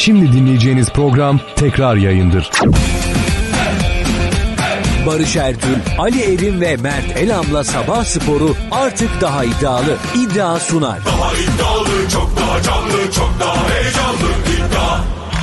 Şimdi dinleyeceğiniz program tekrar yayındır. Barış Ertül, Ali Erim ve Mert Elam'la Sabah Sporu artık daha iddialı. İddia sunar. Daha iddialı, çok daha canlı, çok daha heyecanlı. İddia.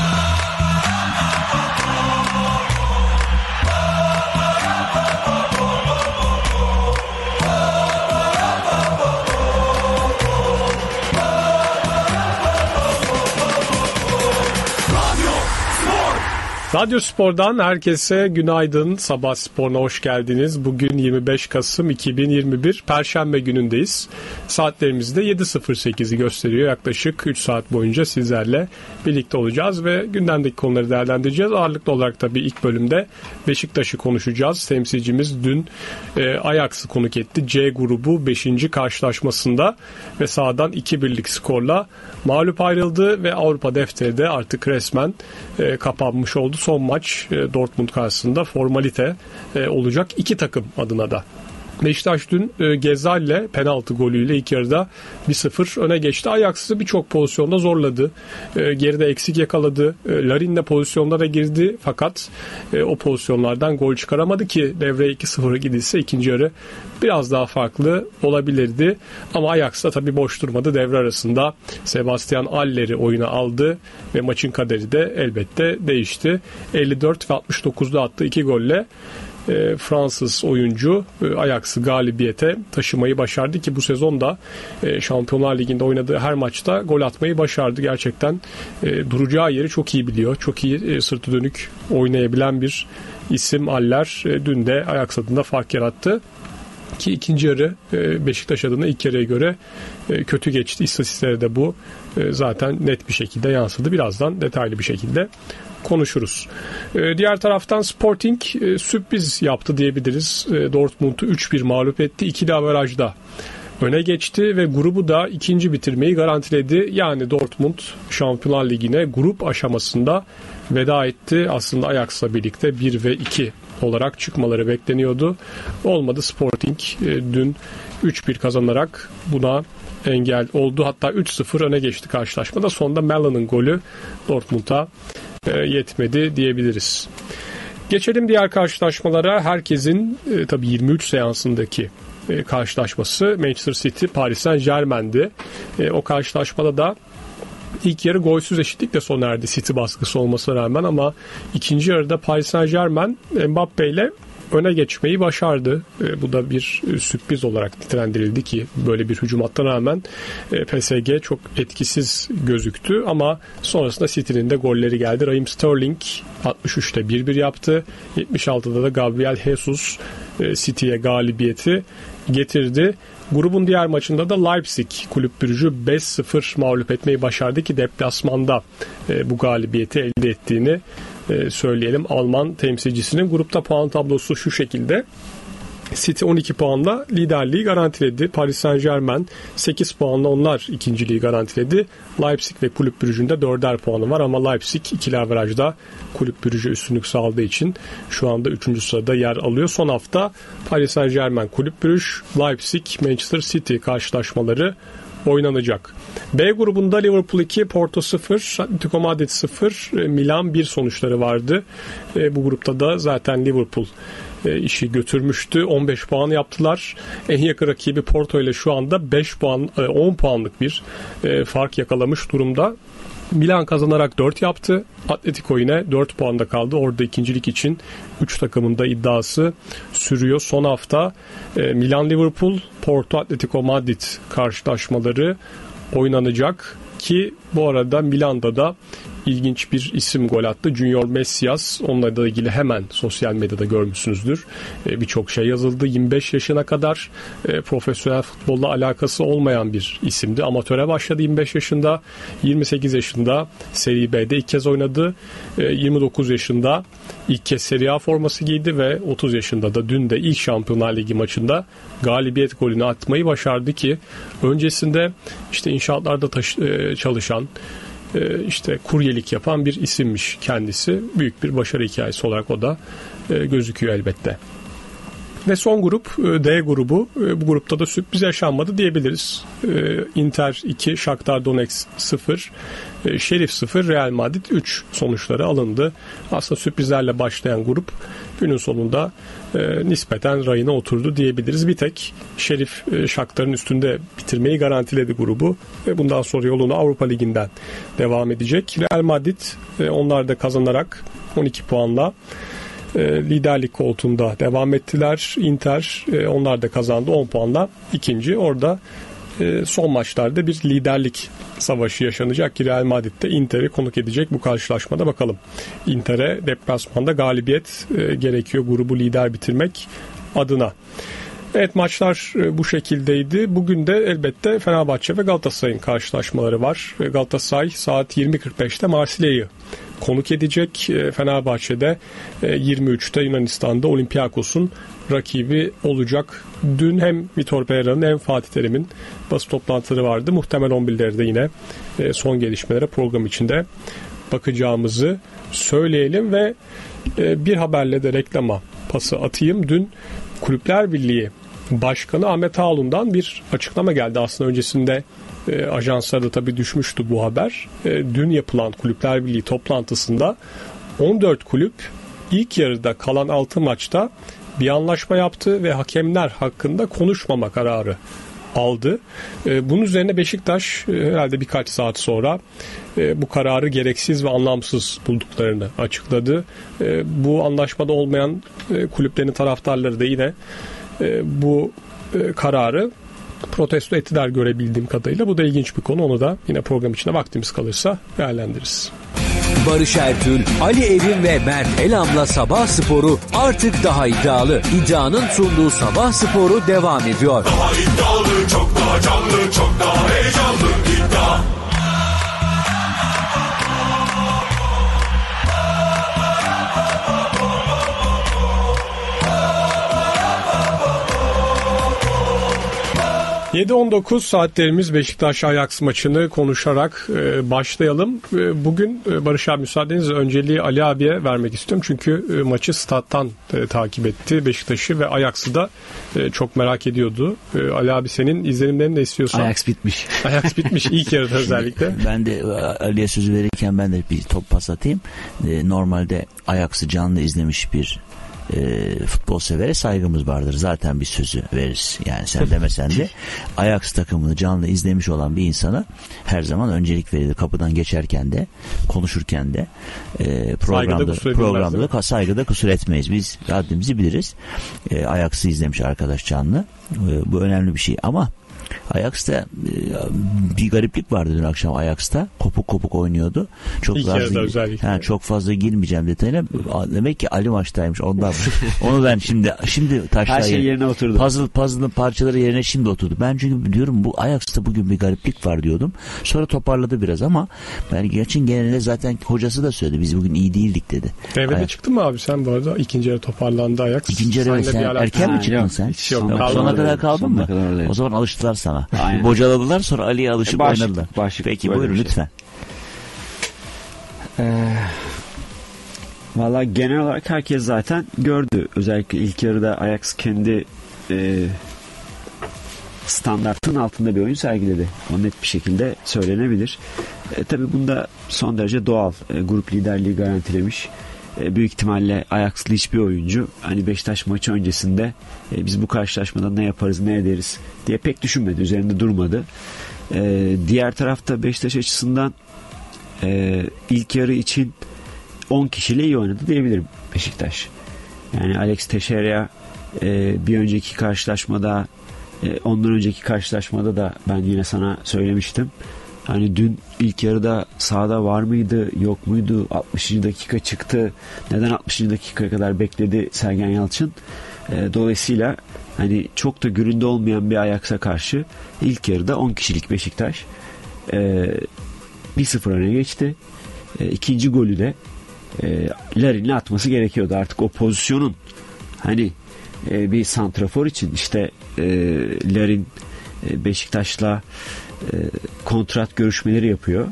Radyo Spor'dan herkese günaydın. Sabah Spor'una hoş geldiniz. Bugün 25 Kasım 2021 Perşembe günündeyiz. Saatlerimiz de 7.08'i gösteriyor. Yaklaşık 3 saat boyunca sizlerle birlikte olacağız ve gündemdeki konuları değerlendireceğiz. Ağırlıklı olarak tabii ilk bölümde Beşiktaş'ı konuşacağız. Temsilcimiz dün Ajax'ı konuk etti. C grubu 5. karşılaşmasında ve sahadan 2-1'lik skorla mağlup ayrıldı ve Avrupa defteri de artık resmen kapanmış oldu. Son maç Dortmund karşısında formalite olacak iki takım adına da. Beşiktaş dün Gezal'le penaltı golüyle ilk yarıda 1-0 öne geçti. Ajax'ı birçok pozisyonda zorladı. Geride eksik yakaladı. Larin de pozisyonlara girdi fakat o pozisyonlardan gol çıkaramadı ki devreye 2-0 gidilse ikinci yarı biraz daha farklı olabilirdi. Ama Ajax da tabii boş durmadı. Devre arasında Sebastian Aller'i oyuna aldı ve maçın kaderi de elbette değişti. 54 ve 69'da attığı iki golle Fransız oyuncu Ajax'ı galibiyete taşımayı başardı ki bu sezonda Şampiyonlar Ligi'nde oynadığı her maçta gol atmayı başardı. Gerçekten duracağı yeri çok iyi biliyor. Çok iyi sırtı dönük oynayabilen bir isim Aller. Dün de Ajax adına fark yarattı. Ki ikinci yarı Beşiktaş adına ilk yarıya göre kötü geçti. İstatistiklere de bu zaten net bir şekilde yansıdı. Birazdan detaylı bir şekilde konuşuruz. Diğer taraftan Sporting sürpriz yaptı diyebiliriz. Dortmund'u 3-1 mağlup etti. İkili averajda öne geçti ve grubu da ikinci bitirmeyi garantiledi. Yani Dortmund Şampiyonlar Ligi'ne grup aşamasında veda etti. Aslında Ajax'la birlikte 1 ve 2 olarak çıkmaları bekleniyordu. Olmadı. Sporting dün 3-1 kazanarak buna engel oldu. Hatta 3-0 öne geçti karşılaşmada. Sonunda Mellon'un golü Dortmund'a yetmedi diyebiliriz. Geçelim diğer karşılaşmalara. Herkesin tabii 23 seansındaki karşılaşması Manchester City Paris Saint-Germain'di. O karşılaşmada da ilk yarı golsüz eşitlikle sona erdi City baskısı olmasına rağmen ama ikinci yarıda Paris Saint-Germain Mbappe ile öne geçmeyi başardı. Bu da bir sürpriz olarak nitelendirildi ki böyle bir hücum hattına rağmen PSG çok etkisiz gözüktü ama sonrasında City'nin de golleri geldi. Raheem Sterling 63'te 1-1 yaptı. 76'da da Gabriel Jesus City'ye galibiyeti getirdi. Grubun diğer maçında da Leipzig Kulüp Brugge'ü 5-0 mağlup etmeyi başardı ki deplasmanda bu galibiyeti elde ettiğini söyleyelim Alman temsilcisinin. Grupta puan tablosu şu şekilde. City 12 puanla liderliği garantiledi. Paris Saint-Germain 8 puanla onlar ikinciliği garantiledi. Leipzig ve Kulüp Brugge'ün de 4'er puanı var ama Leipzig ikili averajda Kulüp Brugge üstünlük sağladığı için şu anda 3. sırada yer alıyor. Son hafta Paris Saint-Germain, Kulüp Brugge, Leipzig, Manchester City karşılaşmaları oynanacak. B grubunda Liverpool 2, Porto 0, Atletico Madrid 0, Milan 1 sonuçları vardı. Bu grupta da zaten Liverpool işi götürmüştü. 15 puan yaptılar. En yakın rakibi Porto ile şu anda 10 puanlık bir fark yakalamış durumda. Milan kazanarak 4 yaptı. Atletico yine 4 puanda kaldı. Orada ikincilik için 3 takımın da iddiası sürüyor. Son hafta Milan-Liverpool, Porto-Atletico Madrid karşılaşmaları oynanacak ki bu arada Milan'da da ilginç bir isim gol attı. Junior Messias. Onunla da ilgili hemen sosyal medyada görmüşsünüzdür. Birçok şey yazıldı. 25 yaşına kadar profesyonel futbolla alakası olmayan bir isimdi. Amatöre başladı 25 yaşında. 28 yaşında Serie B'de ilk kez oynadı. 29 yaşında ilk kez Serie A forması giydi ve 30 yaşında da dün de ilk Şampiyonlar Ligi maçında galibiyet golünü atmayı başardı ki öncesinde işte inşaatlarda çalışan işte kuryelik yapan bir isimmiş kendisi. Büyük bir başarı hikayesi olarak o da gözüküyor elbette. Ve son grup D grubu. Bu grupta da sürpriz yaşanmadı diyebiliriz. Inter 2, Shakhtar Donetsk 0, Şerif 0, Real Madrid 3 sonuçları alındı. Aslında sürprizlerle başlayan grup günün sonunda nispeten rayına oturdu diyebiliriz. Bir tek Şerif Shakhtar'ın üstünde bitirmeyi garantiledi grubu ve bundan sonra yolunu Avrupa Ligi'nden devam edecek. Real Madrid onlar da kazanarak 12 puanla liderlik koltuğunda devam ettiler. Inter onlar da kazandı 10 puanla ikinci. Orada son maçlarda bir liderlik savaşı yaşanacak ki Real Madrid de Inter'i konuk edecek bu karşılaşmada. Bakalım, Inter'e deplasmanda galibiyet gerekiyor grubu lider bitirmek adına. Evet, maçlar bu şekildeydi. Bugün de elbette Fenerbahçe ve Galatasaray'ın karşılaşmaları var. Galatasaray saat 20.45'te Marsilya'yı konuk edecek. Fenerbahçe'de 23'te Yunanistan'da Olympiakos'un rakibi olacak. Dün hem Vitor Pereira'nın hem Fatih Terim'in basın toplantıları vardı. Muhtemel 11'leri de yine son gelişmelere program içinde bakacağımızı söyleyelim ve bir haberle de reklama pası atayım. Dün Kulüpler Birliği Başkanı Ahmet Ağaoğlu'ndan bir açıklama geldi. Aslında öncesinde ajanslarda tabii düşmüştü bu haber. Dün yapılan Kulüpler Birliği toplantısında 14 kulüp ilk yarıda kalan 6 maçta bir anlaşma yaptı ve hakemler hakkında konuşmama kararı aldı. Bunun üzerine Beşiktaş herhalde birkaç saat sonra bu kararı gereksiz ve anlamsız bulduklarını açıkladı. Bu anlaşmada olmayan kulüplerin taraftarları da yine bu kararı protesto ettiler görebildiğim kadarıyla. Bu da ilginç bir konu. Onu da yine program içinde vaktimiz kalırsa değerlendiririz. Barış Ertül, Ali Evin ve Mert Elam'la Sabah Sporu artık daha iddialı. İddianın sunduğu Sabah Sporu devam ediyor. Daha iddialı, çok daha canlı, çok daha heyecanlı. İddia. ...7-19 saatlerimiz Beşiktaş-Ajax maçını konuşarak başlayalım. Bugün Barış abi müsaadenizle önceliği Ali abiye vermek istiyorum. Çünkü maçı stat'tan takip etti. Beşiktaş'ı ve Ajax'ı da çok merak ediyordu. Ali abi, senin izlenimlerini de istiyorsan. Ajax bitmiş. Ajax bitmiş ilk yarıda özellikle. Ben de Ali'ye sözü verirken ben de bir top pas atayım. Normalde Ajax'ı canlı izlemiş bir futbol severe saygımız vardır. Zaten bir sözü veririz. Yani sen demesen de Ajax takımını canlı izlemiş olan bir insana her zaman öncelik verilir. Kapıdan geçerken de, konuşurken de, programda da saygıda kusur etmeyiz. Biz haddimizi biliriz. Ajax'ı izlemiş arkadaş canlı. Bu önemli bir şey ama Ajax'ta bir gariplik vardı dün akşam Ajax'ta. Kopuk kopuk oynuyordu. Çok fazla girmeyeceğim detayına. Demek ki Ali maçtaymış ondan. Onu ben şimdi taşlar her şey yerine oturdu. Puzzle'ın parçaları yerine şimdi oturdu. Ben çünkü diyorum bu Ajax'ta bugün bir gariplik var diyordum. Sonra toparladı biraz ama ben geçen genelde zaten hocası da söyledi. Biz bugün iyi değildik dedi. Devrede çıktın mı abi sen bu arada? İkinci yarı toparlandı Ajax. İkinci yarı sen erken mi çıktın sen? Hiç yok. Sonuna kadar kaldın mı? O zaman alıştılar sana. Aynen. Bocaladılar, sonra Ali'ye alışıp oynadılar. Peki buyurun lütfen. Valla genel olarak herkes zaten gördü. Özellikle ilk yarıda Ajax kendi standartın altında bir oyun sergiledi. O net bir şekilde söylenebilir. Tabii bunda son derece doğal. Grup liderliği garantilemiş. Büyük ihtimalle Ajax'lı hiçbir oyuncu hani Beşiktaş maçı öncesinde biz bu karşılaşmada ne yaparız ne ederiz diye pek düşünmedi. Üzerinde durmadı. Diğer tarafta Beşiktaş açısından ilk yarı için 10 kişiyle iyi oynadı diyebilirim Beşiktaş. Yani Alex Teixeira bir önceki karşılaşmada ondan önceki karşılaşmada da ben yine sana söylemiştim. Hani dün ilk yarıda sahada var mıydı, yok muydu? 60. dakika çıktı. Neden 60. dakikaya kadar bekledi Sergen Yalçın? Dolayısıyla hani çok da gününde olmayan bir Ajax'a karşı ilk yarıda 10 kişilik Beşiktaş 1-0 öne geçti. İkinci golü de Larin'le atması gerekiyordu. Artık o pozisyonun hani bir santrafor için işte Larin Beşiktaş'la kontrat görüşmeleri yapıyor.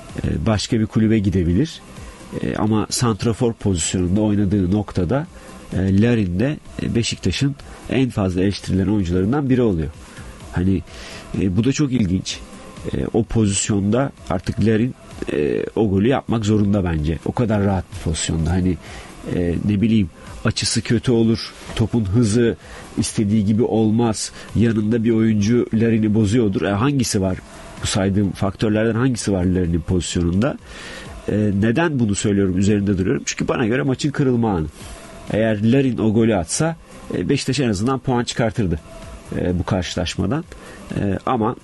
Başka bir kulübe gidebilir. Ama santrafor pozisyonunda oynadığı noktada Larin de Beşiktaş'ın en fazla eleştirilen oyuncularından biri oluyor. Hani bu da çok ilginç. O pozisyonda artık Larin o golü yapmak zorunda bence. O kadar rahat bir pozisyonda. Hani ne bileyim, açısı kötü olur, topun hızı istediği gibi olmaz, yanında bir oyuncu Larin'i bozuyordur. Hangisi var? Bu saydığım faktörlerden hangisi var Larin'in pozisyonunda? Neden bunu söylüyorum, üzerinde duruyorum? Çünkü bana göre maçın kırılma anı. Eğer Larin o golü atsa Beşiktaş en azından puan çıkartırdı bu karşılaşmadan. Ama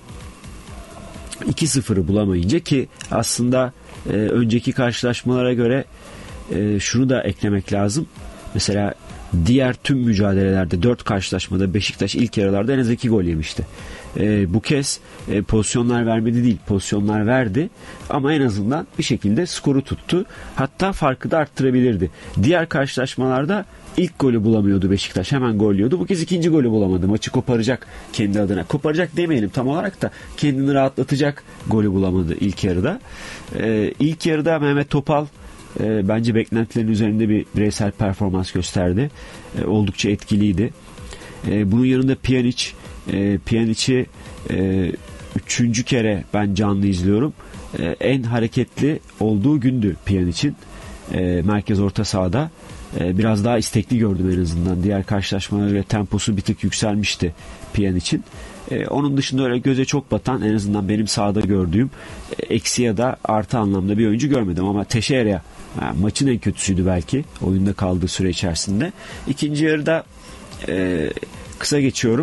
2-0'ı bulamayınca, ki aslında önceki karşılaşmalara göre şunu da eklemek lazım. Mesela diğer tüm mücadelelerde 4 karşılaşmada Beşiktaş ilk yarılarda en az 2 gol yemişti. Bu kez pozisyonlar vermedi değil, pozisyonlar verdi ama en azından bir şekilde skoru tuttu. Hatta farkı da arttırabilirdi. Diğer karşılaşmalarda ilk golü bulamıyordu Beşiktaş, hemen gol yiyordu. Bu kez ikinci golü bulamadı. Maçı koparacak kendi adına. Koparacak demeyelim tam olarak da, kendini rahatlatacak golü bulamadı ilk yarıda. İlk yarıda Mehmet Topal bence beklentilerin üzerinde bir bireysel performans gösterdi. Oldukça etkiliydi. Bunun yanında Pjanic'i 3. kere ben canlı izliyorum. En hareketli olduğu gündü Pjanic'in. Merkez orta sahada. Biraz daha istekli gördüm en azından. Diğer karşılaşmalara göre temposu bir tık yükselmişti Pjanic'in. Onun dışında öyle göze çok batan, en azından benim sahada gördüğüm eksi ya da artı anlamda bir oyuncu görmedim. Ama Teixeira maçın en kötüsüydü belki oyunda kaldığı süre içerisinde. İkinci yarıda kısa geçiyorum.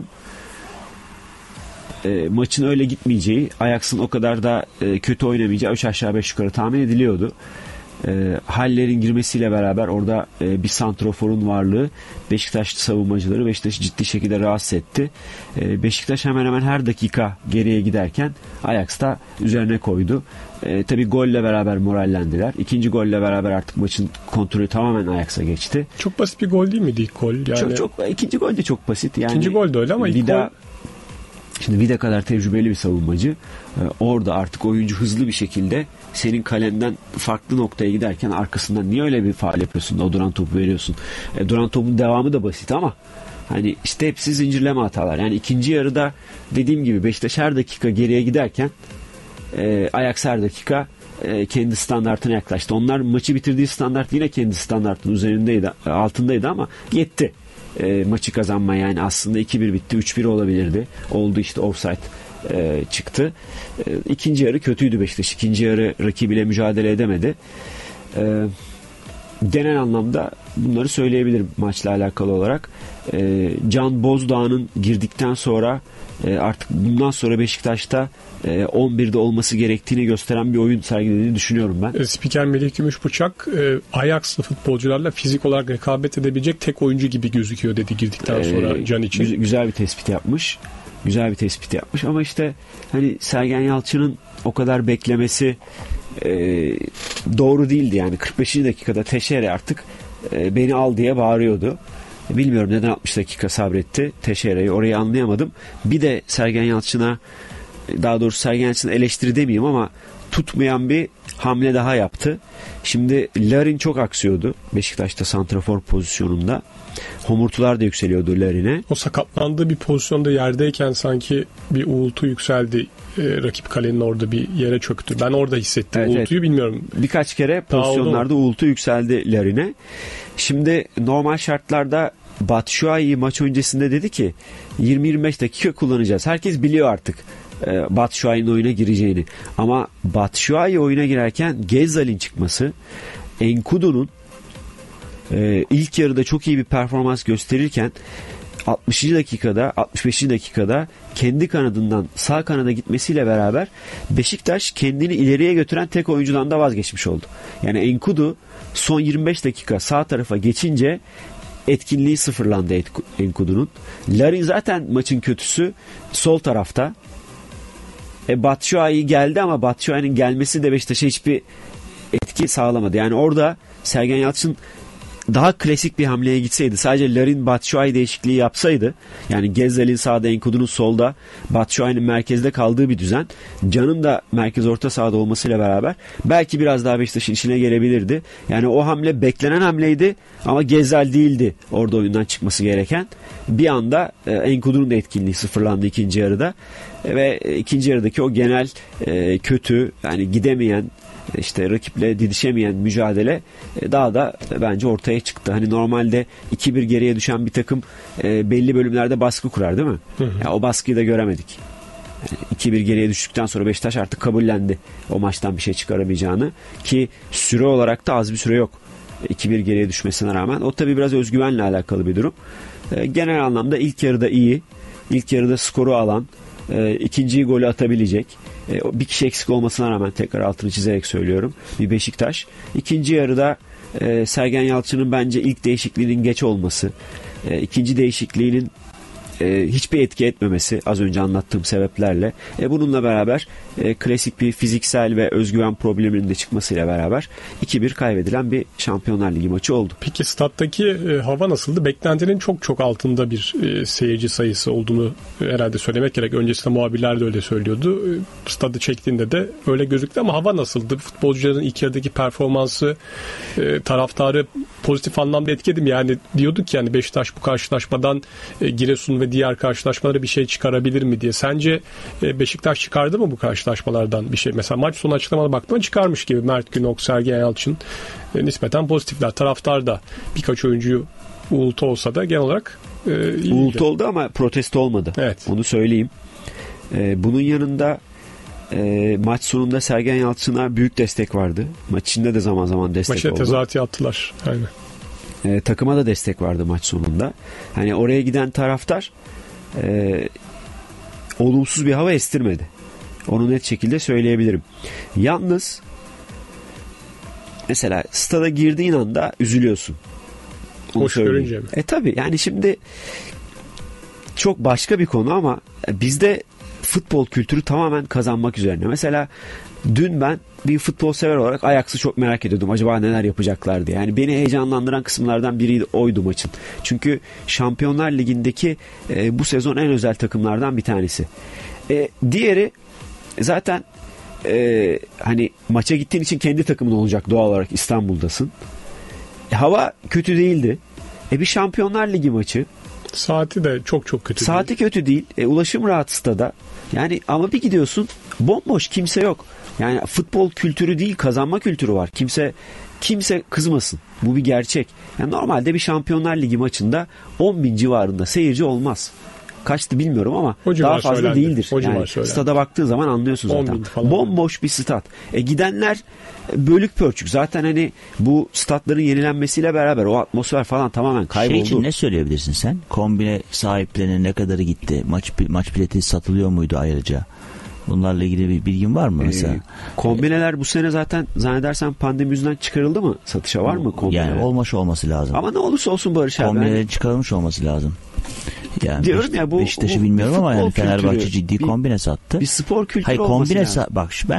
Maçın öyle gitmeyeceği, Ajax'ın o kadar da kötü oynamayacağı 3 aşağı 5 yukarı tahmin ediliyordu. Haller'in girmesiyle beraber orada bir santroforun varlığı Beşiktaşlı savunmacıları Beşiktaş'ı ciddi şekilde rahatsız etti. Beşiktaş hemen hemen her dakika geriye giderken Ajax da üzerine koydu. Tabii golle beraber morallendiler. İkinci golle beraber artık maçın kontrolü tamamen Ajax'a geçti. Çok basit bir gol değil miydi ilk gol? Yani... İkinci gol de çok basit. Yani İkinci gol de öyle ama ilk gol... Şimdi Vida kadar tecrübeli bir savunmacı, orada artık oyuncu hızlı bir şekilde senin kalenden farklı noktaya giderken arkasından niye öyle bir faul yapıyorsun, o duran topu veriyorsun? Duran topun devamı da basit ama hani işte hepsi zincirleme hatalar. Yani ikinci yarıda dediğim gibi Beşiktaş her dakika geriye giderken Ajax her dakika kendi standartına yaklaştı. Onlar maçı bitirdiği standart yine kendi standartının üzerindeydi, altındaydı ama yetti. Maçı kazanma, yani aslında 2-1 bitti, 3-1 olabilirdi. Oldu işte, offside çıktı. İkinci yarı kötüydü Beşiktaş. İkinci yarı rakibiyle mücadele edemedi. Genel anlamda bunları söyleyebilirim maçla alakalı olarak. Can Bozdağ'ın girdikten sonra artık bundan sonra Beşiktaş'ta 11'de olması gerektiğini gösteren bir oyun sergilediğini düşünüyorum ben. Spiker Melih Gümüşbıçak Ajax'lı futbolcularla fizik olarak rekabet edebilecek tek oyuncu gibi gözüküyor dedi girdikten sonra Can için. Güzel bir tespit yapmış. Ama işte hani Sergen Yalçın'ın o kadar beklemesi doğru değildi yani. 45. dakikada Teixeira artık beni al diye bağırıyordu. Bilmiyorum neden 60 dakika sabretti Teixeira'yı, orayı anlayamadım. Bir de Sergen Yalçın'a, daha doğrusu Sergen Yalçın'a eleştiri demeyeyim ama tutmayan bir hamle daha yaptı. Şimdi Larin çok aksıyordu Beşiktaş'ta santrafor pozisyonunda. Homurtular da yükseliyordu Larin'e. O sakatlandığı bir pozisyonda yerdeyken sanki bir uğultu yükseldi. Rakip kalenin orada bir yere çöktü. Ben orada hissettim uğultuyu, bilmiyorum. Birkaç kere pozisyonlarda uğultu yükseldi Larin'e. Şimdi normal şartlarda Batshuayi maç öncesinde dedi ki 20-25 dakika kullanacağız. Herkes biliyor artık Batshuayi'nin oyuna gireceğini. Ama Batshuayi oyuna girerken Gezzal'in çıkması, Enkudu'nun ilk yarıda çok iyi bir performans gösterirken 60. dakikada 65. dakikada kendi kanadından sağ kanada gitmesiyle beraber Beşiktaş kendini ileriye götüren tek oyuncudan da vazgeçmiş oldu. Yani Enkudu son 25 dakika sağ tarafa geçince etkinliği sıfırlandı Enkudu'nun. Larin zaten maçın kötüsü sol tarafta. Batshuayi geldi ama Batshuayi'nin gelmesi de Beşiktaş'a hiçbir etki sağlamadı. Yani orada Sergen Yalçın daha klasik bir hamleye gitseydi, sadece Larin Batshuayi değişikliği yapsaydı, yani Gezzel'in sağda, Enkudu'nun solda, Batshuayi'nin merkezde kaldığı bir düzen, Can'ın da merkez orta sahada olmasıyla beraber belki biraz daha Beşiktaş'ın işine gelebilirdi. Yani o hamle beklenen hamleydi ama Gezzel değildi orada oyundan çıkması gereken. Bir anda Enkudu'nun da etkinliği sıfırlandı ikinci yarıda ve ikinci yarıdaki o genel kötü, yani gidemeyen, işte rakiple didişemeyen mücadele daha da bence ortaya çıktı. Hani normalde 2-1 geriye düşen bir takım belli bölümlerde baskı kurar değil mi? Yani o baskıyı da göremedik. Yani 2-1 geriye düştükten sonra Beşiktaş artık kabullendi o maçtan bir şey çıkaramayacağını, ki süre olarak da az bir süre yok 2-1 geriye düşmesine rağmen. O tabii biraz özgüvenle alakalı bir durum. Genel anlamda ilk yarıda iyi, ilk yarıda skoru alan, ikinciyi golü atabilecek, bir kişi eksik olmasına rağmen, tekrar altını çizerek söylüyorum, bir Beşiktaş. İkinci yarıda Sergen Yalçın'ın bence ilk değişikliğinin geç olması, ikinci değişikliğinin hiçbir etki etmemesi, az önce anlattığım sebeplerle, bununla beraber klasik bir fiziksel ve özgüven probleminin de çıkmasıyla beraber 2-1 kaybedilen bir Şampiyonlar Ligi maçı oldu. Peki stattaki hava nasıldı? Beklentinin çok altında bir seyirci sayısı olduğunu herhalde söylemek gerek. Öncesinde muhabirler de öyle söylüyordu. Stadı çektiğinde de öyle gözüktü ama hava nasıldı? Futbolcuların ilk yarıdaki performansı taraftarı pozitif anlamda etkiledi mi? Yani diyorduk yani Beşiktaş bu karşılaşmadan Giresun ve diğer karşılaşmalara bir şey çıkarabilir mi diye. Sence Beşiktaş çıkardı mı bu karşılaşmalardan bir şey? Mesela maç sonu açıklamada baktığında çıkarmış gibi. Mert Günok, Sergen Yalçın nispeten pozitifler. Taraftar da birkaç oyuncuyu uğultu olsa da genel olarak uğultu oldu ama protesto olmadı. Evet. Onu söyleyeyim. Bunun yanında maç sonunda Sergen Yalçın'a büyük destek vardı. Maç içinde de zaman zaman destek oldu. Maça tezahüratı attılar. Aynen. Takıma da destek vardı maç sonunda. Hani oraya giden taraftar olumsuz bir hava estirmedi. Onu net şekilde söyleyebilirim. Yalnız mesela stada girdiğin anda üzülüyorsun. Hoş görünce mi? Tabii yani şimdi çok başka bir konu ama bizde futbol kültürü tamamen kazanmak üzerine. Mesela dün ben bir futbol sever olarak Ajax'ı çok merak ediyordum. Acaba neler yapacaklar diye. Yani beni heyecanlandıran kısımlardan biri oydu maçın. Çünkü Şampiyonlar Ligi'ndeki bu sezon en özel takımlardan bir tanesi. Diğeri zaten hani maça gittiğin için kendi takımın olacak, doğal olarak İstanbul'dasın. Hava kötü değildi. Bir Şampiyonlar Ligi maçı. Saati de çok kötü. Saati değil. Kötü değil. Ulaşım rahat stada. Yani ama bir gidiyorsun bomboş, kimse yok. Yani futbol kültürü değil, kazanma kültürü var. Kimse kızmasın. Bu bir gerçek. Yani normalde bir Şampiyonlar Ligi maçında 10.000 civarında seyirci olmaz. Kaçtı bilmiyorum ama daha fazla söylendi. Değildir. Yani stada baktığı zaman anlıyorsun zaten. Bomboş bir stat. Gidenler bölük pörçük. Zaten hani bu statların yenilenmesiyle beraber o atmosfer falan tamamen kayboldu. Şey için ne söyleyebilirsin sen? Kombine sahiplerine ne kadarı gitti? Maç bileti satılıyor muydu ayrıca? Bunlarla ilgili bir bilgin var mı mesela? Kombineler bu sene zaten zannedersem pandemi yüzünden çıkarıldı mı? Satışa var mı kombineler? Yani olması lazım. Ama ne olursa olsun Barış abi. Kombinelerin çıkarılmış olması lazım. Yani diyorum ya, bu Beşiktaş'ı bilmiyorum ama yani Fenerbahçe ciddi kombine sattı. Bir spor kültürü Hayır, olması kombine lazım. Bak ben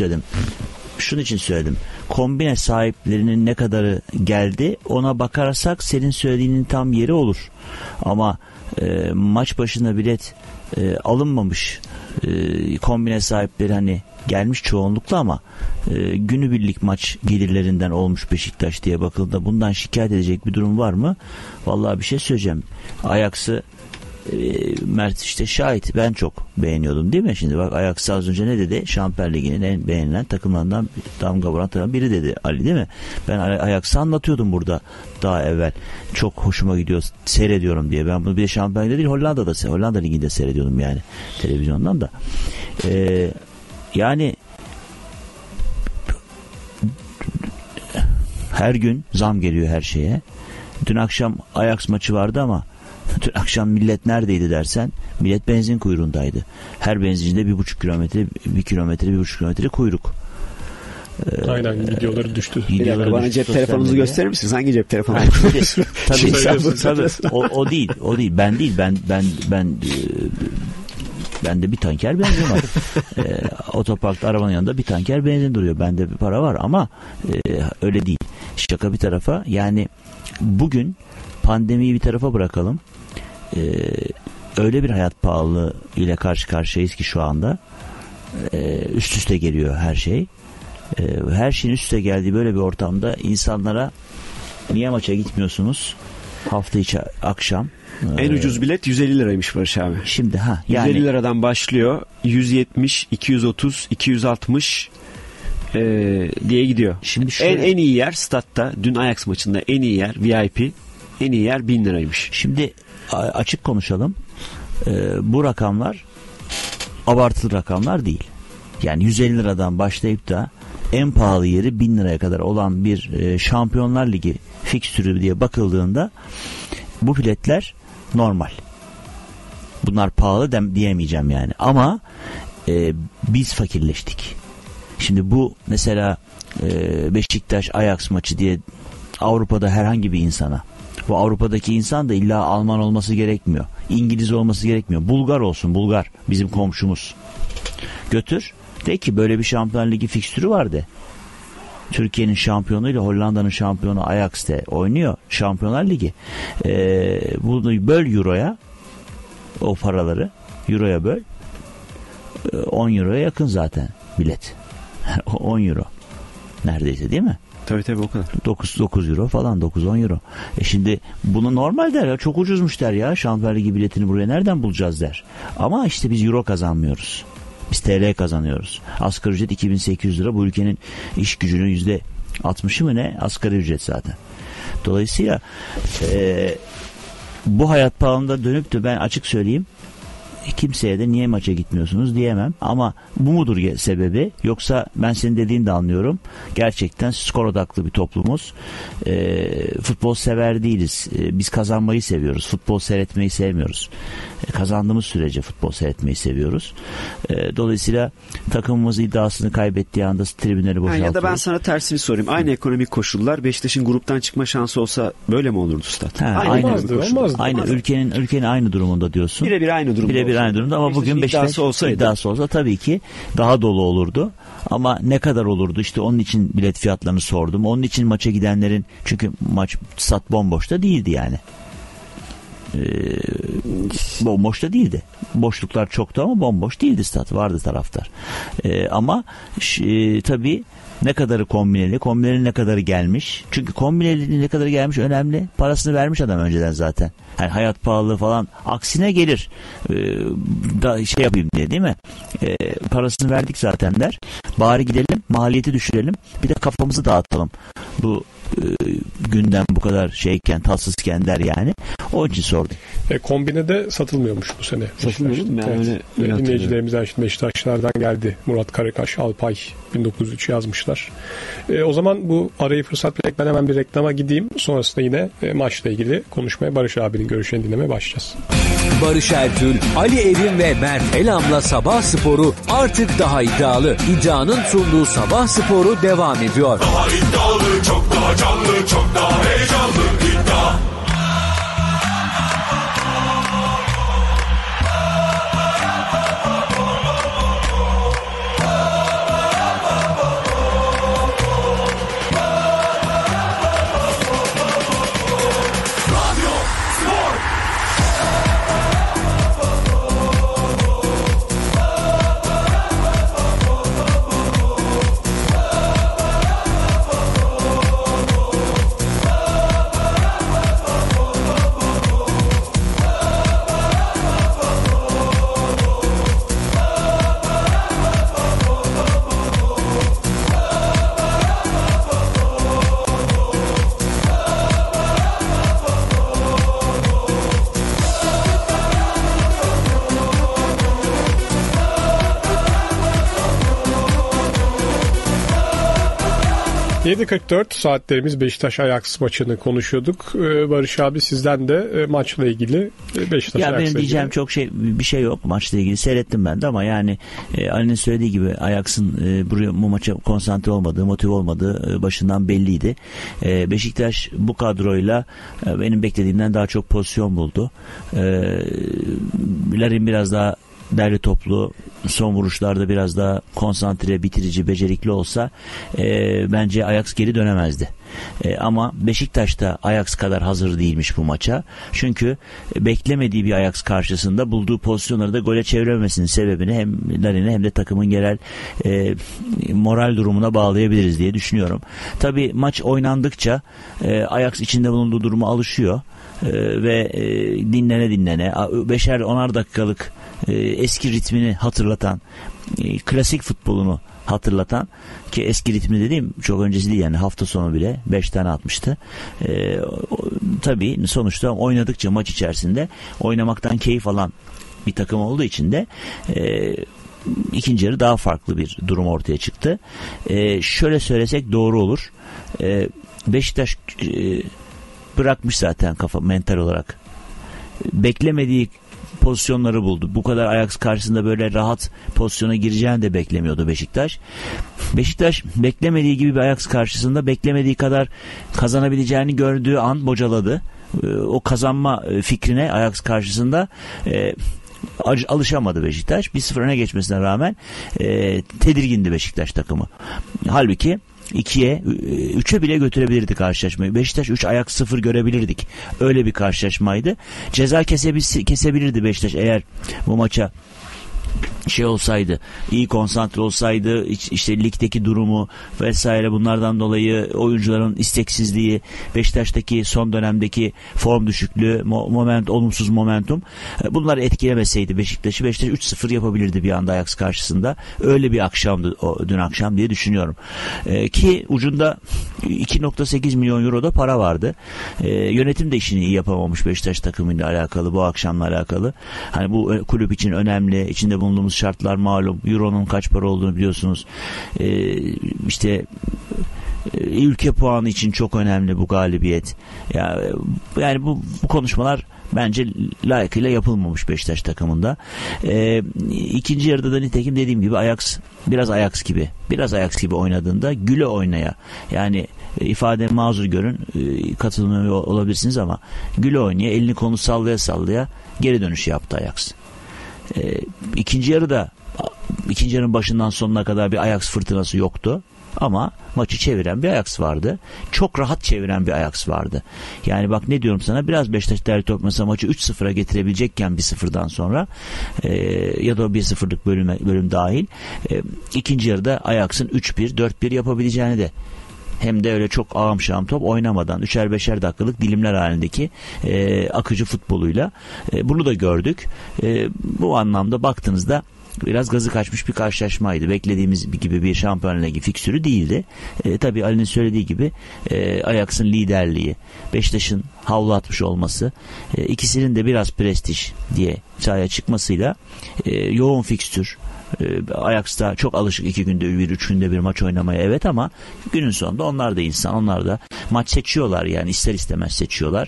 şunun için söyledim. Kombine sahiplerinin ne kadarı geldi ona bakarsak senin söylediğinin tam yeri olur. Ama maç başına bilet alınmamış kombine sahipleri hani gelmiş çoğunlukla ama günübirlik maç gelirlerinden olmuş Beşiktaş diye bakıldığında bundan şikayet edecek bir durum var mı? Vallahi bir şey söyleyeceğim. Ajax'ı Mert işte şahit, ben çok beğeniyordum değil mi? Şimdi bak Ajax az önce ne dedi? Şampiyonlar Ligi'nin en beğenilen takımlarından damga vuran takımlardan biri dedi Ali değil mi? Ben Ajax'ı anlatıyordum burada daha evvel. Çok hoşuma gidiyor, seyrediyorum diye. Ben bunu bir de Şampiyonlar Ligi'de değil Hollanda Ligi'nde seyrediyordum yani televizyondan da. Yani her gün zam geliyor her şeye. Dün akşam Ajax maçı vardı ama dün akşam millet neredeydi dersen, millet benzin kuyruğundaydı. Her benzincide 1,5 kilometre kuyruk. Aynen, videoları düştü. Bana cep telefonunuzu gösterir misiniz? Hangi cep telefonu? Tabii. O değil. Ben Bende bir tanker benzin var. Otoparkta arabanın yanında bir tanker benzin duruyor. Bende bir para var ama öyle değil. Şaka bir tarafa, yani bugün pandemiyi bir tarafa bırakalım. Öyle bir hayat pahalılığı ile karşı karşıyayız ki şu anda. Üst üste geliyor her şey. Her şeyin üst üste geldiği böyle bir ortamda insanlara niye maça gitmiyorsunuz? Hafta içi akşam. En ucuz bilet 150 liraymış Barış abi. Şimdi yani 150 liradan başlıyor. 170, 230, 260 diye gidiyor. Şimdi şöyle, en iyi yer statta. Dün Ajax maçında en iyi yer VIP. En iyi yer 1000 liraymış. Şimdi açık konuşalım. Bu rakamlar abartılı rakamlar değil. Yani 150 liradan başlayıp da en pahalı yeri 1000 liraya kadar olan bir Şampiyonlar Ligi fikstürü diye bakıldığında bu biletler normal. Bunlar pahalı diyemeyeceğim yani. Ama biz fakirleştik. Şimdi bu mesela Beşiktaş Ajax maçı diye Avrupa'da herhangi bir insana, bu Avrupa'daki insan da illa Alman olması gerekmiyor. İngiliz olması gerekmiyor. Bulgar olsun, Bulgar bizim komşumuz. Götür. De ki böyle bir Şampiyonlar Ligi fikstürü vardı. Türkiye'nin şampiyonuyla Hollanda'nın şampiyonu Ajax'te oynuyor. Şampiyonlar Ligi. Bunu böl Euro'ya, o paraları Euro'ya böl. 10 Euro'ya yakın zaten bilet. 10 Euro. Neredeyse, değil mi? Tabii o kadar. 9 Euro falan, 9-10 Euro. Şimdi bunu normal der ya, çok ucuzmuş der ya, Şampiyonlar Ligi biletini buraya nereden bulacağız der. Ama işte biz Euro kazanmıyoruz. Biz TL kazanıyoruz. Asgari ücret 2800 lira. Bu ülkenin iş gücünün %60'ı mı ne? Asgari ücret zaten. Dolayısıyla bu hayat pahalılığında dönüp de ben açık söyleyeyim, kimseye de niye maça gitmiyorsunuz diyemem. Ama bu mudur sebebi? Yoksa ben senin dediğini de anlıyorum. Gerçekten skor odaklı bir toplumuz. Futbol sever değiliz. Biz kazanmayı seviyoruz. Futbol seyretmeyi sevmiyoruz. Kazandığımız sürece futbol seyretmeyi seviyoruz. Dolayısıyla takımımız iddiasını kaybettiği anda tribünleri boşaltıyoruz. Ya da ben sana tersini sorayım. Aynı ekonomik koşullar Beşiktaş'ın gruptan çıkma şansı olsa böyle mi olurdu Üstad? Aynı ülkenin aynı durumunda diyorsun. Birebir aynı durumda. Aynı durumda ama bugün Beşiktaş iddiası olsa tabii ki daha dolu olurdu. Ama ne kadar olurdu? İşte onun için bilet fiyatlarını sordum. Onun için maça gidenlerin, çünkü stat bomboş da değildi yani. Bomboş da değildi. Boşluklar çoktu ama bomboş değildi stat. Vardı taraftar. Ama tabii ne kadarı kombineli, kombineli ne kadarı gelmiş. Çünkü kombineli ne kadarı gelmiş önemli. Parasını vermiş adam önceden zaten. Yani hayat pahalılığı falan aksine gelir. Da yapayım diye, değil mi? Parasını verdik zaten der. Bari gidelim, maliyeti düşürelim. Bir de kafamızı dağıtalım. Bu gündem bu kadar şeyken, tatsızken der yani. O için sordum. Kombinede satılmıyormuş bu sene. Satılmıyor mu? Evet. Dinleyicilerimizden şimdi Beşiktaşlardan geldi. Murat Karakaş, Alpay 1903 yazmışlar. O zaman bu arayı fırsat vererek ben hemen bir reklama gideyim. Sonrasında yine maçla ilgili konuşmaya, Barış abinin görüşlerini dinlemeye başlayacağız. Barış Ertül, Ali Evin ve Mert Elam'la Sabah Sporu artık daha iddialı. İddianın sunduğu Sabah Sporu devam ediyor. Daha iddialı, çok daha canlı, çok daha heyecanlı. İddia. ...7.44 saatlerimiz Beşiktaş Ajax maçını konuşuyorduk. Barış abi, sizden de maçla ilgili Beşiktaş Ajax'la ilgili. Benim diyeceğim çok bir şey yok maçla ilgili. Seyrettim ben de ama yani Ali'nin söylediği gibi Ajax'ın bu maça konsantre olmadığı, motive olmadığı başından belliydi. Beşiktaş bu kadroyla benim beklediğimden daha çok pozisyon buldu. Larin biraz daha derli toplu, son vuruşlarda biraz daha konsantre, bitirici, becerikli olsa bence Ajax geri dönemezdi. Ama Beşiktaş da Ajax kadar hazır değilmiş bu maça. Çünkü beklemediği bir Ajax karşısında bulduğu pozisyonları da gole çevirememesinin sebebini hem Larin'e hem de takımın genel moral durumuna bağlayabiliriz diye düşünüyorum. Tabii maç oynandıkça Ajax içinde bulunduğu duruma alışıyor. Ve dinlene 5'er 10'ar dakikalık eski ritmini hatırlatan, klasik futbolunu hatırlatan, ki eski ritmi dediğim çok öncesi değil, yani hafta sonu bile 5 tane atmıştı. Tabii sonuçta oynadıkça maç içerisinde oynamaktan keyif alan bir takım olduğu için de ikinci yarı daha farklı bir durum ortaya çıktı. Şöyle söylesek doğru olur. Beşiktaş bırakmış zaten kafa mental olarak. Beklemediği pozisyonları buldu. Bu kadar Ajax karşısında böyle rahat pozisyona gireceğini de beklemiyordu Beşiktaş. Beşiktaş beklemediği gibi bir Ajax karşısında beklemediği kadar kazanabileceğini gördüğü an bocaladı. O kazanma fikrine Ajax karşısında alışamadı Beşiktaş. 1-0 öne geçmesine rağmen tedirgindi Beşiktaş takımı. Halbuki 2'ye 3'e bile götürebilirdi karşılaşmayı. Beşiktaş 3 Ajax 0 görebilirdik. Öyle bir karşılaşmaydı. Ceza kesebilirdi Beşiktaş eğer bu maça olsaydı, iyi konsantre olsaydı, işte ligdeki durumu vesaire, bunlardan dolayı oyuncuların isteksizliği, Beşiktaş'taki son dönemdeki form düşüklüğü, olumsuz momentum, bunları etkilemeseydi Beşiktaş 3-0 yapabilirdi bir anda Ajax karşısında. Öyle bir akşamdı dün akşam diye düşünüyorum. Ki ucunda 2.8 milyon euro da para vardı. Yönetim de işini iyi yapamamış Beşiktaş takımıyla alakalı, bu akşamla alakalı. Hani bu kulüp için önemli, içinde bulunduğumuz şartlar malum. Euro'nun kaç para olduğunu biliyorsunuz. İşte ülke puanı için çok önemli bu galibiyet. Yani bu konuşmalar bence layıkıyla yapılmamış Beşiktaş takımında. İkinci yarıda da nitekim dediğim gibi biraz Ajax gibi oynadığında güle oynaya, yani ifade mazur görün, katılmıyor olabilirsiniz ama güle oynaya, elini kolunu sallaya sallaya geri dönüş yaptı Ajax. İkinci yarının başından sonuna kadar bir Ajax fırtınası yoktu. Ama maçı çeviren bir Ajax vardı. Çok rahat çeviren bir Ajax vardı. Yani bak ne diyorum sana, biraz Beşiktaş derli toplu mesela maçı 3-0'a getirebilecekken 1-0'dan sonra ya da o 1-0'lık bölüm dahil ikinci yarıda Ajax'ın 3-1, 4-1 yapabileceğini de, hem de öyle çok ağam şahım top oynamadan 3'er 5'er dakikalık dilimler halindeki akıcı futboluyla bunu da gördük. Bu anlamda baktığınızda biraz gazı kaçmış bir karşılaşmaydı. Beklediğimiz gibi bir Şampiyonlar Ligi fiksürü değildi. Tabii Ali'nin söylediği gibi Ajax'ın liderliği, Beşiktaş'ın havlu atmış olması, ikisinin de biraz prestij diye sahaya çıkmasıyla yoğun fikstür. Ajax'ta çok alışık 2 günde 3 günde bir maç oynamaya, evet, ama günün sonunda onlar da insan, onlar da maç seçiyorlar, yani ister istemez seçiyorlar.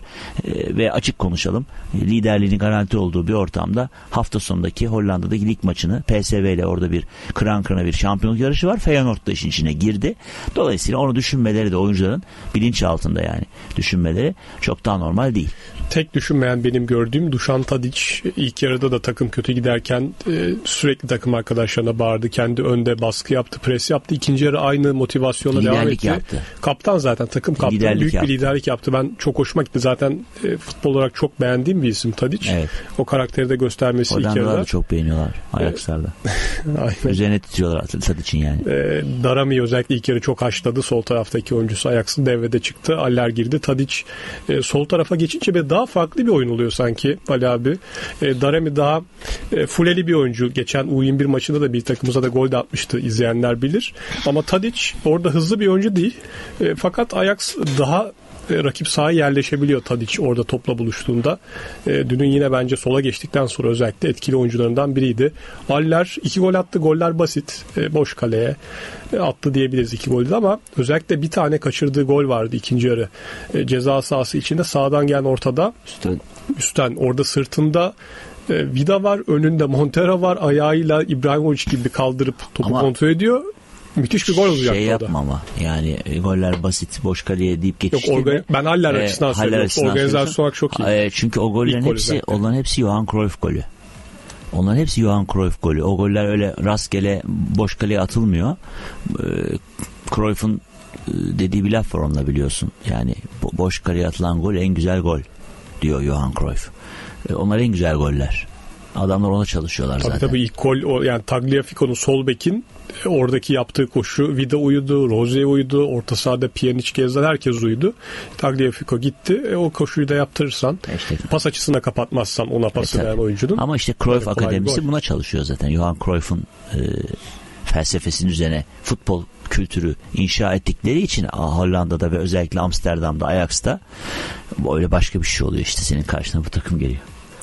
Ve açık konuşalım, liderliğinin garanti olduğu bir ortamda hafta sonundaki Hollanda'daki lig maçını, PSV ile orada bir kıran kırana bir şampiyonluk yarışı var. Feyenoord da işin içine girdi. Dolayısıyla onu düşünmeleri de oyuncuların bilinç altında, yani düşünmeleri çok daha normal değil. Tek düşünmeyen benim gördüğüm Dušan Tadić ilk yarıda da takım kötü giderken sürekli takım arkadaşlarına bağırdı. Kendi önde baskı yaptı, pres yaptı. İkinci yarı aynı motivasyonla liderlik devam etti. Yaptı. Kaptan zaten, takım kaptanı. Büyük yaptı. Bir liderlik yaptı. Ben çok hoşuma gitti. Zaten futbol olarak çok beğendiğim bir isim Tadić. Evet. O karakteri de göstermesi ilk yarıda. Hollandalılar da çok beğeniyorlar Ajax'larda. Üzerine titriyorlar Tadic'in yani. Darami özellikle ilk yarı çok haşladı. Sol taraftaki oyuncusu Ajax'ın devrede çıktı. Aller girdi. Tadić sol tarafa geçince bir daha farklı bir oyun oluyor sanki Ali abi. Darami daha fuleli bir oyuncu. Geçen U21 maçında da bir takımıza da gol de atmıştı. İzleyenler bilir. Ama Tadić orada hızlı bir oyuncu değil. Fakat Ajax daha rakip sahaya yerleşebiliyor Tadić orada topla buluştuğunda. Dünün yine bence sola geçtikten sonra özellikle etkili oyuncularından biriydi. Aller 2 gol attı. Goller basit. Boş kaleye attı diyebiliriz 2 golde, ama özellikle bir tane kaçırdığı gol vardı ikinci yarı. Ceza sahası içinde sağdan gelen ortada. Üstten orada sırtında Vida var, önünde Montero var, ayağıyla İbrahimovic gibi kaldırıp topu kontrol ediyor. Müthiş bir gol olacak. Yapma ama yani goller basit, boş kaleye deyip geçiştirme. Ben Haller açısından söylüyorum. Organizasyon olarak çok iyi. Çünkü o gollerin hepsi Johan Cruyff golü. Onların hepsi Johan Cruyff golü. O goller öyle rastgele boş kaleye atılmıyor. Cruyff'un dediği bir laf var, onunla biliyorsun. Yani boş kaleye atılan gol en güzel gol diyor Johan Cruyff. Onlar en güzel goller. Adamlar ona çalışıyorlar zaten. Tabii ilk gol yani Tagliafico'nun sol bekin oradaki yaptığı koşu, Vida uyudu, Rose uyudu, orta sahada Pjanic, Gezal, herkes uyudu. Tagliafico gitti. O koşuyu da yaptırırsan, pas açısına kapatmazsan ona pası veren oyuncunun. Ama işte Cruyff Akademisi buna çalışıyor zaten. Johan Cruyff'un felsefesinin üzerine futbol kültürü inşa ettikleri için Hollanda'da ve özellikle Amsterdam'da, Ajax'ta böyle başka bir şey oluyor işte, senin karşına bu takım geliyor.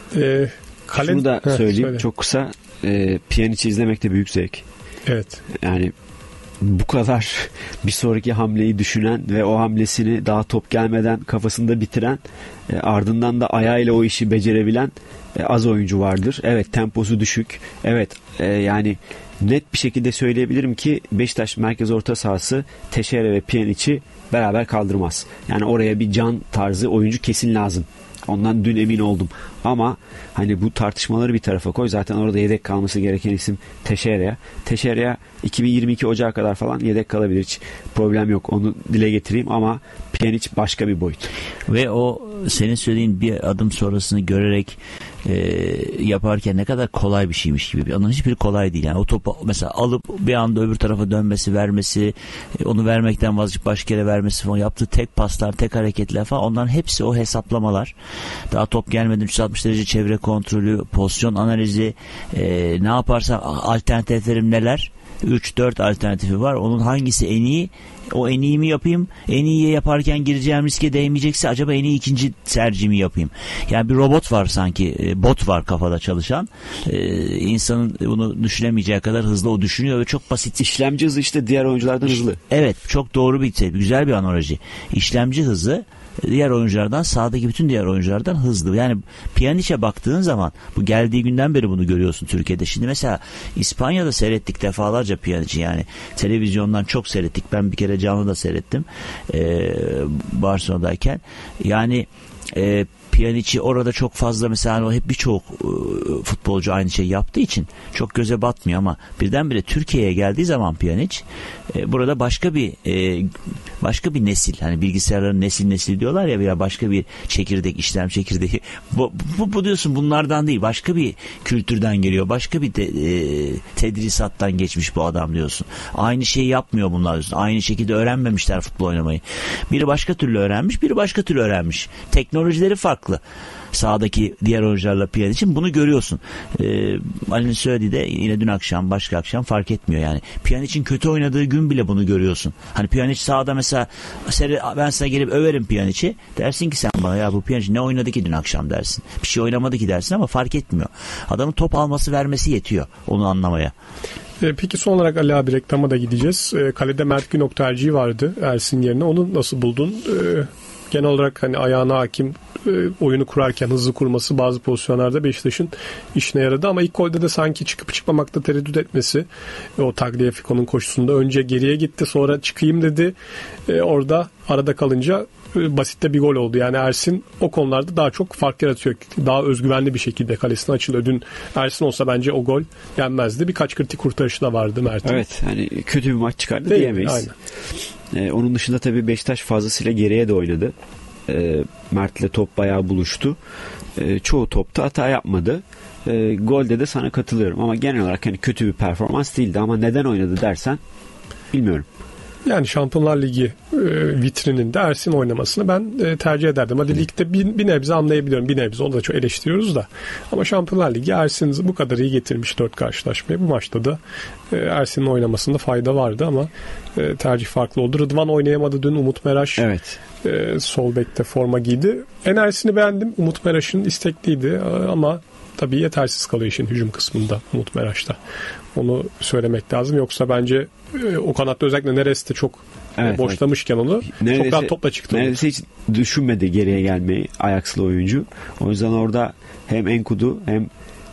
Şunu da söyleyeyim çok kısa. Pjanic'i izlemek de büyük zevk. Evet. Yani bu kadar bir sonraki hamleyi düşünen ve o hamlesini daha top gelmeden kafasında bitiren, ardından da ayağıyla o işi becerebilen az oyuncu vardır. Evet, temposu düşük. Evet, yani net bir şekilde söyleyebilirim ki Beşiktaş merkez orta sahası Teixeira ve Pjanic'i beraber kaldırmaz. Yani oraya bir can tarzı oyuncu kesin lazım. Ondan dün emin oldum. Ama hani bu tartışmaları bir tarafa koy. Zaten orada yedek kalması gereken isim Teixeira. Teixeira 2022 Ocağı kadar falan yedek kalabilir. Hiç problem yok. Onu dile getireyim ama Pjanic başka bir boyut. Ve o senin söylediğin bir adım sonrasını görerek yaparken ne kadar kolay bir şeymiş gibi. Onların hiçbiri kolay değil. Yani o topu mesela alıp bir anda öbür tarafa dönmesi, vermesi, onu vermekten vazgeçip başka yere vermesi falan, yaptığı tek paslar, tek hareketler falan, onların hepsi o hesaplamalar. Daha top gelmeden 360 derece çevre kontrolü, pozisyon analizi, ne yaparsam alternatiflerim neler? 3-4 alternatifi var. Onun hangisi en iyi? O en iyi mi yapayım? En iyi yaparken gireceğim riske değmeyecekse acaba en iyi ikinci tercihimi yapayım? Yani bir robot var sanki, bot var kafada çalışan. İnsanın bunu düşünemeyeceği kadar hızlı o düşünüyor ve çok basit. İşlemci hızı işte diğer oyunculardan hızlı. Evet, çok doğru bir şey. Güzel bir analoji. İşlemci hızı diğer oyunculardan, sahadaki bütün diğer oyunculardan hızlı. Yani Pjanic'e baktığın zaman, bu geldiği günden beri bunu görüyorsun Türkiye'de. Şimdi mesela İspanya'da seyrettik defalarca Pjanic'i, yani televizyondan çok seyrettik. Ben bir kere canlı da seyrettim Barcelona'dayken. Yani Pjanic'i orada çok fazla, mesela o hep birçok futbolcu aynı şey yaptığı için çok göze batmıyor, ama birdenbire Türkiye'ye geldiği zaman Pjanic burada başka bir nesil, hani bilgisayarların nesil diyorlar ya, veya başka bir çekirdek, işlem çekirdeği, bu diyorsun bunlardan değil, başka bir kültürden geliyor, başka bir tedrisattan geçmiş bu adam diyorsun. Aynı şeyi yapmıyor bunlar diyorsun. Aynı şekilde öğrenmemişler futbol oynamayı. Biri başka türlü öğrenmiş, biri başka türlü öğrenmiş. Teknolojileri farklı. Sahadaki diğer oyuncularla Pjanic'in, bunu görüyorsun. Ali'nin söylediği de yine dün akşam, başka akşam fark etmiyor yani. Pjanic'in kötü oynadığı gün bile bunu görüyorsun. Hani Pjanic sahada mesela, ben sana gelip överim Pjanic'i, dersin ki sen bana, ya bu Pjanic ne oynadı ki dün akşam dersin. Bir şey oynamadı ki dersin, ama fark etmiyor. Adamın top alması vermesi yetiyor onu anlamaya. Peki son olarak Ali abi, reklama da gideceğiz. Kalede Mert Günok tercihi vardı Ersin yerine. Onu nasıl buldun? Genel olarak hani ayağına hakim, oyunu kurarken hızlı kurması bazı pozisyonlarda Beşiktaş'ın işine yaradı, ama ilk golde de sanki çıkıp çıkmamakta tereddüt etmesi, o Tagliafico'nun koşusunda önce geriye gitti, sonra çıkayım dedi, orada arada kalınca basitte bir gol oldu. Yani Ersin o konularda daha çok fark yaratıyor. Daha özgüvenli bir şekilde kalesine açılıyor. Dün Ersin olsa bence o gol yenmezdi. Birkaç kritik kurtarışı da vardı Mert'in. Evet, hani kötü bir maç çıkardı diyemeyiz. Aynen. Onun dışında tabii Beşiktaş fazlasıyla geriye de oynadı. Mert'le top bayağı buluştu. Çoğu topta hata yapmadı. Golde de sana katılıyorum, ama genel olarak hani kötü bir performans değildi, ama neden oynadı dersen bilmiyorum. Yani Şampiyonlar Ligi vitrininde Ersin oynamasını ben tercih ederdim. Hadi ligde bir nebze anlayabiliyorum. Bir nebze, onu da çok eleştiriyoruz da. Ama Şampiyonlar Ligi Ersin bu kadar iyi getirmiş 4 karşılaşmayı. Bu maçta da Ersin'in oynamasında fayda vardı, ama tercih farklı oldu. Rıdvan oynayamadı dün. Umut Meraş sol bekte forma giydi. Enerjisini beğendim. Umut Meraş'ın istekliydi, ama tabii yetersiz kalıyor işin hücum kısmında Umut Meraş'ta. Onu söylemek lazım. Yoksa bence o kanatta özellikle Neres de çok boşlamışken onu çok rahat topla çıktı. Neredeyse hiç düşünmedi geriye gelmeyi Ajax'lı oyuncu. O yüzden orada hem Enkudu hem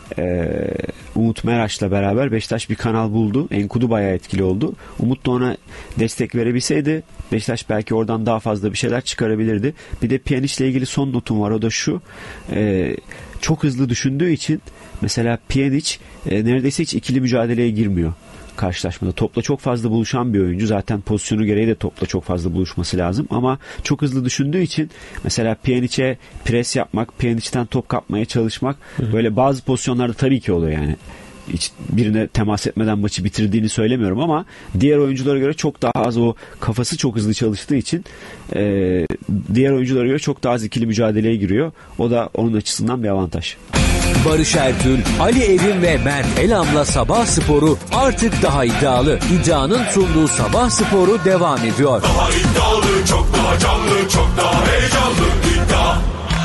Umut Meraş'la beraber Beşiktaş bir kanal buldu. Enkudu bayağı etkili oldu. Umut da ona destek verebilseydi Beşiktaş belki oradan daha fazla bir şeyler çıkarabilirdi. Bir de Pjanic'le ilgili son notum var. O da şu. çok hızlı düşündüğü için mesela Pjanic neredeyse hiç ikili mücadeleye girmiyor karşılaşmada. Topla çok fazla buluşan bir oyuncu. Zaten pozisyonu gereği de topla çok fazla buluşması lazım. Ama çok hızlı düşündüğü için mesela Pjanic'e pres yapmak, Pjanic'ten top kapmaya çalışmak böyle bazı pozisyonlarda tabii ki oluyor yani. Hiç birine temas etmeden maçı bitirdiğini söylemiyorum ama diğer oyunculara göre çok daha az, o kafası çok hızlı çalıştığı için diğer oyunculara göre çok daha az ikili mücadeleye giriyor. O da onun açısından bir avantaj. Barış Ertül, Ali Evin ve Mert Elam'la Sabah Sporu artık daha iddialı. İddianın sunduğu Sabah Sporu devam ediyor. Daha iddialı, çok daha canlı, çok daha heyecanlı. İddia.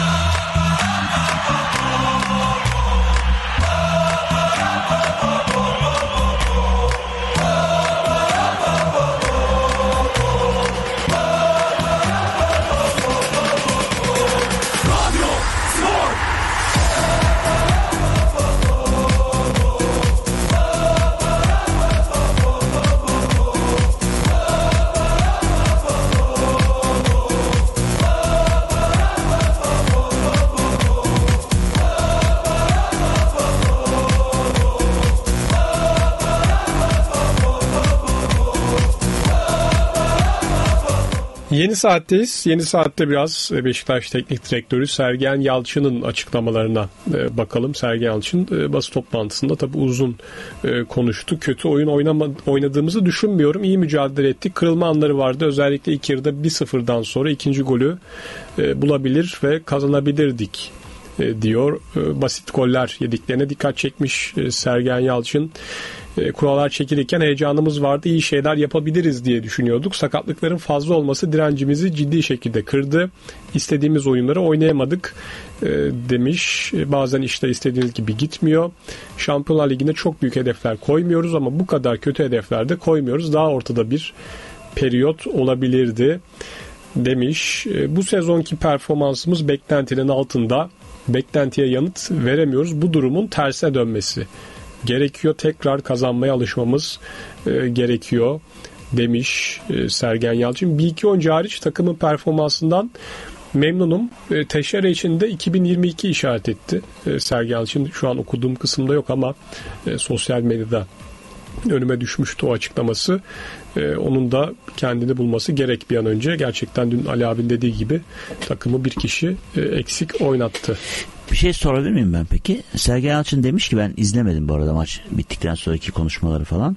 Yeni saatteyiz. Yeni saatte biraz Beşiktaş Teknik Direktörü Sergen Yalçın'ın açıklamalarına bakalım. Sergen Yalçın basın toplantısında tabii uzun konuştu. Kötü oyun oynadığımızı düşünmüyorum. İyi mücadele ettik. Kırılma anları vardı. Özellikle ilk yarıda 1-0'dan sonra ikinci golü bulabilir ve kazanabilirdik diyor. Basit goller yediklerine dikkat çekmiş Sergen Yalçın. Kurallar çekilirken heyecanımız vardı. İyi şeyler yapabiliriz diye düşünüyorduk. Sakatlıkların fazla olması direncimizi ciddi şekilde kırdı. İstediğimiz oyunları oynayamadık demiş. Bazen işte istediğiniz gibi gitmiyor. Şampiyonlar Ligi'nde çok büyük hedefler koymuyoruz ama bu kadar kötü hedefler de koymuyoruz. Daha ortada bir periyot olabilirdi demiş. Bu sezonki performansımız beklentinin altında. Beklentiye yanıt veremiyoruz. Bu durumun terse dönmesi gerekiyor. Tekrar kazanmaya alışmamız gerekiyor demiş Sergen Yalçın. Bir iki oyuncu hariç takımın performansından memnunum. Teixeira için de 2022 işaret etti Sergen Yalçın. Şu an okuduğum kısımda yok ama sosyal medyada önüme düşmüştü o açıklaması. Onun da kendini bulması gerek bir an önce. Gerçekten dün Ali abinin dediği gibi takımı bir kişi eksik oynattı. Bir şey sorabilir miyim ben peki? Sergen Yalçın demiş ki, ben izlemedim bu arada maç bittikten sonraki konuşmaları falan.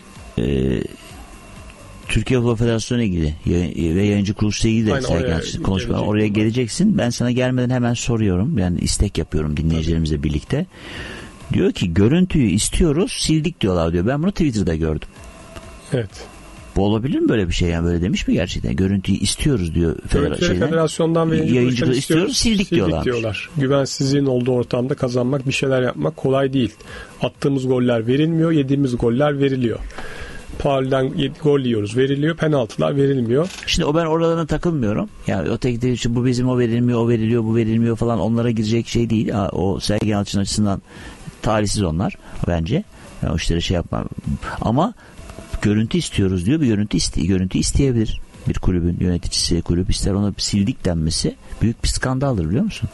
Türkiye Futbol Federasyonu ile ilgili ve yayıncı kuruluşla ilgili de Sergen Yalçın konuşmalar. Oraya geleceksin. Ben sana gelmeden hemen soruyorum. Yani istek yapıyorum dinleyicilerimizle birlikte. Diyor ki görüntüyü istiyoruz, sildik diyorlar diyor. Ben bunu Twitter'da gördüm. Evet. Bu olabilir mi böyle bir şey? Yani böyle demiş mi gerçekten? Görüntüyü istiyoruz diyor. Federasyondan ve yayıncılığı istiyoruz, sildik diyorlar. Güvensizliğin olduğu ortamda kazanmak, bir şeyler yapmak kolay değil. Attığımız goller verilmiyor, yediğimiz goller veriliyor. Paul'den gol yiyoruz, veriliyor. Penaltılar verilmiyor. Şimdi ben oralarına takılmıyorum. Yani o tek değil, bu bizim, o verilmiyor, o veriliyor, bu verilmiyor falan, onlara girecek şey değil. O Sergen Yalçın açısından talihsiz onlar bence. Yani o işlere şey yapmam. Ama görüntü istiyoruz diyor. Bir görüntü isteyebilir. Bir kulübün yöneticisi, kulüp ister, ona sildik denmesi büyük bir skandaldır, biliyor musun?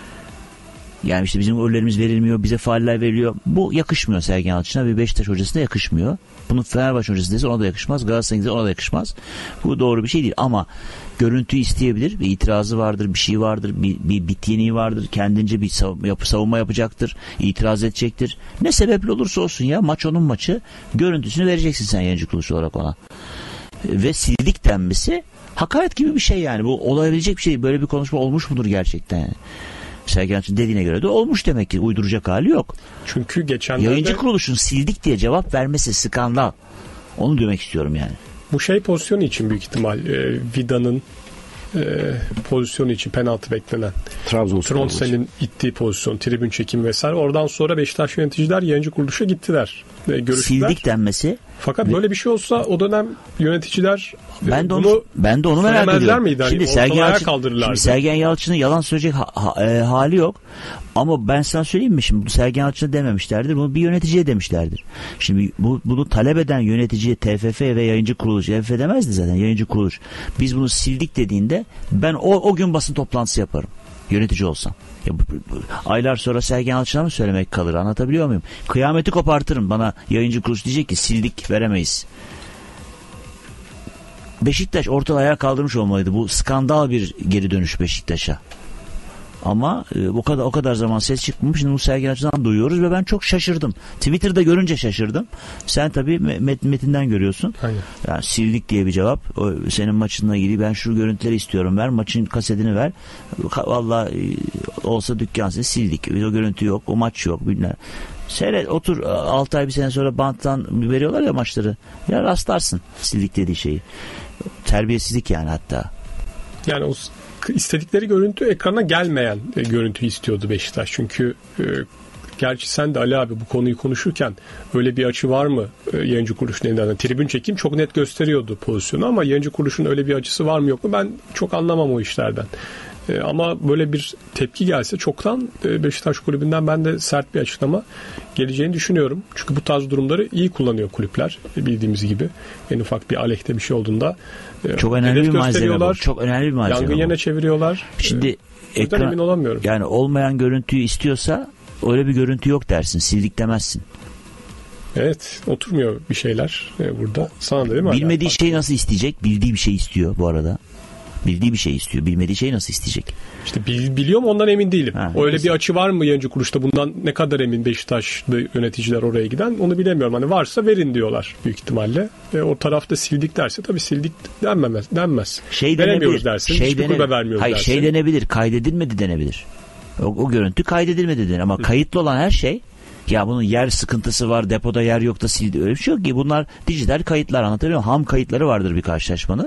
Yani işte bizim gollerimiz verilmiyor, bize fauller veriliyor. Bu yakışmıyor Sergen Yalçın'a ve Beşiktaş hocasına yakışmıyor. Bunu Fenerbahçe hocası dese ona da yakışmaz. Galatasaray'ın ona da yakışmaz. Bu doğru bir şey değil ama görüntüyü isteyebilir. Bir itirazı vardır, bir şey vardır, bir bit yeniği vardır. Kendince bir savunma yapacaktır. İtiraz edecektir. Ne sebeple olursa olsun ya, maç onun maçı. Görüntüsünü vereceksin sen yayıncı kuruluş olarak ona. Ve sildik denmesi hakaret gibi bir şey yani. Bu olabilecek bir şey. Böyle bir konuşma olmuş mudur gerçekten yani? Sergen Yalçın dediğine göre de olmuş demek ki. Uyduracak hali yok. Çünkü geçenlerde yayıncı kuruluşun sildik diye cevap vermesi skandal. Onu demek istiyorum yani. Bu pozisyonu için büyük ihtimal Vida'nın pozisyonu için penaltı beklenen. Trondsen'in ittiği pozisyon, tribün çekim vesaire. Oradan sonra Beşiktaş yöneticiler yayıncı kuruluşa gittiler. Görüştüler. Sildik denmesi. Fakat böyle bir şey olsa o dönem yöneticiler ben de onu merak ediyorum. Miydi? Şimdi Sergen Yalçın'ın yalan söyleyecek hali yok. Ama ben sana söyleyeyim mi, şimdi Sergen Yalçın'a dememişlerdir. Bunu bir yöneticiye demişlerdir. Şimdi bunu talep eden yöneticiye TFF ve yayıncı kuruluş, TFF demezdi zaten, yayıncı kuruluş. Biz bunu sildik dediğinde ben o gün basın toplantısı yaparım. Yönetici olsam. Aylar sonra Sergen Yalçın'a mı söylemek kalır? Anlatabiliyor muyum? Kıyameti kopartırım. Bana yayıncı kuruluş diyecek ki sildik, veremeyiz. Beşiktaş ortalığı ayağa kaldırmış olmalıydı. Bu skandal bir geri dönüş Beşiktaş'a. Ama o kadar zaman ses çıkmamış. Şimdi bu Sergen Yalçın'dan duyuyoruz ve ben çok şaşırdım. Twitter'da görünce şaşırdım. Sen tabii metinden görüyorsun. Aynen. Yani sildik diye bir cevap. O, senin maçınla ilgili ben şu görüntüleri istiyorum, ver. Maçın kasetini ver. Vallahi olsa dükkan sildik. O görüntü yok. O maç yok. Bilmem. Seyret, otur 6 ay bir sene sonra banttan veriyorlar ya maçları. Ya rastlarsın sildik dediği şeyi. Terbiyesizlik yani hatta. Yani o istedikleri görüntü ekrana gelmeyen görüntüyü istiyordu Beşiktaş. Çünkü gerçi sen de Ali abi bu konuyu konuşurken öyle bir açı var mı yayıncı kuruluşun elinden? Tribün çekim çok net gösteriyordu pozisyonu ama yayıncı kuruluşun öyle bir açısı var mı yok mu ben çok anlamam o işlerden. Ama böyle bir tepki gelse çoktan Beşiktaş kulübünden ben de sert bir açıklama geleceğini düşünüyorum. Çünkü bu tarz durumları iyi kullanıyor kulüpler bildiğimiz gibi. En ufak bir aleyhte bir şey olduğunda çok önemli bir malzeme bu. Çok önemli bir malzeme. Yangın yerine çeviriyorlar. Şimdi ekran, emin olamıyorum. Yani olmayan görüntüyü istiyorsa öyle bir görüntü yok dersin. Sildik demezsin. Evet, oturmuyor bir şeyler burada. Sana da değil mi? Bilmediği şeyi nasıl isteyecek? Bildiği bir şey istiyor bu arada. Bildiği bir şey istiyor. Bilmediği şeyi nasıl isteyecek? İşte biliyorum ondan emin değilim. Öyle bir açı var mı yayıncı kuruluşta? Bundan ne kadar emin Beşiktaşlı yöneticiler oraya giden? Onu bilemiyorum. Hani varsa verin diyorlar büyük ihtimalle. O tarafta sildik derse tabii sildik denmez. Veremiyoruz dersin. Hiçbir kulübe vermiyoruz hayır, dersin. Denebilir. Kaydedilmedi denebilir. O görüntü kaydedilmedi denir. Ama kayıtlı olan her şey, ya bunun yer sıkıntısı var, depoda yer yok da sildi. Öyle bir şey yok ki. Bunlar dijital kayıtlar, anlatabiliyor muyum? Ham kayıtları vardır bir karşılaşmanın.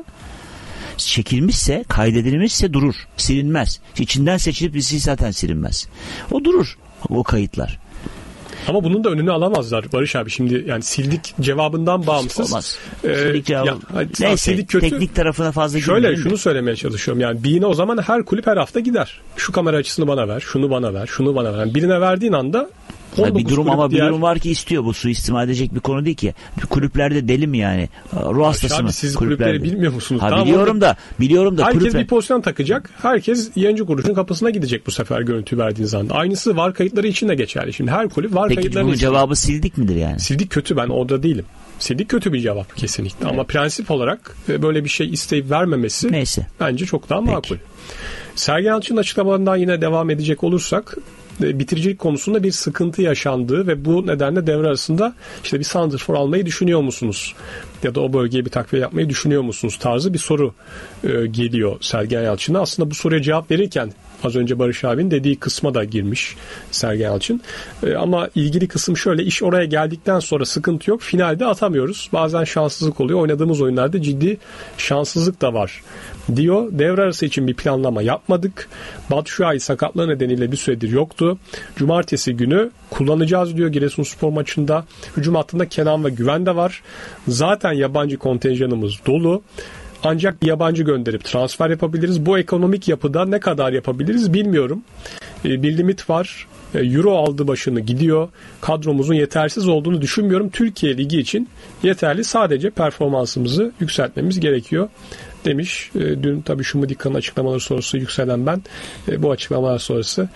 Çekilmişse, kaydedilmişse durur. Silinmez. İçinden seçilip bir şey zaten silinmez. O durur. O kayıtlar. Ama bunun da önünü alamazlar Barış abi. Şimdi yani sildik cevabından bağımsız. Olmaz. Sildik cevabı. Neyse, sildik kötü. Teknik tarafına fazla şöyle şunu söylemeye çalışıyorum. Yani birine o zaman her kulüp her hafta gider. Şu kamera açısını bana ver, şunu bana ver, şunu bana ver. Yani birine verdiğin anda bir durum var ki istiyor. Bu suistimal edecek bir konu değil ki. Kulüplerde deli mi yani? Ruh hastası mı? Siz kulüpleri bilmiyor musunuz? Biliyorum da. Herkes kulüpler... bir pozisyon takacak. Herkes yayıncı kuruluşun kapısına gidecek bu sefer görüntü verdiğiniz anda. Aynısı var kayıtları için de geçerli. Şimdi her kulüp var kayıtlarını istiyor. Peki bunun cevabı sildik midir yani? Sildik kötü, ben orada değilim. Sildik kötü bir cevap kesinlikle. Evet. Ama prensip olarak böyle bir şey isteyip vermemesi bence çok daha makul. Sergen Yalçın'ın açıklamalarından yine devam edecek olursak bitiricilik konusunda bir sıkıntı yaşandığı ve bu nedenle devre arasında işte bir santrfor almayı düşünüyor musunuz? Ya da o bölgeye bir takviye yapmayı düşünüyor musunuz? Tarzı bir soru geliyor Sergen Yalçın'a. Aslında bu soruya cevap verirken az önce Barış abinin dediği kısma da girmiş Sergen Yalçın. Ama ilgili kısım şöyle: iş oraya geldikten sonra sıkıntı yok. Finalde atamıyoruz. Bazen şanssızlık oluyor. Oynadığımız oyunlarda ciddi şanssızlık da var diyor. Devre arası için bir planlama yapmadık. Batshuayi sakatlığı nedeniyle bir süredir yoktu. Cumartesi günü kullanacağız diyor Giresunspor maçında. Hücum hattında Kenan ve Güven de var. Zaten yabancı kontenjanımız dolu. Ancak bir yabancı gönderip transfer yapabiliriz. Bu ekonomik yapıda ne kadar yapabiliriz bilmiyorum. Bir limit var. Euro aldı başını gidiyor. Kadromuzun yetersiz olduğunu düşünmüyorum. Türkiye Ligi için yeterli. Sadece performansımızı yükseltmemiz gerekiyor demiş. Dün tabii Şumudika'nın açıklamaları sonrası yükselen ben bu açıklamalar sonrası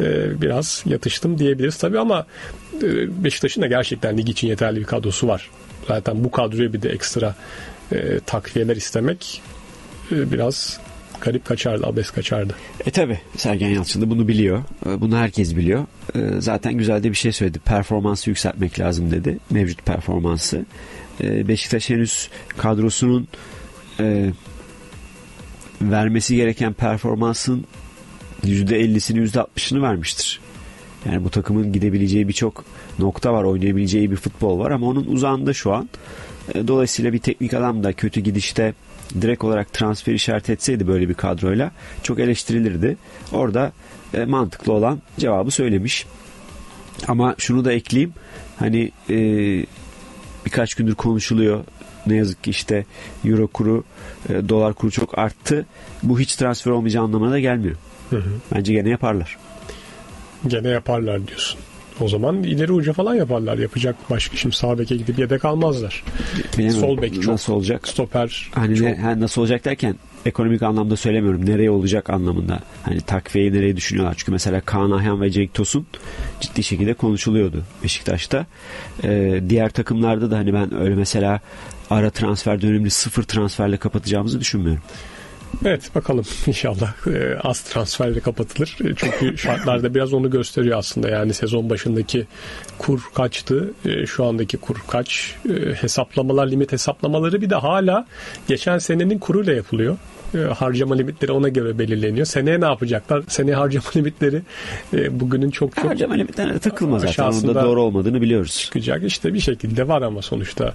biraz yatıştım diyebiliriz tabii, ama Beşiktaş'ın da gerçekten lig için yeterli bir kadrosu var. Zaten bu kadroya bir de ekstra takviyeler istemek biraz garip kaçardı, abes kaçardı. Tabi Sergen Yalçın da bunu biliyor. Bunu herkes biliyor. Zaten güzel de bir şey söyledi. Performansı yükseltmek lazım dedi. Mevcut performansı. Beşiktaş henüz kadrosunun vermesi gereken performansın %50'sini %60'ını vermiştir. Yani bu takımın gidebileceği birçok nokta var. Oynayabileceği bir futbol var ama onun uzağında şu an. Dolayısıyla bir teknik adam da kötü gidişte direkt olarak transfer işaret etseydi böyle bir kadroyla çok eleştirilirdi. Orada mantıklı olan cevabı söylemiş. Ama şunu da ekleyeyim. Hani birkaç gündür konuşuluyor. Ne yazık ki işte euro kuru, dolar kuru çok arttı. Bu hiç transfer olmayacağı anlamına da gelmiyor. Bence gene yaparlar. Gene yaparlar diyorsun. O zaman ileri uca falan yaparlar. Yapacak başka, şimdi sağ beke gidip yedek almazlar. Bilemem. Sol bek çok. Nasıl olacak? Stoper hani çok. nasıl olacak derken ekonomik anlamda söylemiyorum. Nereye olacak anlamında. Hani takviyeyi nereye düşünüyorlar. Çünkü mesela Kaan Ayhan ve Cenk Tosun ciddi şekilde konuşuluyordu Beşiktaş'ta. Diğer takımlarda da hani ben öyle mesela ara transfer dönemini 0 transferle kapatacağımızı düşünmüyorum. Evet, bakalım inşallah az transferle kapatılır. Çünkü şartlarda biraz onu gösteriyor aslında. Yani sezon başındaki kur kaçtı, şu andaki kur kaç, hesaplamalar, limit hesaplamaları bir de hala geçen senenin kuruyla yapılıyor. Harcama limitleri ona göre belirleniyor. Seneye ne yapacaklar? Seneye harcama limitleri bugünün çok harcama limitlerine takılma zaten. Onun da doğru olmadığını biliyoruz. Çıkacak. İşte bir şekilde var ama sonuçta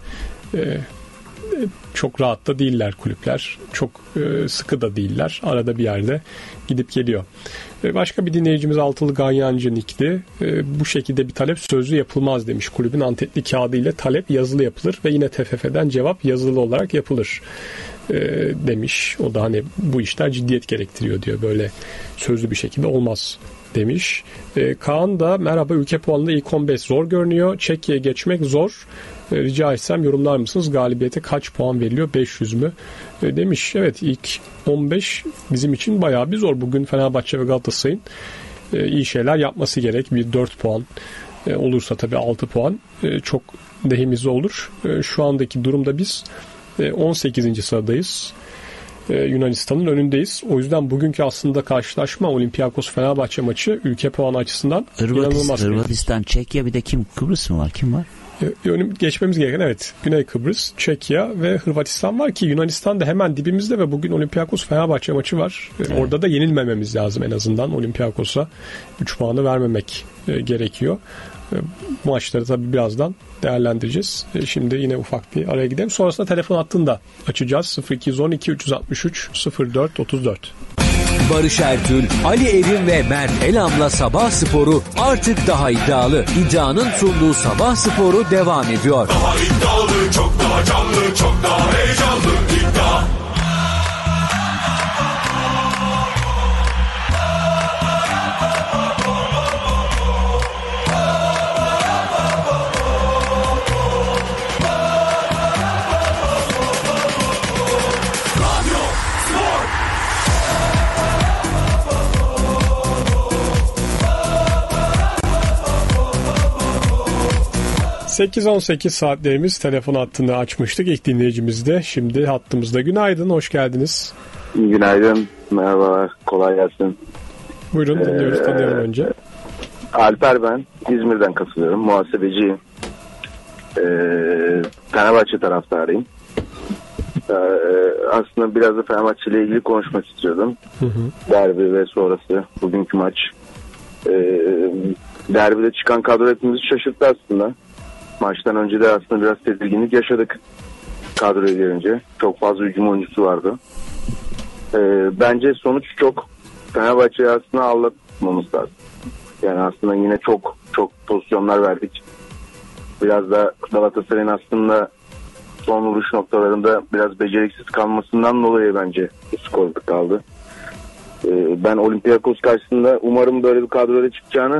çok rahat da değiller kulüpler. Çok sıkı da değiller. Arada bir yerde gidip geliyor. Başka bir dinleyicimiz Altılı Ganyancı Nikli. Bu şekilde bir talep sözlü yapılmaz demiş. Kulübün anketli kağıdı ile talep yazılı yapılır ve yine TFF'den cevap yazılı olarak yapılır demiş. O da hani bu işler ciddiyet gerektiriyor diyor. Böyle sözlü bir şekilde olmaz demiş. Kaan da merhaba, ülke puanında ilk 15 zor görünüyor. Çekya'ya geçmek zor. Rica etsem yorumlar mısınız? Galibiyete kaç puan veriliyor? 500 mü? Demiş. Evet, ilk 15 bizim için bayağı bir zor. Bugün Fenerbahçe ve Galatasaray'ın iyi şeyler yapması gerek. Bir 4 puan olursa tabii 6 puan çok lehimize olur. Şu andaki durumda biz 18. sıradayız. Yunanistan'ın önündeyiz. O yüzden bugünkü aslında karşılaşma Olympiakos-Fenerbahçe maçı ülke puanı açısından inanılmaz. Hırvatistan, Çekya, bir de kim? Kıbrıs mı var? Kim var? Geçmemiz gereken evet. Güney Kıbrıs, Çekya ve Hırvatistan var ki Yunanistan da hemen dibimizde ve bugün Olympiakos-Fenerbahçe maçı var. Evet. Orada da yenilmememiz lazım en azından. Olympiakos'a 3 puanı vermemek gerekiyor. Bu maçları tabii birazdan değerlendireceğiz. Şimdi yine ufak bir araya gidelim. Sonrasında telefon hattını da açacağız. 0212 363 04 34. Barış Ertül, Ali Evin ve Mert Elam'la Sabah Sporu artık daha iddialı. İddianın sunduğu Sabah Sporu devam ediyor. Daha iddialı, çok daha canlı, çok daha heyecanlı. İddia. Radyo Spor. 8-18 saatlerimiz, telefon hattını açmıştık. İlk dinleyicimiz de şimdi hattımızda. Günaydın, hoş geldiniz. Günaydın, merhabalar, kolay gelsin. Buyurun, dinliyoruz, tanıyalım önce. Alper ben, İzmir'den katılıyorum, muhasebeciyim. Fenerbahçe taraftarıyım. Aslında biraz da Fenerbahçe ile ilgili konuşmak istiyordum. Derbi ve sonrası, bugünkü maç. Derbide çıkan kadro hepimizi şaşırttı aslında. Maçtan önce de aslında biraz tedirginlik yaşadık kadroya gelince. Çok fazla hücum oyuncusu vardı. Bence sonuç çok. Fenerbahçe'yi aslında ağlatmamız lazım. Yani aslında yine çok pozisyonlar verdik. Biraz da Galatasaray'ın aslında son vuruş noktalarında biraz beceriksiz kalmasından dolayı bence skor kaldı. Ben Olympiakos karşısında umarım böyle bir kadroya çıkacağını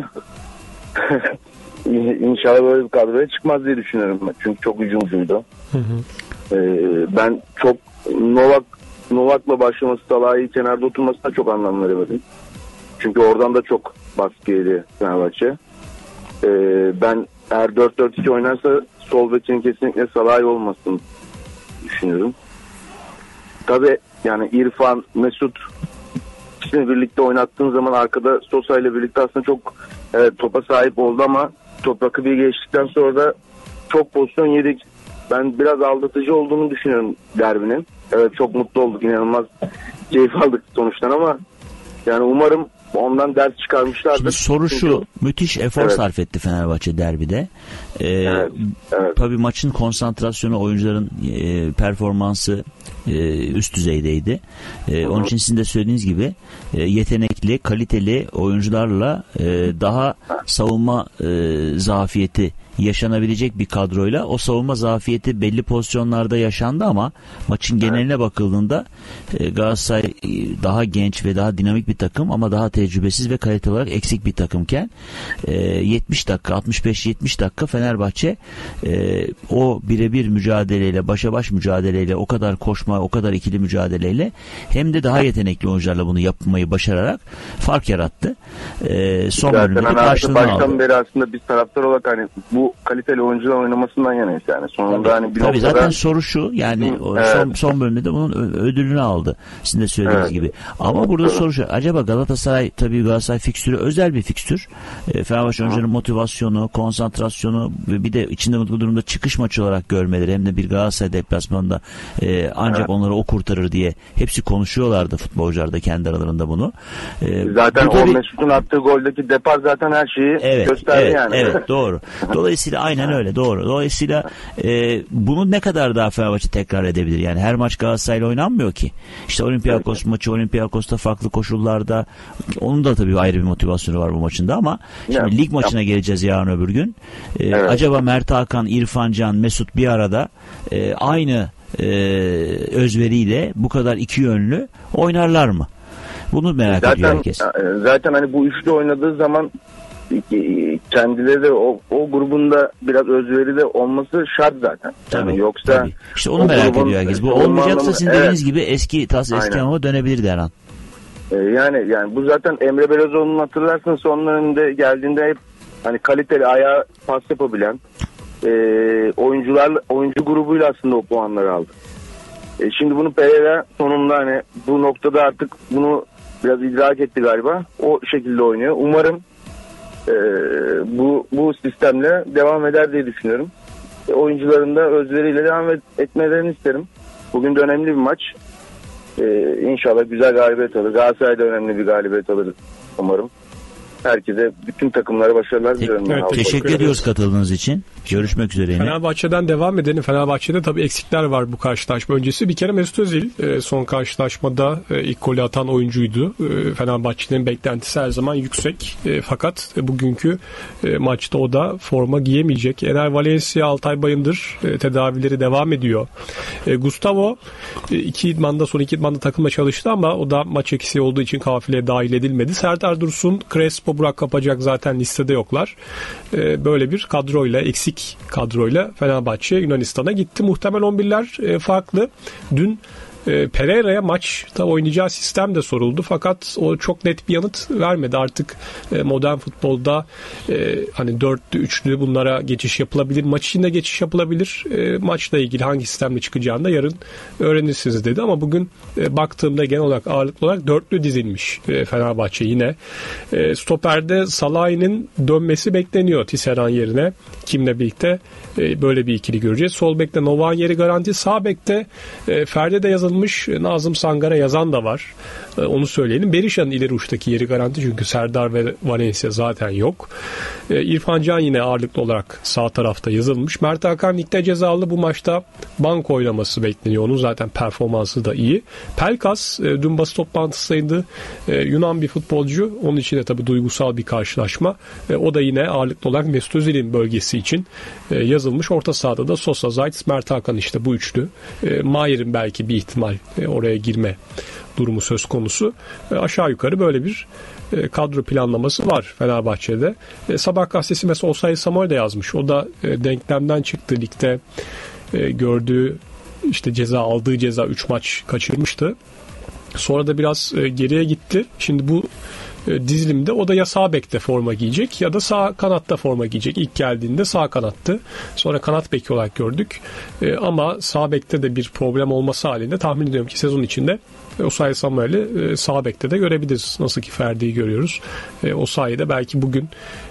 İnşallah böyle bir kadroya çıkmaz diye düşünüyorum. Çünkü çok hücumcuydu. Ben çok Novak'la başlaması, Salah'ı kenarda oturmasına çok anlam veremedim. Çünkü oradan da çok baskı yedi Fenerbahçe. Ben eğer 4-4-2 oynarsa sol bekin kesinlikle Salah'ı olmasını düşünüyorum. Tabii yani İrfan, Mesut ikisini birlikte oynattığın zaman arkada Sosa ile birlikte aslında çok topa sahip oldu ama top rakibi geçtikten sonra da çok pozisyon yedik. Ben biraz aldatıcı olduğunu düşünüyorum derbinin. Evet, çok mutlu olduk, inanılmaz keyif aldık sonuçtan ama yani umarım ondan ders çıkarmışlardır. Şimdi soru şu, müthiş efor sarf etti Fenerbahçe derbide. Evet. Tabii maçın konsantrasyonu, oyuncuların performansı üst düzeydeydi. Onun için sizin de söylediğiniz gibi yetenekli, kaliteli oyuncularla daha savunma zafiyeti yaşanabilecek bir kadroyla o savunma zafiyeti belli pozisyonlarda yaşandı ama maçın geneline bakıldığında Galatasaray daha genç ve daha dinamik bir takım ama daha tecrübesiz ve kalite olarak eksik bir takımken 70 dakika 65-70 dakika Fenerbahçe o birebir mücadeleyle, başa baş mücadeleyle, o kadar koşma, o kadar ikili mücadeleyle hem de daha yetenekli oyuncularla bunu yapmayı başararak fark yarattı. Son bölümde de karşılığını aldı. Baştan beri aslında biz taraftar olarak hani bu kaliteli oyuncular oynamasından yanayız yani. Sonunda hani bir tabii noktada... zaten soru şu yani son bölümde de bunun ödülünü aldı. Sizin de söylediğiniz gibi. Ama burada soru şu. Acaba Galatasaray fikstürü özel bir fikstür. Fenerbahçe oyuncuların motivasyonu, konsantrasyonu ve bir de içinde bu durumda çıkış maçı olarak görmeleri hem de bir Galatasaray deplasmanında ancak onları o kurtarır diye hepsi konuşuyorlardı, futbolcular da kendi aralarında bunu. Zaten o Mesut'un attığı goldeki depar zaten her şeyi gösterdi yani. Evet, doğru. Dolayısıyla aynen öyle, doğru. Dolayısıyla bunu ne kadar daha Fenerbahçe tekrar edebilir? Yani her maç Galatasaray'la oynanmıyor ki. İşte Olympiakos maçı, Olympiakos'ta farklı koşullarda, onun da tabii ayrı bir motivasyonu var bu maçında ama şimdi lig maçına geleceğiz yarın öbür gün. Acaba Mert Hakan, İrfan Can, Mesut bir arada aynı özveriyle bu kadar iki yönlü oynarlar mı? Bunu merak ediyor herkes. Zaten hani bu üçlü oynadığı zaman kendileri de o grubunda biraz özverili olması şart zaten. Tabii, yani yoksa tabii. İşte onu merak ediyor herkes. Bu olmayacaksa sizin dediğiniz gibi eski ama dönebilir her an. Yani bu zaten Emre Belözoğlu'nun hatırlarsınız sonların önünde geldiğinde hep hani kaliteli ayağa pas yapabilen oyuncu grubuyla aslında o puanları aldı. Şimdi bunu Pereira sonunda hani bu noktada artık bunu biraz idrak etti galiba. O şekilde oynuyor. Umarım bu sistemle devam eder diye düşünüyorum. Oyuncuların da özveriyle devam etmelerini isterim. Bugün de önemli bir maç. İnşallah güzel galibiyet alır. Galatasaray'da önemli bir galibiyet alır umarım. Herkese, bütün takımlara başarılar diliyorum. Evet, teşekkür ediyoruz katıldığınız için. Görüşmek üzere yine. Fenerbahçe'den devam edelim. Fenerbahçe'de tabii eksikler var bu karşılaşma öncesi. Bir kere Mesut Özil son karşılaşmada ilk golü atan oyuncuydu. Fenerbahçe'nin beklentisi her zaman yüksek. Fakat bugünkü maçta o da forma giyemeyecek. Ener Valencia, Altay Bayındır tedavileri devam ediyor. Gustavo iki idmanda takımla çalıştı ama o da maç eksiği olduğu için kafileye dahil edilmedi. Serdar Dursun, Crespo, Burak Kapacak zaten listede yoklar. Böyle bir kadroyla, eksik kadroyla Fenerbahçe Yunanistan'a gitti. Muhtemel 11'ler farklı. Dün Pereira'ya maçta oynayacağı sistem de soruldu fakat o çok net bir yanıt vermedi. Artık modern futbolda hani dörtlü, üçlü bunlara geçiş yapılabilir. Maç içinde geçiş yapılabilir. Maçla ilgili hangi sistemle çıkacağını da yarın öğrenirsiniz dedi ama bugün baktığımda genel olarak ağırlıklı olarak dörtlü dizilmiş Fenerbahçe yine. Stoper'de Salah'ın dönmesi bekleniyor Tisserand yerine. Kimle birlikte böyle bir ikili göreceğiz. Sol bekte Novak'ın yeri garanti. Sağ bekte Ferdi de yazılmış. Nazım Sangara yazan da var. Onu söyleyelim. Berisha'nın ileri uçtaki yeri garanti çünkü Serdar ve Valencia zaten yok. İrfan Can yine ağırlıklı olarak sağ tarafta yazılmış. Mert Hakan ligde cezalı, bu maçta banko oynaması bekleniyor. Onun zaten performansı da iyi. Pelkas dün basın toplantısıydı. Yunan bir futbolcu. Onun için de tabii duygusal bir karşılaşma. O da yine ağırlıklı olarak Mesut Özil'in bölgesi için yazılmış. Orta sahada da Sosa, Zayt, Mert Hakan işte bu üçlü. Mahir'in belki bir ihtimal oraya girme durumu söz konusu. Aşağı yukarı böyle bir kadro planlaması var Fenerbahçe'de. Sabah gazetesi mesela Osayi Samuel de yazmış. O da denklemden çıktı ligde. Gördüğü işte aldığı ceza 3 maç kaçırmıştı. Sonra da biraz geriye gitti. Şimdi bu dizilimde o da ya sağ bekte forma giyecek ya da sağ kanatta forma giyecek. İlk geldiğinde sağ kanattı. Sonra kanat beki olarak gördük. Ama sağ bekte de bir problem olması halinde tahmin ediyorum ki sezon içinde Osayi Samuel'i sağ bekte de görebiliriz. Nasıl ki Ferdi'yi görüyoruz. O sayede belki bugün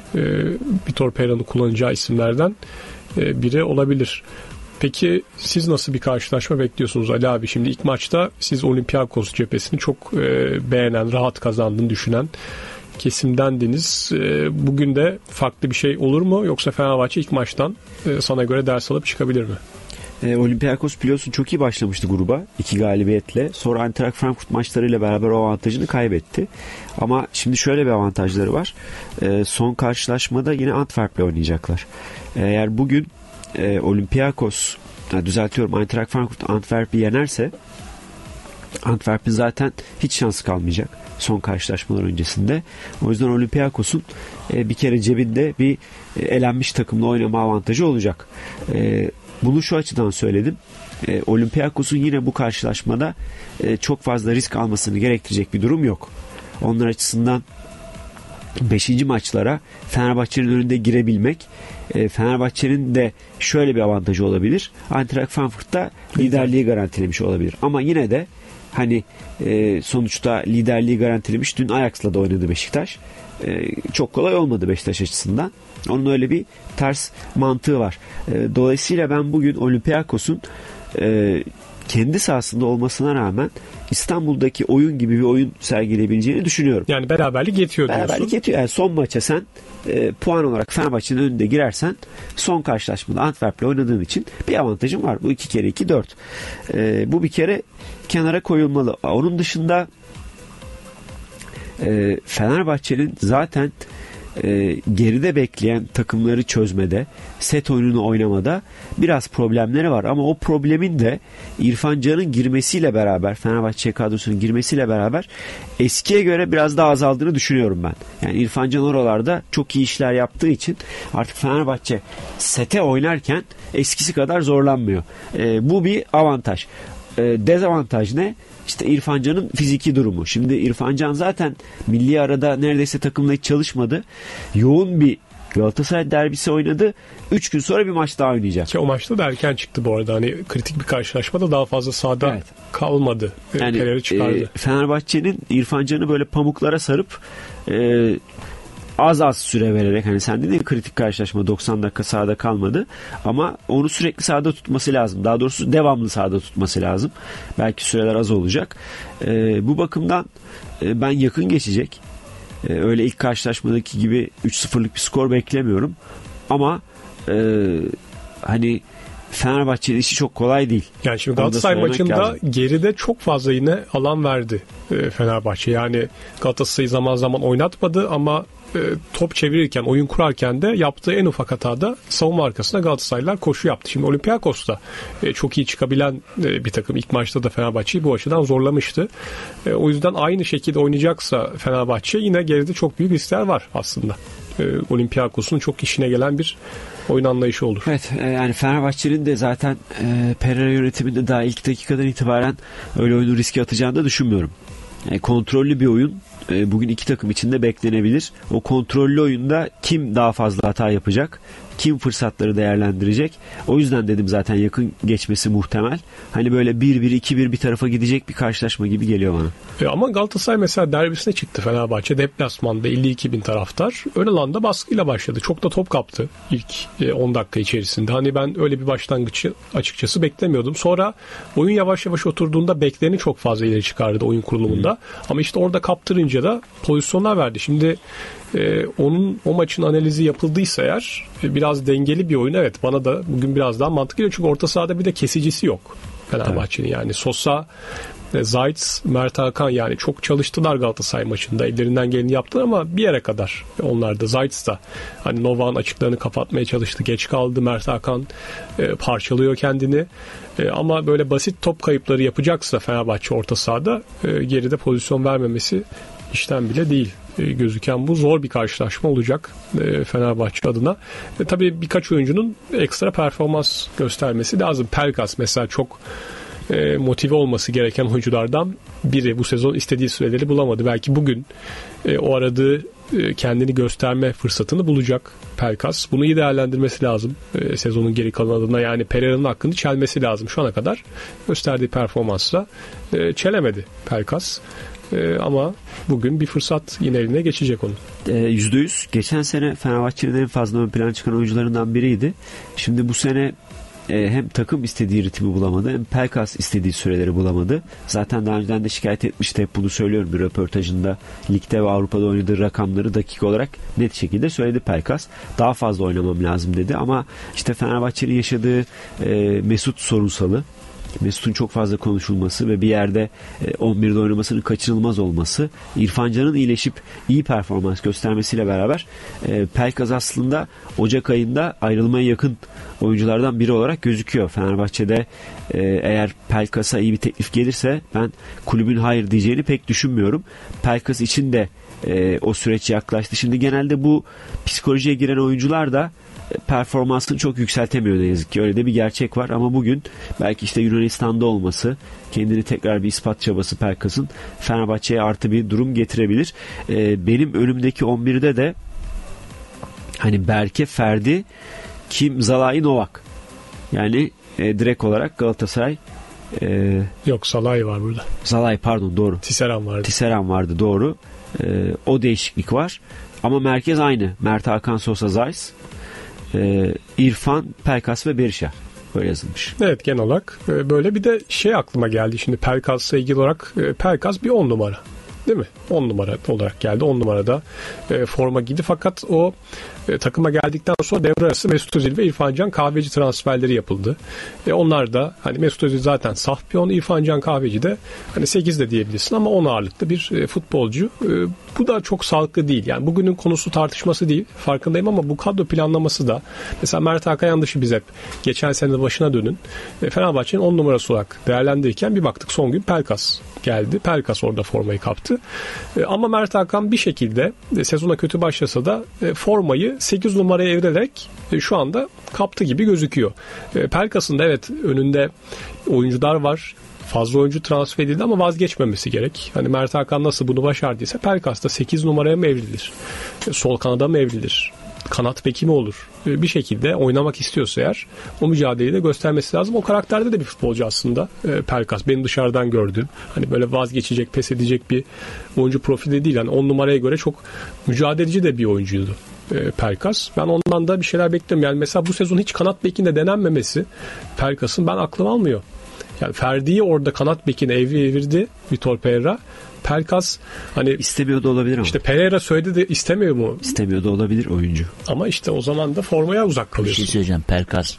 Vitor Pereira'nın kullanacağı isimlerden biri olabilir. Peki siz nasıl bir karşılaşma bekliyorsunuz Ali abi? Şimdi ilk maçta siz Olympiakos cephesini çok beğenen, rahat kazandığını düşünen kesimdendiniz. Bugün de farklı bir şey olur mu? Yoksa Fenerbahçe ilk maçtan sana göre ders alıp çıkabilir mi? Olympiakos biliyorsun çok iyi başlamıştı gruba. 2 galibiyetle. Sonra Eintracht Frankfurt maçlarıyla beraber o avantajını kaybetti. Ama şimdi şöyle bir avantajları var. Son karşılaşmada yine Antwerp'le oynayacaklar. Eğer bugün Olympiakos, düzeltiyorum, Eintracht Frankfurt Antwerp'i yenerse Antwerp'in zaten hiç şansı kalmayacak son karşılaşmalar öncesinde. O yüzden Olympiakos'un bir kere cebinde bir elenmiş takımla oynama avantajı olacak. Bunu şu açıdan söyledim. Olympiakos'un yine bu karşılaşmada çok fazla risk almasını gerektirecek bir durum yok. Onlar açısından 5. maçlara Fenerbahçe'nin önünde girebilmek, Fenerbahçe'nin de şöyle bir avantajı olabilir. Eintracht Frankfurt'ta liderliği garantilemiş olabilir. Ama yine de hani sonuçta liderliği garantilemiş. Dün Ajax'la da oynadı Beşiktaş. Çok kolay olmadı Beşiktaş açısından. Onun öyle bir ters mantığı var. Dolayısıyla ben bugün Olympiakos'un kendi sahasında olmasına rağmen İstanbul'daki oyun gibi bir oyun sergileyebileceğini düşünüyorum. Yani beraberlik yetiyor diyorsun. Beraberlik yetiyor. Yani son maça sen puan olarak Fenerbahçe'nin önünde girersen son karşılaşmada Antwerp'le oynadığın için bir avantajın var. Bu 2 kere 2 4. Bu bir kere kenara koyulmalı. Onun dışında Fenerbahçe'nin zaten geride bekleyen takımları çözmede, set oyununu oynamada biraz problemleri var. Ama o problemin de İrfan Can'ın girmesiyle beraber, Fenerbahçe kadrosunun girmesiyle beraber eskiye göre biraz daha azaldığını düşünüyorum ben. Yani İrfan Can oralarda çok iyi işler yaptığı için artık Fenerbahçe sete oynarken eskisi kadar zorlanmıyor. Bu bir avantaj. Dezavantaj ne? İşte İrfan Can'ın fiziki durumu. Şimdi İrfan Can zaten milli arada neredeyse takımla hiç çalışmadı. Yoğun bir Galatasaray derbisi oynadı. 3 gün sonra bir maç daha oynayacak. Ki o maçta da erken çıktı bu arada. Hani kritik bir karşılaşmada daha fazla sahada kalmadı. Yani çıkardı. Fenerbahçe'nin İrfan Can'ı böyle pamuklara sarıp az süre vererek, hani sen dedin ya, kritik karşılaşma 90 dakika sahada kalmadı ama onu sürekli sahada tutması lazım. Daha doğrusu devamlı sahada tutması lazım. Belki süreler az olacak. Bu bakımdan ben yakın geçecek. Öyle ilk karşılaşmadaki gibi 3-0'lık bir skor beklemiyorum. Ama hani Fenerbahçe'nin işi çok kolay değil. Yani şimdi Galatasaray maçında lazım. Geride çok fazla yine alan verdi Fenerbahçe. Yani Galatasaray'ı zaman zaman oynatmadı ama top çevirirken, oyun kurarken de yaptığı en ufak hatada savunma arkasına Galatasaraylılar koşu yaptı. Şimdi Olympiakos'ta çok iyi çıkabilen bir takım. İlk maçta da Fenerbahçe'yi bu açıdan zorlamıştı. O yüzden aynı şekilde oynayacaksa Fenerbahçe yine geride çok büyük riskler var aslında. Olympiakos'un çok işine gelen bir oyun anlayışı olur. Evet, yani Fenerbahçe'nin de zaten Pereira yönetiminde daha ilk dakikadan itibaren öyle oyunu riske atacağını da düşünmüyorum. Kontrollü bir oyun bugün iki takım için de beklenebilir. O kontrollü oyunda kim daha fazla hata yapacak? Kim fırsatları değerlendirecek? O yüzden dedim zaten yakın geçmesi muhtemel. Hani böyle 1-1, 2-1 bir tarafa gidecek bir karşılaşma gibi geliyor bana. Ama Galatasaray mesela derbisine çıktı Fenerbahçe. Deplasmanda 52.000 taraftar. Ön alanda baskıyla başladı. Çok da top kaptı ilk 10 dakika içerisinde. Hani ben öyle bir başlangıcı açıkçası beklemiyordum. Sonra oyun yavaş yavaş oturduğunda beklerini çok fazla ileri çıkardı oyun kurulumunda. Ama işte orada kaptırınca da pozisyonlar verdi. Şimdi o maçın analizi yapıldıysa eğer biraz dengeli bir oyun, evet, bana da bugün biraz daha mantıklı geliyor. Çünkü orta sahada bir de kesicisi yok Fenerbahçe'nin. Yani Sosa, Zayt, Mert Hakan, yani çok çalıştılar Galatasaray maçında. Ellerinden geleni yaptılar ama bir yere kadar. Onlar da, Zayt da hani Novak'ın açıklarını kapatmaya çalıştı. Geç kaldı. Mert Hakan parçalıyor kendini. Ama böyle basit top kayıpları yapacaksa Fenerbahçe orta sahada geride pozisyon vermemesi işten bile değil. Gözüken bu zor bir karşılaşma olacak Fenerbahçe adına. Tabii birkaç oyuncunun ekstra performans göstermesi lazım. Pelkas mesela çok motive olması gereken oyunculardan biri. Bu sezon istediği süreleri bulamadı. Belki bugün o aradığı kendini gösterme fırsatını bulacak Pelkas. Bunu iyi değerlendirmesi lazım sezonun geri kalan adına. Yani Pereira'nın hakkını çelmesi lazım. Şu ana kadar gösterdiği performansla çelemedi Pelkas. Ama bugün bir fırsat yine eline geçecek onun. %100. Geçen sene Fenerbahçe'nin en fazla ön plana çıkan oyuncularından biriydi. Şimdi bu sene hem takım istediği ritmi bulamadı, hem Pelkas istediği süreleri bulamadı. Zaten daha önceden de şikayet etmişti, hep bunu söylüyorum bir röportajında. Ligde ve Avrupa'da oynadığı rakamları dakika olarak net şekilde söyledi Pelkas. Daha fazla oynamam lazım dedi ama işte Fenerbahçe'nin yaşadığı Mesut sorunsalı, Mesut'un çok fazla konuşulması ve bir yerde 11'de oynamasının kaçınılmaz olması, İrfan Can'ın iyileşip iyi performans göstermesiyle beraber Pelkas aslında Ocak ayında ayrılmaya yakın oyunculardan biri olarak gözüküyor. Fenerbahçe'de eğer Pelkas'a iyi bir teklif gelirse ben kulübün hayır diyeceğini pek düşünmüyorum. Pelkas için de o süreç yaklaştı. Şimdi genelde bu psikolojiye giren oyuncular da performansını çok yükseltemiyor ne yazık ki. Öyle de bir gerçek var ama bugün belki işte Yunanistan'da olması, kendini tekrar bir ispat çabası Pelkas'ın Fenerbahçe'ye artı bir durum getirebilir. Benim önümdeki 11'de de hani Berke, Ferdi, Kim, Zalai, Novak. Yani direkt olarak Galatasaray Yok, Salah'ı var burada. Zalai pardon, doğru. Tisserand vardı doğru. O değişiklik var. Ama merkez aynı. Mert Hakan, Sosa, Zayis, İrfan, Pelkas ve Berisha. Böyle yazılmış. Evet, genel olarak böyle. Bir de aklıma geldi şimdi Pelkas'la ilgili olarak. Pelkas bir 10 numara. Değil mi? 10 numara olarak geldi. 10 numarada forma giydi. Fakat o takıma geldikten sonra devre arası Mesut Özil ve İrfan Can Kahveci transferleri yapıldı. Onlar da hani Mesut Özil zaten saf bir 10, İrfan Can Kahveci de hani 8 de diyebilirsin ama 10 ağırlıklı bir futbolcu. Bu da çok sağlıklı değil. Yani bugünün konusu tartışması değil. Farkındayım ama bu kadro planlaması da mesela Mert Hakan Yandaş'ı biz hep geçen sene başına dönün Fenerbahçe'nin 10 numarası olarak değerlendirirken bir baktık son gün Pelkas geldi. Pelkas orada formayı kaptı. Ama Mert Hakan bir şekilde sezona kötü başlasa da formayı 8 numaraya evrilerek şu anda kaptı gibi gözüküyor. Pelkas'ın da evet önünde oyuncular var. Fazla oyuncu transfer edildi ama vazgeçmemesi gerek. Hani Mert Hakan nasıl bunu başardıysa Pelkas da 8 numaraya mı evrilir? Sol kanada mı evrilir? Kanat beki mi olur? Bir şekilde oynamak istiyorsa eğer o mücadeleyi de göstermesi lazım. O karakterde de bir futbolcu aslında Pelkas. Benim dışarıdan gördüğüm hani böyle vazgeçecek, pes edecek bir oyuncu profili değil. Yani 10 numaraya göre çok mücadeleci de bir oyuncuydu Pelkas. Ben ondan da bir şeyler bekliyorum. Yani mesela bu sezon hiç kanat bekinde denenmemesi Pelkas'ın ben aklım almıyor. Yani Ferdi'yi orada kanat bekine evirdi Vitor Pereira. Pelkas hani istemiyor da olabilir ama. İşte Pereira söyledi de istemiyor mu? İstemiyor da olabilir oyuncu. Ama işte o zaman da formaya uzak kalıyorsun. Bir şey söyleyeceğim. Pelkas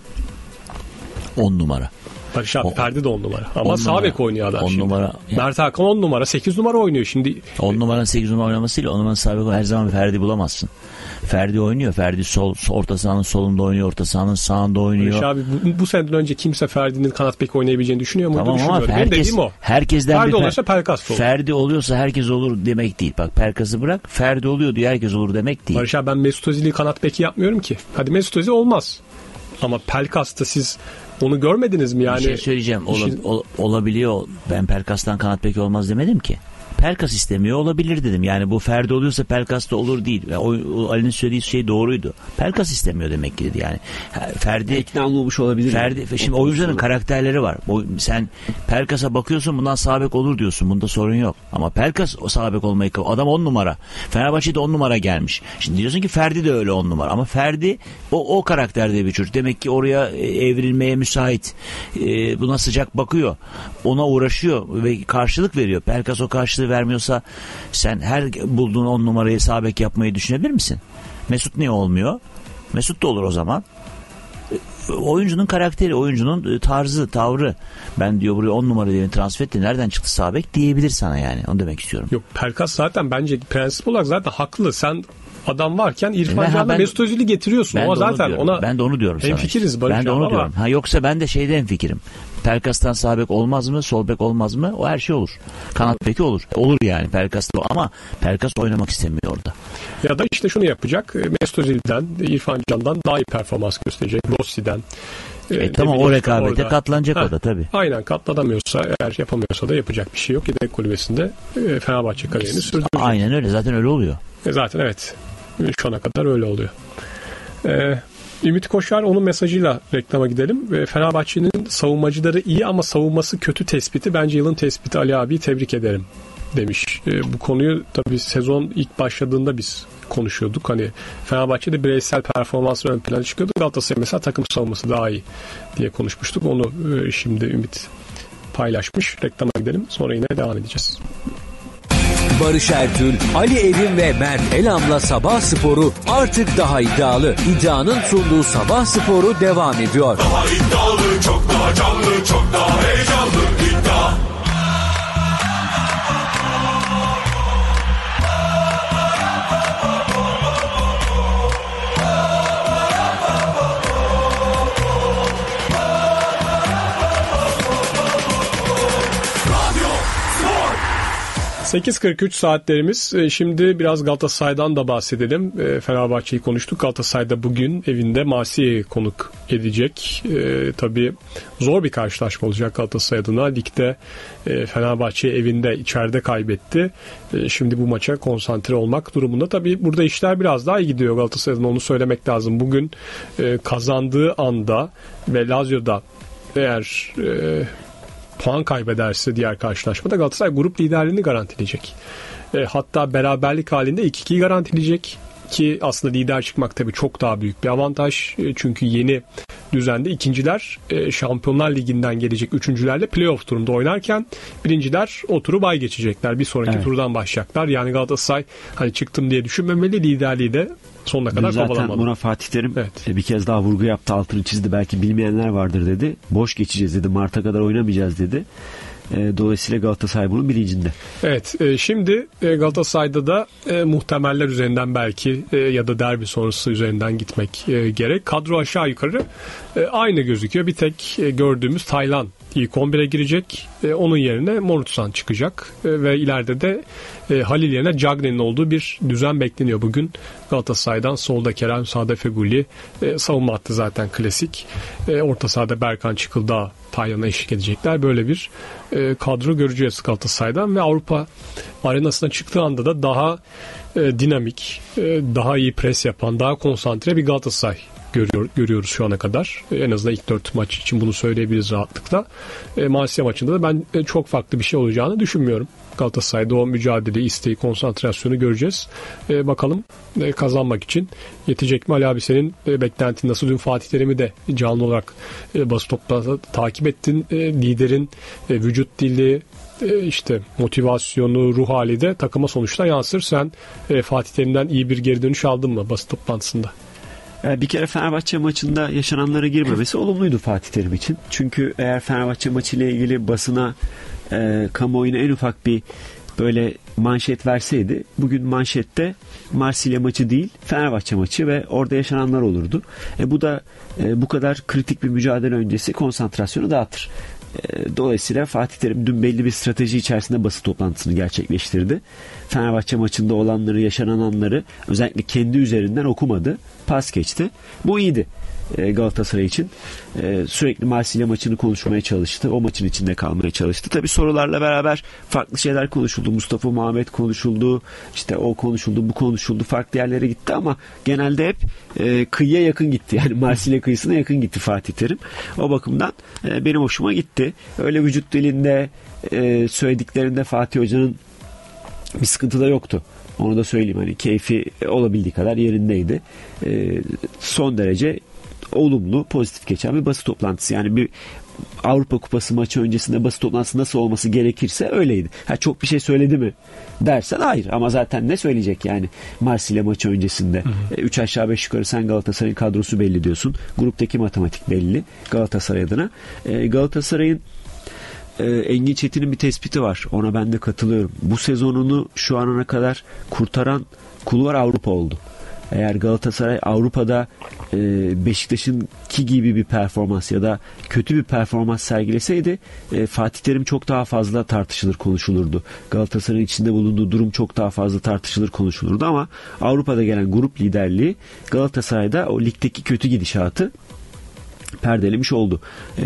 10 numara. Barış abi Ferdi de 10 numara. Ama sağ bek oynuyor adam 10 şimdi. Numara. Mert Hakan 10 numara. 8 numara oynuyor şimdi. 10 numaranın 8 numara oynamasıyla 10 numaranın sağ bek her zaman Ferdi bulamazsın. Ferdi oynuyor. Ferdi orta sahanın solunda oynuyor. Orta sahanın sağında oynuyor. Barış abi bu seneden önce kimse Ferdi'nin kanat bek oynayabileceğini düşünüyor mu? Tamam ama herkesten Ferdi olursa Pelkas olur. Ferdi oluyorsa herkes olur demek değil. Bak Pelkas'ı bırak. Ferdi oluyor diye herkes olur demek değil. Barış abi ben Mesut Özil'i kanat beki yapmıyorum ki. Hadi Mesut Özil olmaz. Ama Pelkas'ta siz onu görmediniz mi yani? Bir şey söyleyeceğim. Olabiliyor. Ben Pelkas'tan kanat beki olmaz demedim ki. Pelkas istemiyor olabilir dedim. Yani bu Ferdi oluyorsa Pelkas da olur değil. O Ali'nin söylediği şey doğruydu. Pelkas istemiyor demek ki dedi yani. Ferdi ikna olmamış olabilir. Ferdi şimdi oyuncuların karakterleri var. Sen Pelkas'a bakıyorsun bundan sağ bek olur diyorsun. Bunda sorun yok. Ama Pelkas o sağ bek olmayı adam 10 numara. Fenerbahçe'de 10 numara gelmiş. Şimdi diyorsun ki Ferdi de öyle 10 numara. Ama Ferdi o karakterde bir çocuk. Demek ki oraya evrilmeye müsait. Buna sıcak bakıyor. Ona uğraşıyor ve karşılık veriyor. Pelkas o karşılığı vermiyorsa sen her bulduğun 10 numarayı sağ bek yapmayı düşünebilir misin? Mesut niye olmuyor? Mesut da olur o zaman. Oyuncunun karakteri, oyuncunun tarzı, tavrı. Ben diyor buraya 10 numara diye transfer etti. Nereden çıktı sağ bek diyebilir sana yani. Onu demek istiyorum. Yok Pelkas zaten bence prensip olarak zaten haklı. Sen adam varken İrfan Can'la Mesut Özil'i getiriyorsun. O zaten ona ben de onu diyorum sana. Hemfikiriz Barış. Ben de onu diyorum. Yoksa ben de şeyde hemfikirim. Pelkas'tan sağ bek olmaz mı? Sol bek olmaz mı? O her şey olur. Kanat beki olur. Olur yani Pelkas'ta ama Pelkas oynamak istemiyor orada. Ya da işte şunu yapacak. Mesut Özil'den, İrfan Can'dan daha iyi performans gösterecek. Rossi'den. Tamam o rekabete katlanacak o da tabii. Aynen katlanamıyorsa eğer yapamıyorsa da yapacak bir şey yok. Yedek kulübesinde Fenerbahçe kariyerini sürdürecek. Aynen öyle. Zaten öyle oluyor. Zaten evet. Şu ana kadar öyle oluyor. Ümit Koşar onun mesajıyla reklama gidelim. Fenerbahçe'nin savunmacıları iyi ama savunması kötü tespiti. Bence yılın tespiti Ali abi tebrik ederim demiş. Bu konuyu tabii sezon ilk başladığında biz konuşuyorduk. Hani Fenerbahçe'de bireysel performans ön plana çıkıyordu. Galatasaray mesela takım savunması daha iyi diye konuşmuştuk. Onu şimdi Ümit paylaşmış. Reklama gidelim. Sonra yine devam edeceğiz. Barış Ertül, Ali Evin ve Mert Elam'la Sabah Sporu artık daha iddialı. İddianın sunduğu Sabah Sporu devam ediyor. Daha iddialı, çok daha canlı, çok daha heyecanlı. İddia. Radyo Spor. 8.43 saatlerimiz. Şimdi biraz Galatasaray'dan da bahsedelim. Fenerbahçe'yi konuştuk. Galatasaray'da bugün evinde Marsilya'yı konuk edecek. Tabii zor bir karşılaşma olacak Galatasaray adına. Ligde Fenerbahçe evinde içeride kaybetti. Şimdi bu maça konsantre olmak durumunda. Tabii burada işler biraz daha iyi gidiyor Galatasaray'ın, onu söylemek lazım. Bugün kazandığı anda ve Lazio'da eğer puan kaybederse diğer karşılaşmada Galatasaray grup liderliğini garantileyecek. Hatta beraberlik halinde 2-2'yi garantileyecek ki aslında lider çıkmak tabii çok daha büyük bir avantaj. Çünkü yeni düzende ikinciler Şampiyonlar Ligi'nden gelecek üçüncülerle playoff turunda oynarken birinciler o turu bay geçecekler. Bir sonraki turdan başlayacaklar. Yani Galatasaray hani çıktım diye düşünmemeli, liderliği de sonuna kadar kovalamalı. Zaten buna Fatih Terim bir kez daha vurgu yaptı, altını çizdi. Belki bilmeyenler vardır dedi. Boş geçeceğiz dedi. Mart'a kadar oynamayacağız dedi. Dolayısıyla Galatasaray bunun bilincinde. Evet, şimdi Galatasaray'da da muhtemeller üzerinden belki ya da derbi sonrası üzerinden gitmek gerek. Kadro aşağı yukarı aynı gözüküyor. Bir tek gördüğümüz Taylan ilk 11'e girecek. Onun yerine Morutsan çıkacak. Ve ileride de Halil yerine Cagney'in olduğu bir düzen bekleniyor bugün. Galatasaray'dan solda Kerem, sağda Feguli. Savunma hattı zaten klasik. Orta sahada Berkan Çıkıldağ Taylan'a eşlik edecekler. Böyle bir kadro göreceğiz Galatasaray'dan ve Avrupa arenasına çıktığı anda da daha dinamik, daha iyi pres yapan, daha konsantre bir Galatasaray görüyoruz şu ana kadar. En azından ilk 4 maç için bunu söyleyebiliriz rahatlıkla. Marsilya maçında da ben çok farklı bir şey olacağını düşünmüyorum. Galatasaray'da o mücadele, isteği, konsantrasyonu göreceğiz. Bakalım kazanmak için yetecek mi? Ali abi, senin beklentin nasıl? Dün Fatih Terim'i de canlı olarak basın toplantısında takip ettin. Liderin vücut dili, işte motivasyonu, ruh hali de takıma sonuçta yansır. Sen Fatih Terim'den iyi bir geri dönüş aldın mı basın toplantısında? Bir kere Fenerbahçe maçında yaşananlara girmemesi olumluydu Fatih Terim için. Çünkü eğer Fenerbahçe maçıyla ilgili basına, kamuoyuna en ufak bir böyle manşet verseydi, bugün manşette Marsilya maçı değil Fenerbahçe maçı ve orada yaşananlar olurdu. Bu da bu kadar kritik bir mücadele öncesi konsantrasyonu dağıtır. Dolayısıyla Fatih Terim dün belli bir strateji içerisinde basın toplantısını gerçekleştirdi. Fenerbahçe maçında olanları, yaşananları özellikle kendi üzerinden okumadı. Pas geçti. Bu iyiydi Galatasaray için. Sürekli Marsilya maçını konuşmaya çalıştı. O maçın içinde kalmaya çalıştı. Tabii sorularla beraber farklı şeyler konuşuldu. Mustafa Muhammed konuşuldu. İşte o konuşuldu, bu konuşuldu. Farklı yerlere gitti ama genelde hep kıyıya yakın gitti. Yani Marsilya kıyısına yakın gitti Fatih Terim. O bakımdan benim hoşuma gitti. Öyle vücut dilinde söylediklerinde Fatih Hoca'nın bir sıkıntı da yoktu. Onu da söyleyeyim, hani keyfi olabildiği kadar yerindeydi. Son derece olumlu, pozitif geçen bir basın toplantısı. Yani bir Avrupa Kupası maçı öncesinde basın toplantısı nasıl olması gerekirse öyleydi. Çok bir şey söyledi mi dersen hayır, ama zaten ne söyleyecek yani Marsilya maçı öncesinde. 3 aşağı 5 yukarı sen Galatasaray'ın kadrosu belli diyorsun. Gruptaki matematik belli Galatasaray adına. Galatasaray'ın Engin Çetin'in bir tespiti var. Ona ben de katılıyorum. Bu sezonunu şu ana kadar kurtaran kulvar Avrupa oldu. Eğer Galatasaray Avrupa'da Beşiktaş'ınki gibi bir performans ya da kötü bir performans sergileseydi Fatih Terim çok daha fazla tartışılır, konuşulurdu. Galatasaray'ın içinde bulunduğu durum çok daha fazla tartışılır, konuşulurdu ama Avrupa'da gelen grup liderliği Galatasaray'da o ligdeki kötü gidişatı perdelemiş oldu.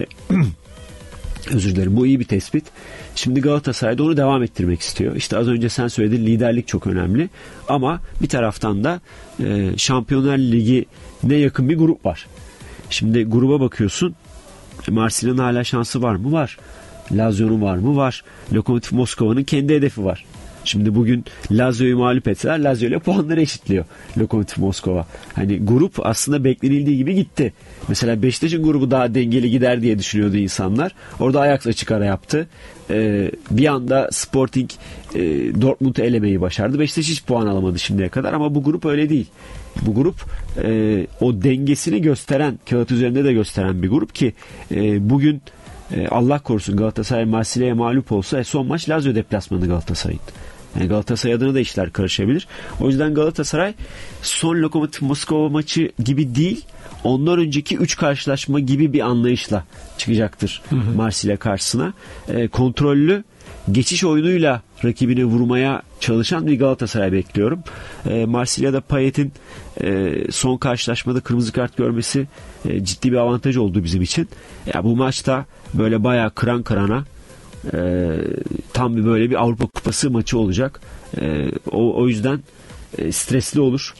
Özür dilerim. Bu iyi bir tespit. Şimdi Galatasaray'da onu devam ettirmek istiyor. İşte az önce sen söyledin, liderlik çok önemli. Ama bir taraftan da Şampiyonlar Ligi'ne yakın bir grup var. Şimdi gruba bakıyorsun. Marsilya'nın hala şansı var mı? Var. Lazio'nun var mı? Var. Lokomotiv Moskova'nın kendi hedefi var. Şimdi bugün Lazio'yu mağlup etseler Lazio ile puanları eşitliyor Lokomotiv Moskova. Hani grup aslında beklenildiği gibi gitti. Mesela Beşiktaş'ın grubu daha dengeli gider diye düşünüyordu insanlar. Orada Ajax açık ara yaptı. Bir anda Sporting Dortmund'u elemeyi başardı. Beşiktaş hiç puan alamadı şimdiye kadar ama bu grup öyle değil. Bu grup o dengesini gösteren, kağıt üzerinde de gösteren bir grup ki bugün Allah korusun Galatasaray Marsilya'ya mağlup olsa son maç Lazio deplasmanı Galatasaray'ın. Yani Galatasaray adına da işler karışabilir. O yüzden Galatasaray son Lokomotiv Moskova maçı gibi değil, ondan önceki 3 karşılaşma gibi bir anlayışla çıkacaktır Marsilya karşısına. Kontrollü geçiş oyunuyla rakibini vurmaya çalışan bir Galatasaray bekliyorum. Marsilya'da Payet'in son karşılaşmada kırmızı kart görmesi ciddi bir avantaj oldu bizim için. Ya bu maçta böyle bayağı kıran kırana tam bir böyle bir Avrupa Kupası maçı olacak. O yüzden stresli olur.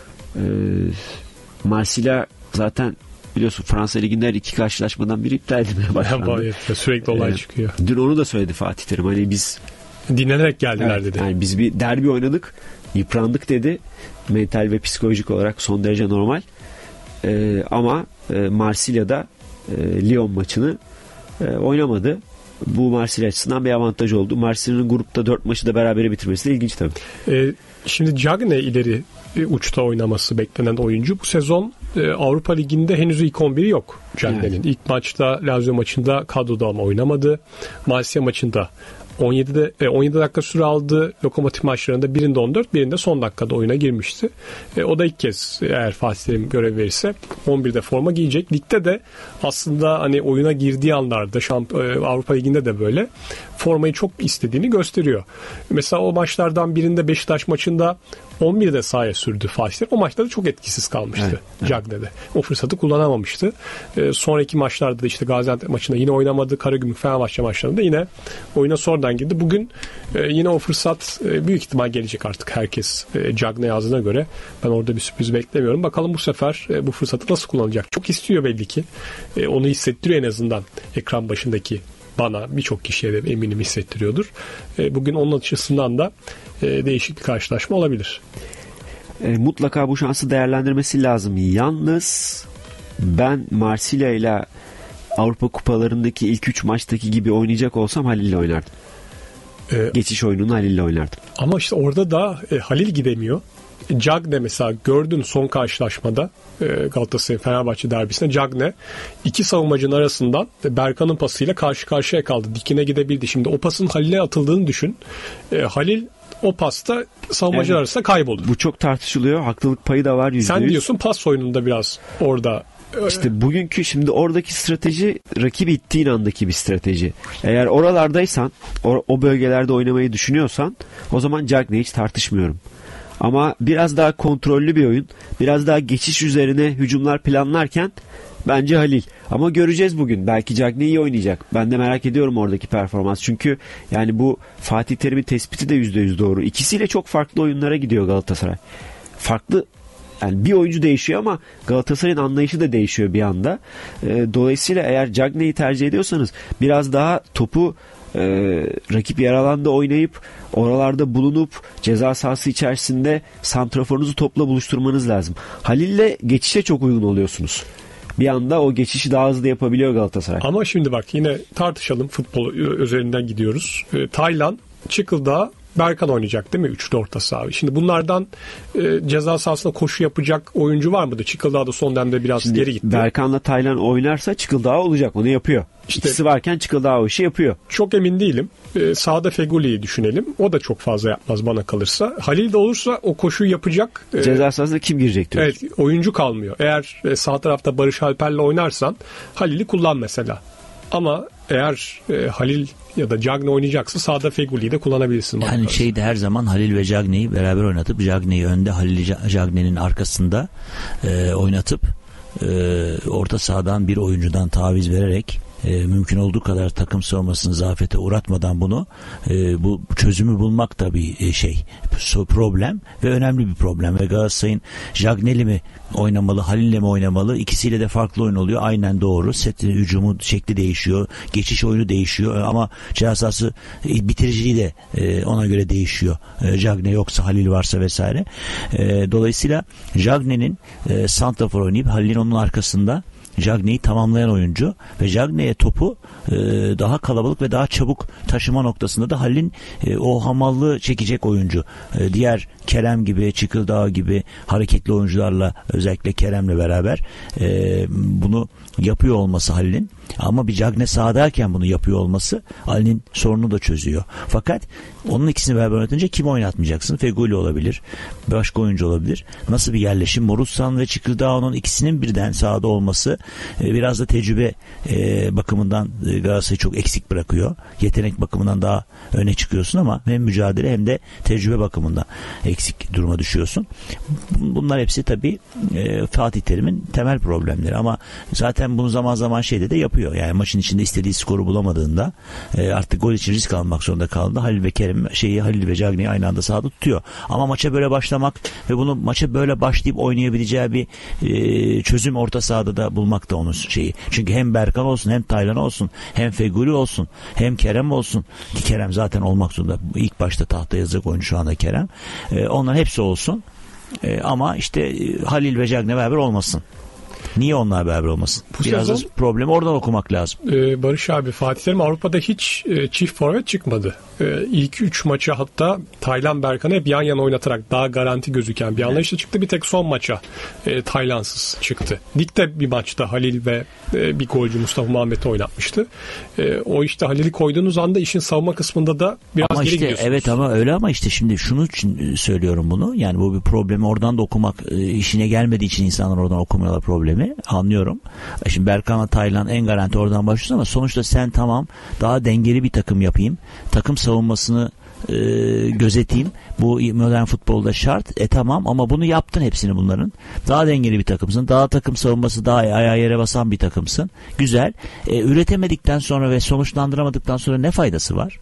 Marsilya zaten biliyorsun Fransa Ligi'nde her 2 karşılaşmadan biri iptal edilmeye başlandı. Sürekli olay çıkıyor. Dün onu da söyledi Fatih Terim. Hani biz dinlenerek geldiler evet, dedi. Yani biz bir derbi oynadık. Yıprandık dedi. Mental ve psikolojik olarak son derece normal. Ama Marsilya'da Lyon maçını oynamadı. Bu Marsilya açısından bir avantaj oldu. Marsilya'nın grupta 4 maçı da berabere bitirmesi de ilginç tabii. Şimdi Cagne ileri uçta oynaması beklenen oyuncu. Bu sezon Avrupa Ligi'nde henüz ilk 11'i yok Cagne'nin. Evet. İlk maçta Lazio maçında kadroda ama oynamadı. Marsilya maçında 17 dakika süre aldı. Lokomotiv maçlarında birinde 14, birinde son dakikada oyuna girmişti. O da ilk kez eğer Fatih Terim görev verirse 11'de forma giyecek. Ligde de aslında hani oyuna girdiği anlarda Avrupa Ligi'nde de böyle formayı çok istediğini gösteriyor. Mesela o maçlardan birinde Beşiktaş maçında 11'de sahaya sürdü Fatih Terim. O maçta da çok etkisiz kalmıştı Cagne'de. O fırsatı kullanamamıştı. Sonraki maçlarda da işte Gaziantep maçında yine oynamadı. Karagümrük Fenerbahçe maçlarında yine oyuna sonradan girdi. Bugün yine o fırsat büyük ihtimal gelecek artık herkes Cagne yazdığına göre. Ben orada bir sürpriz beklemiyorum. Bakalım bu sefer bu fırsatı nasıl kullanacak? Çok istiyor belli ki. Onu hissettiriyor en azından ekran başındaki bana, birçok kişiye de eminim hissettiriyordur. Bugün onun açısından da değişik bir karşılaşma olabilir. Mutlaka bu şansı değerlendirmesi lazım. Yalnız ben Marsilya ile Avrupa kupalarındaki ilk 3 maçtaki gibi oynayacak olsam Halil'le oynardım. Geçiş oyununu Halil'le oynardım. Ama işte orada da Halil gidemiyor. Cagne mesela gördün son karşılaşmada Galatasaray Fenerbahçe derbisinde Cagne 2 savunmacının arasından Berkan'ın pasıyla karşı karşıya kaldı. Dikine gidebildi. Şimdi o pasın Halil'e atıldığını düşün. Halil o pasta savunmacılar arasında kaybolur. Bu çok tartışılıyor. Haklılık payı da var %100. Sen diyorsun pas oyununda biraz orada. İşte bugünkü şimdi oradaki strateji rakibi ittiğin andaki bir strateji. Eğer oralardaysan o bölgelerde oynamayı düşünüyorsan o zaman Cagney'i hiç tartışmıyorum. Ama biraz daha kontrollü bir oyun, biraz daha geçiş üzerine hücumlar planlarken bence Halil. Ama göreceğiz bugün. Belki Cagney iyi oynayacak. Ben de merak ediyorum oradaki performans. Çünkü yani bu Fatih Terim'in tespiti de %100 doğru. İkisiyle çok farklı oyunlara gidiyor Galatasaray. Farklı, yani bir oyuncu değişiyor ama Galatasaray'ın anlayışı da değişiyor bir anda. Dolayısıyla eğer Cagney'i tercih ediyorsanız biraz daha topu rakip yer alanda oynayıp oralarda bulunup ceza sahası içerisinde santraforunuzu topla buluşturmanız lazım. Halil'le geçişe çok uygun oluyorsunuz. Bir anda o geçişi daha hızlı yapabiliyor Galatasaray. Ama şimdi bak yine tartışalım, futbol üzerinden gidiyoruz. Taylan, Çıkıldağ, Berkan oynayacak değil mi? Üçlü orta saha. Şimdi bunlardan ceza sahasında koşu yapacak oyuncu var mıdır? Çıkıldağ da son dönemde biraz şimdi geri gitti. Berkan'la Taylan oynarsa Çıkıldağ olacak. Onu yapıyor. İşte, İkisi varken Çıkıldağ o işi yapıyor. Çok emin değilim. Sağda Feguli'yi düşünelim. O da çok fazla yapmaz bana kalırsa. Halil de olursa o koşuyu yapacak. Ceza sahasında kim girecek diyor. Evet, oyuncu kalmıyor. Eğer sağ tarafta Barış Alper'le oynarsan Halil'i kullan mesela. Ama eğer Halil ya da Cagne oynayacaksa sağda Feguli'yi de kullanabilirsin. Yani şeyde her zaman Halil ve Cagne'yi beraber oynatıp Cagne'yi önde, Halil'i Cagne'nin arkasında oynatıp orta sahadan bir oyuncudan taviz vererek mümkün olduğu kadar takım savunmasını zafiyete uğratmadan bunu bu çözümü bulmak da bir problem ve önemli bir problem. Ve Galatasaray'ın Jagnel'i mi oynamalı, Halil'le mi oynamalı? İkisiyle de farklı oyun oluyor. Aynen doğru. Set hücumu şekli değişiyor. Geçiş oyunu değişiyor ama ceza sahası bitiriciliği de ona göre değişiyor. Jagne yoksa, Halil varsa vesaire. Dolayısıyla Jagne'nin santrafor oynayıp Halil'in onun arkasında Jagne'yi tamamlayan oyuncu ve Jagne'ye topu daha kalabalık ve daha çabuk taşıma noktasında da Halil'in o hamallığı çekecek oyuncu. Diğer Kerem gibi, Çıkıldağ gibi hareketli oyuncularla, özellikle Kerem'le beraber bunu yapıyor olması Halil'in, ama bir Jagne sahadayken bunu yapıyor olması Halil'in sorununu da çözüyor. Fakat onun ikisini beraber oynatınca kim oynatmayacaksın? Feguli olabilir, başka oyuncu olabilir. Nasıl bir yerleşim? Morutsan ve Çıkıldağ'ın ikisinin birden sahada olması biraz da tecrübe bakımından Galatasaray'ı çok eksik bırakıyor. Yetenek bakımından daha öne çıkıyorsun ama hem mücadele hem de tecrübe bakımından eksik duruma düşüyorsun. Bunlar hepsi tabii Fatih Terim'in temel problemleri, ama zaten bunu zaman zaman şeyde de yapıyor. Yani maçın içinde istediği skoru bulamadığında artık gol için risk almak zorunda kaldığında Halil ve Jagne'yi aynı anda sahada tutuyor. Ama maça böyle başlamak ve bunu maça böyle başlayıp oynayabileceği bir çözüm orta sahada da bulmak da onun şeyi. Çünkü hem Berkan olsun, hem Taylan olsun, hem Feguli olsun, hem Kerem olsun. Ki Kerem zaten olmak zorunda. İlk başta tahta yazacak oyuncu şu anda Kerem. Onların hepsi olsun. Ama işte Halil ve Jagne beraber olmasın. Niye onlar beraber olmasın? Bu biraz sezon, da problemi oradan okumak lazım. Barış abi, Fatih Terim Avrupa'da hiç çift forvet çıkmadı. İlk 3 maçı hatta Taylan Berkan'ı hep yan yana oynatarak daha garanti gözüken bir anlayışla çıktı. Bir tek son maça Taylansız çıktı. Ligde bir maçta Halil ve bir golcü Mustafa Muhammed'i oynatmıştı. O işte Halil'i koyduğunuz anda işin savunma kısmında da biraz ama geri işte, gidiyorsunuz. evet ama öyle, ama işte şimdi şunu için söylüyorum bunu. Yani bu bir problemi oradan da okumak işine gelmediği için insanlar oradan okumuyorlar problemi. Anlıyorum. Şimdi Berkan'la Taylan en garanti oradan başlıyorsun ama sonuçta sen tamam daha dengeli bir takım yapayım. Takım savunmasını gözeteyim. Bu modern futbolda şart. Tamam, ama bunu yaptın hepsini bunların. Daha dengeli bir takımsın. Daha takım savunması daha ayağa yere basan bir takımsın. Güzel. Üretemedikten sonra ve sonuçlandıramadıktan sonra ne faydası var?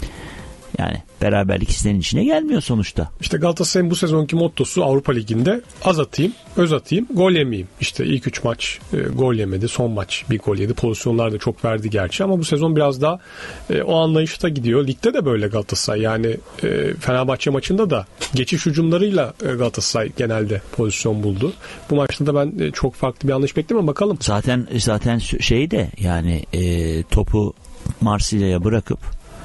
Yani beraberlik istenin içine gelmiyor sonuçta. İşte Galatasaray'ın bu sezonki mottosu Avrupa Ligi'nde az atayım, öz atayım, gol yemeyeyim. İşte ilk 3 maç gol yemedi, son maç bir gol yedi. Pozisyonlar da çok verdi gerçi ama bu sezon biraz daha o anlayışta gidiyor. Ligde de böyle Galatasaray. Yani Fenerbahçe maçında da geçiş hücumlarıyla Galatasaray genelde pozisyon buldu. Bu maçta da ben çok farklı bir anlayış beklemiyorum. Bakalım. Zaten şey de yani topu Marsilya'ya bırakıp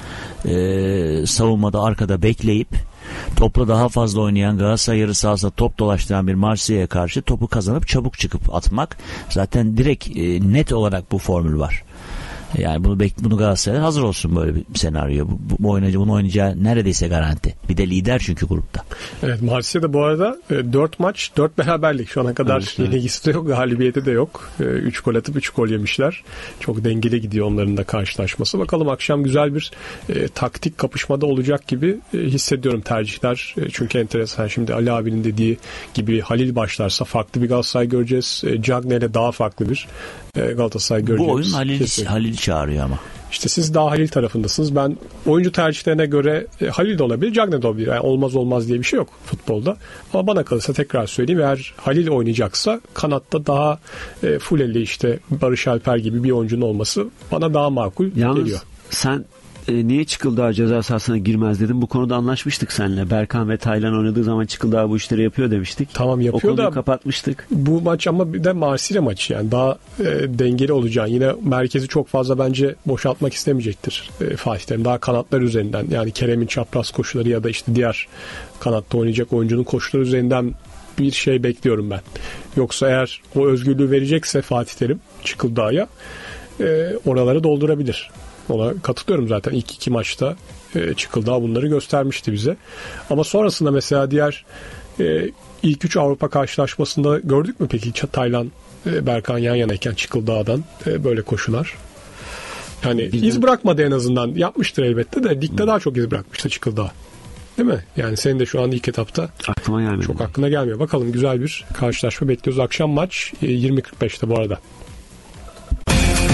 savunmada arkada bekleyip topla daha fazla oynayan, Galatasaray yarı sahasında top dolaştıran bir Marsilya'ya karşı topu kazanıp çabuk çıkıp atmak, zaten direkt net olarak bu formül var. Yani bunu Galatasaray hazır olsun böyle bir senaryo. Bunu oynayacağı neredeyse garanti. Bir de lider çünkü grupta. Evet, Marsilya'da bu arada 4 maç 4 beraberlik. Şu ana kadar yenilgisi de yok. Galibiyeti de yok. 3 gol atıp 3 gol yemişler. Çok dengeli gidiyor onların da karşılaşması. Bakalım akşam güzel bir taktik kapışmada olacak gibi hissediyorum tercihler. Çünkü enteresan. Şimdi Ali abinin dediği gibi Halil başlarsa farklı bir Galatasaray göreceğiz. Jagne ile daha farklı bir Galatasaray göreceğiz. Bu oyun Halil çağırıyor ama. İşte siz daha Halil tarafındasınız. Ben oyuncu tercihlerine göre Halil de olabilir, Jagne de olabilir. Yani olmaz diye bir şey yok futbolda. Ama bana kalırsa tekrar söyleyeyim, eğer Halil oynayacaksa kanatta daha full işte Barış Alper gibi bir oyuncunun olması bana daha makul geliyor. Sen niye Çıkıldağ ceza sahasına girmez dedim. Bu konuda anlaşmıştık seninle. Berkan ve Taylan oynadığı zaman Çıkıldağ bu işleri yapıyor demiştik. Tamam, yapıyor o da kapatmıştık. Bu maç ama bir de Marsilya maçı, yani daha dengeli olacağını, yine merkezi çok fazla bence boşaltmak istemeyecektir Fatih Terim. Daha kanatlar üzerinden, yani Kerem'in çapraz koşuları ya da işte diğer kanatta oynayacak oyuncunun koşuları üzerinden bir şey bekliyorum ben. Yoksa eğer o özgürlüğü verecekse Fatih Terim Çıkıldağ'a oraları doldurabilir. Ona katılıyorum zaten. İlk 2 maçta Çıkıldağ bunları göstermişti bize. Ama sonrasında mesela diğer ilk 3 Avrupa karşılaşmasında gördük mü peki Taylan, Berkan yan yanayken Çıkıldağ'dan böyle koşular? Yani iz bırakmadı en azından. Yapmıştır elbette de ligde daha çok iz bırakmıştı Çıkıldağ. Değil mi? Yani senin de şu an ilk etapta aklıma gelmiyor. Çok aklına gelmiyor. Bakalım, güzel bir karşılaşma bekliyoruz. Akşam maç 20.45'te bu arada.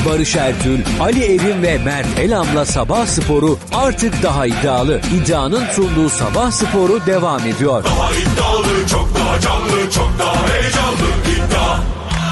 Barış Ertül, Ali Evim ve Mert Elam'la Sabah Sporu artık daha iddialı. İddianın sunduğu Sabah Sporu devam ediyor. Daha iddialı, çok daha canlı, çok daha heyecanlı. İddia.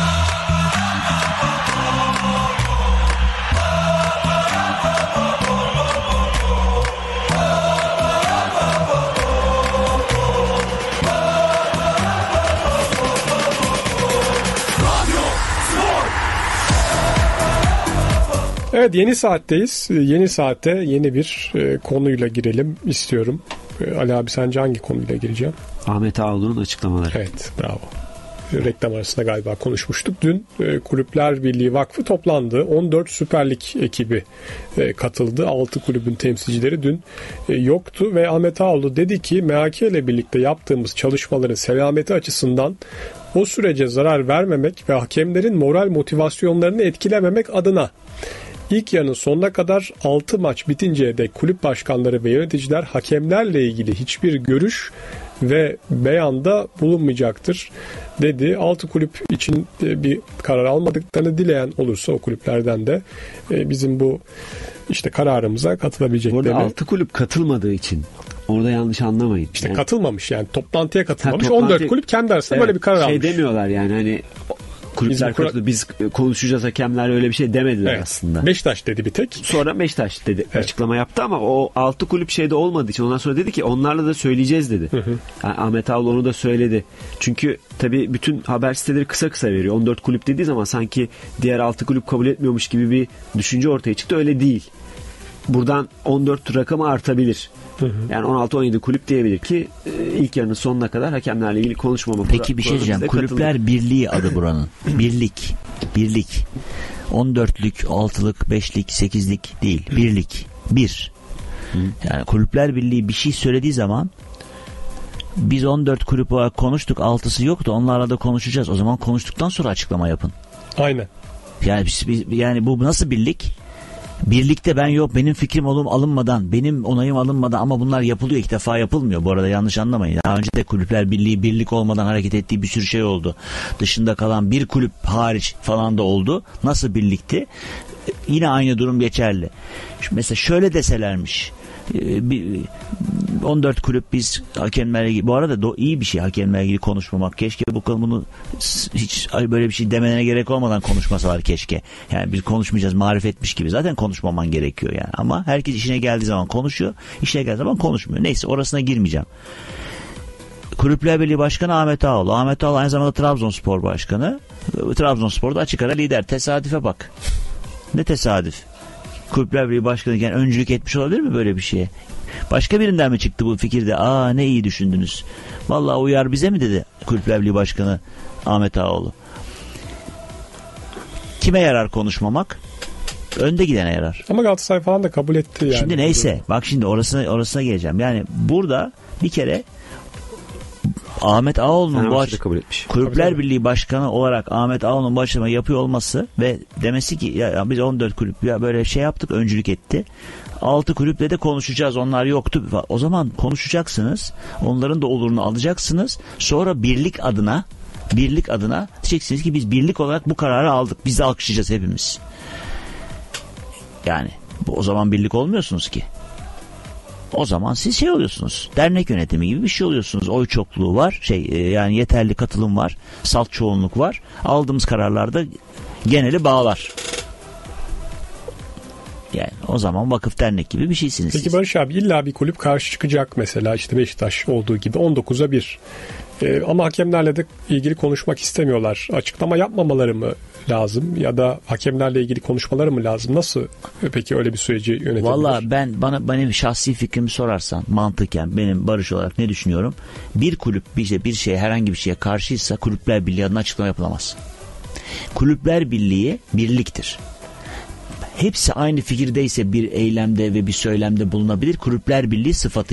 Evet, yeni saatteyiz. Yeni saate yeni bir konuyla girelim istiyorum. Ali abi, sence hangi konuyla gireceğim? Ahmet Ağaoğlu'nun açıklamaları. Evet, bravo. Reklam arasında galiba konuşmuştuk. Dün Kulüpler Birliği Vakfı toplandı. 14 Süper Lig ekibi katıldı. 6 kulübün temsilcileri dün yoktu ve Ahmet Ağaoğlu dedi ki MHK ile birlikte yaptığımız çalışmaların selameti açısından o sürece zarar vermemek ve hakemlerin moral motivasyonlarını etkilememek adına İlk yarının sonuna kadar 6 maç bitinceye dek kulüp başkanları ve yöneticiler hakemlerle ilgili hiçbir görüş ve beyanda bulunmayacaktır dedi. 6 kulüp için bir karar almadıklarını dileyen olursa o kulüplerden de bizim bu işte kararımıza katılabileceklerini. Burada 6 kulüp katılmadığı için orada yanlış anlamayın. İşte yani, katılmamış, yani toplantıya katılmamış. toplantıya, 14 kulüp kendi arasında böyle bir karar almış. Demiyorlar yani, hani kulüpler katıldı, biz konuşacağız, hakemler öyle bir şey demediler aslında. Beşiktaş dedi bir tek. Sonra Beşiktaş dedi, açıklama yaptı ama o 6 kulüp şeyde olmadığı için ondan sonra dedi ki onlarla da söyleyeceğiz dedi. Yani Ahmet Ağaoğlu onu da söyledi. Çünkü tabii bütün haber siteleri kısa kısa veriyor. 14 kulüp dediği zaman sanki diğer 6 kulüp kabul etmiyormuş gibi bir düşünce ortaya çıktı. Öyle değil. Buradan 14 rakamı artabilir. Yani 16-17 kulüp diyebilir ki ilk yarının sonuna kadar hakemlerle ilgili konuşmama. Peki bir şey diyeceğim. Kulüpler Birliği adı buranın. Birlik. 14'lük, 6'lık, 5'lik, 8'lik değil. Birlik. Bir. Yani Kulüpler Birliği bir şey söylediği zaman biz 14 kulüp olarak konuştuk. 6'sı yoktu. Onlarla da konuşacağız. O zaman konuştuktan sonra açıklama yapın. Aynen. Yani bu nasıl birlik? Birlikte benim fikrim alınmadan, benim onayım alınmadan, ama bunlar yapılıyor, ilk defa yapılmıyor. Bu arada yanlış anlamayın. Daha önce de Kulüpler Birliği birlik olmadan hareket ettiği bir sürü şey oldu. Dışında kalan bir kulüp hariç falan da oldu. Nasıl birlikti? Yine aynı durum geçerli. Mesela şöyle deselermiş. 14 kulüp biz hakemlerle ilgili, bu arada iyi bir şey hakemlerle ilgili konuşmamak. Keşke bunu hiç böyle bir şey demelerine gerek olmadan konuşmasalar keşke. Yani biz konuşmayacağız marifetmiş gibi. Zaten konuşmaman gerekiyor yani. Ama herkes işine geldiği zaman konuşuyor. İşine geldiği zaman konuşmuyor. Neyse, orasına girmeyeceğim. Kulüpler Birliği Başkanı Ahmet Ağaoğlu. Ahmet Ağaoğlu aynı zamanda Trabzonspor Başkanı. Trabzonspor'da açık ara lider. Tesadüfe bak. Ne tesadüf. Kulüpler Birliği Başkanı'yken öncülük etmiş olabilir mi böyle bir şeye? Başka birinden mi çıktı bu fikirde? Ne iyi düşündünüz. Vallahi uyar bize mi dedi Kulüpler Birliği Başkanı Ahmet Ağaoğlu. Kime yarar konuşmamak? Önde gidene yarar. Ama Galatasaray falan da kabul etti yani. Şimdi neyse, bak şimdi orasına geleceğim. Yani burada bir kere Ahmet Ağaoğlu'nun Kulüpler Birliği Başkanı olarak Ahmet Ağaoğlu'nun başlama yapıyor olması ve demesi ki ya biz 14 kulüp ya böyle şey yaptık, öncülük etti. 6 kulüple de konuşacağız, onlar yoktu. O zaman konuşacaksınız. Onların da olurunu alacaksınız. Sonra birlik adına diyeceksiniz ki biz birlik olarak bu kararı aldık. Biz de alkışlayacağız hepimiz. Yani o zaman birlik olmuyorsunuz ki. O zaman siz şey oluyorsunuz. Dernek yönetimi gibi bir şey oluyorsunuz. Oy çokluğu var. Yani yeterli katılım var. Salt çoğunluk var. Aldığımız kararlarda geneli bağlar. Yani o zaman vakıf dernek gibi bir şeysiniz. Peki siz. Barış abi, illa bir kulüp karşı çıkacak mesela, işte Beşiktaş olduğu gibi 19'a 1. Ama hakemlerle de ilgili konuşmak istemiyorlar. Açıklama yapmamaları mı lazım ya da hakemlerle ilgili konuşmaları mı lazım? Nasıl peki öyle bir süreci yönetebilir? Valla benim şahsi fikrimi sorarsan, mantıken benim Barış olarak ne düşünüyorum? Bir kulüp bir şeye, herhangi bir şeye karşıysa Kulüpler Birliği adına açıklama yapılamaz. Kulüpler Birliği birliktir. Hepsi aynı fikirdeyse bir eylemde ve bir söylemde bulunabilir Kulüpler Birliği sıfatıyla.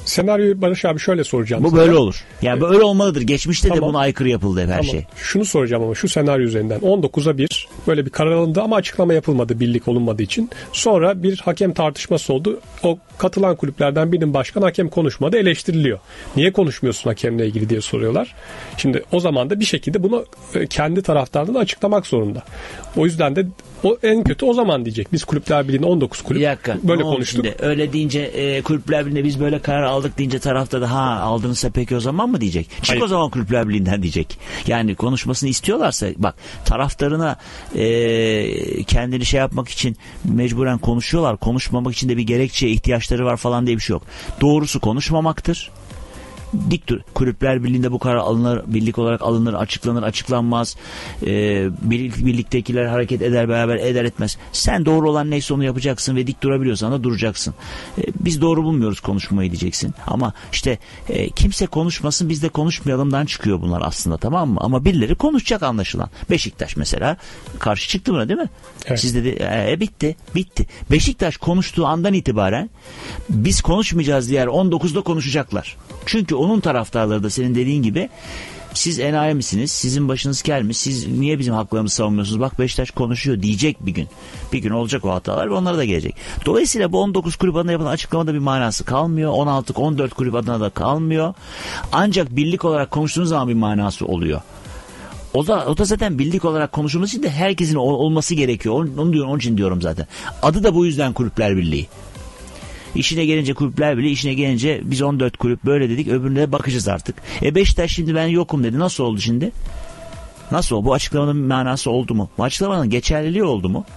Senaryoyu Barış abi şöyle soracağım. Bu sana. böyle olur. Yani böyle olmalıdır. Geçmişte de Tamam. buna aykırı yapıldı her Tamam. şey. Şunu soracağım ama şu senaryo üzerinden 19'a 1 böyle bir karar alındı ama açıklama yapılmadı birlik olunmadığı için. Sonra bir hakem tartışması oldu. O katılan kulüplerden birinin başkanı hakem konuşmadı, eleştiriliyor. Niye konuşmuyorsun hakemle ilgili diye soruyorlar. Şimdi o zaman da bir şekilde bunu kendi taraftarlarına açıklamak zorunda. O yüzden de o en kötü o zaman diyecek. Biz Kulüpler Birliği'nin 19 kulüp Bir dakika. böyle Ne oldu konuştuk. şimdi? Öyle deyince Kulüpler Birliği'nde biz böyle karar aldık deyince tarafta da aldınızsa peki o zaman mı diyecek? Çık Hayır. o zaman Kulüpler Birliği'nden diyecek. Yani konuşmasını istiyorlarsa bak taraftarına kendini şey yapmak için mecburen konuşuyorlar. Konuşmamak için de bir gerekçeye ihtiyaçları var falan diye bir şey yok. Doğrusu konuşmamaktır. Dik dur. Kulüpler Birliği'nde bu karar alınır, birlik olarak alınır, açıklanır, açıklanmaz. Birliktekiler hareket eder, beraber eder etmez. Sen doğru olan neyse onu yapacaksın ve dik durabiliyorsan da duracaksın. Biz doğru bulmuyoruz konuşmayı diyeceksin. Ama işte kimse konuşmasın, biz de konuşmayalımdan çıkıyor bunlar aslında, tamam mı? Ama birileri konuşacak anlaşılan. Beşiktaş mesela karşı çıktı buna, değil mi? Evet. Siz dedi bitti. Beşiktaş konuştuğu andan itibaren biz konuşmayacağız diğer 19'da konuşacaklar. Çünkü onun taraftarları da senin dediğin gibi siz enayi misiniz? Sizin başınız kel mi? Siz niye bizim haklarımızı savunmuyorsunuz? Bak Beşiktaş konuşuyor diyecek bir gün. Bir gün olacak o hatalar ve onlara da gelecek. Dolayısıyla bu 19 kulüp adına yapılan açıklamada bir manası kalmıyor. 16-14 kulüp adına da kalmıyor. Ancak birlik olarak konuştuğunuz zaman bir manası oluyor. O da zaten birlik olarak konuşulması için de herkesin olması gerekiyor. Onun için diyorum zaten. Adı da bu yüzden Kulüpler Birliği. İşine gelince Kulüpler Birliği, işine gelince biz 14 kulüp böyle dedik, öbürüne de bakacağız artık. Beşiktaş şimdi ben yokum dedi. Nasıl oldu şimdi? Nasıl oldu? Bu açıklamanın bir manası oldu mu? Bu açıklamanın geçerliliği oldu mu?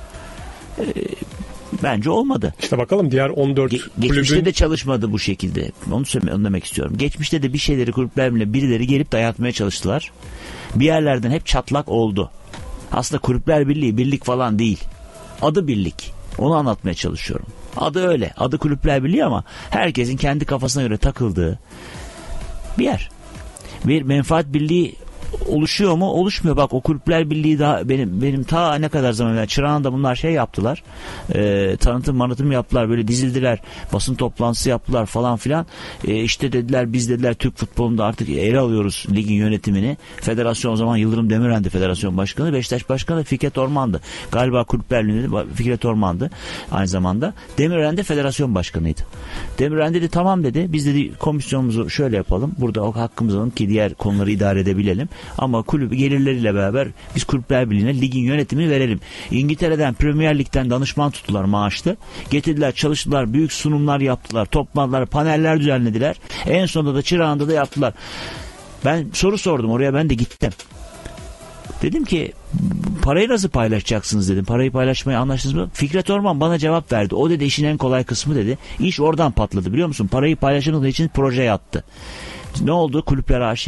Bence olmadı. İşte bakalım diğer 14 Geçmişte kulübün... de çalışmadı bu şekilde. Onu demek istiyorum. Geçmişte de bir şeyleri Kulüpler Birliği'ne birileri gelip dayatmaya çalıştılar. Bir yerlerden hep çatlak oldu. Aslında Kulüpler Birliği birlik falan değil. Adı birlik. Onu anlatmaya çalışıyorum. Adı öyle. Adı Kulüpler Birliği ama herkesin kendi kafasına göre takıldığı bir yer. Bir menfaat birliği oluşuyor mu? Oluşmuyor. Bak o Kulüpler Birliği daha benim ta ne kadar zaman evvel Çırağan'da bunlar şey yaptılar. Tanıtım yaptılar. Böyle dizildiler. Basın toplantısı yaptılar falan filan. İşte dediler biz dediler Türk futbolunda artık ele alıyoruz ligin yönetimini. Federasyon o zaman Yıldırım Demirören'di federasyon başkanı. Beşiktaş başkanı da Fikret Orman'dı. Galiba Kulüpler Birliği'nde Fikret Orman'dı aynı zamanda. Demirören de federasyon başkanıydı. Demirören dedi tamam dedi. Biz dedi komisyonumuzu şöyle yapalım. Burada o hakkımız alalım ki diğer konuları idare edebilelim. Ama kulüp gelirleriyle beraber biz Kulüpler Birliği'ne ligin yönetimini verelim. İngiltere'den Premier Lig'den danışman tuttular maaşlı. Getirdiler, çalıştılar, büyük sunumlar yaptılar, topladılar, paneller düzenlediler. En sonunda da Çırağan'da da yaptılar. Ben soru sordum oraya, ben de gittim. Dedim ki parayı nasıl paylaşacaksınız dedim. Parayı paylaşmayı anlaştınız mı? Fikret Orman bana cevap verdi. O dedi işin en kolay kısmı dedi. İş oradan patladı biliyor musun? Parayı paylaşamadığı için proje yattı. Ne oldu? Kulüpler AŞ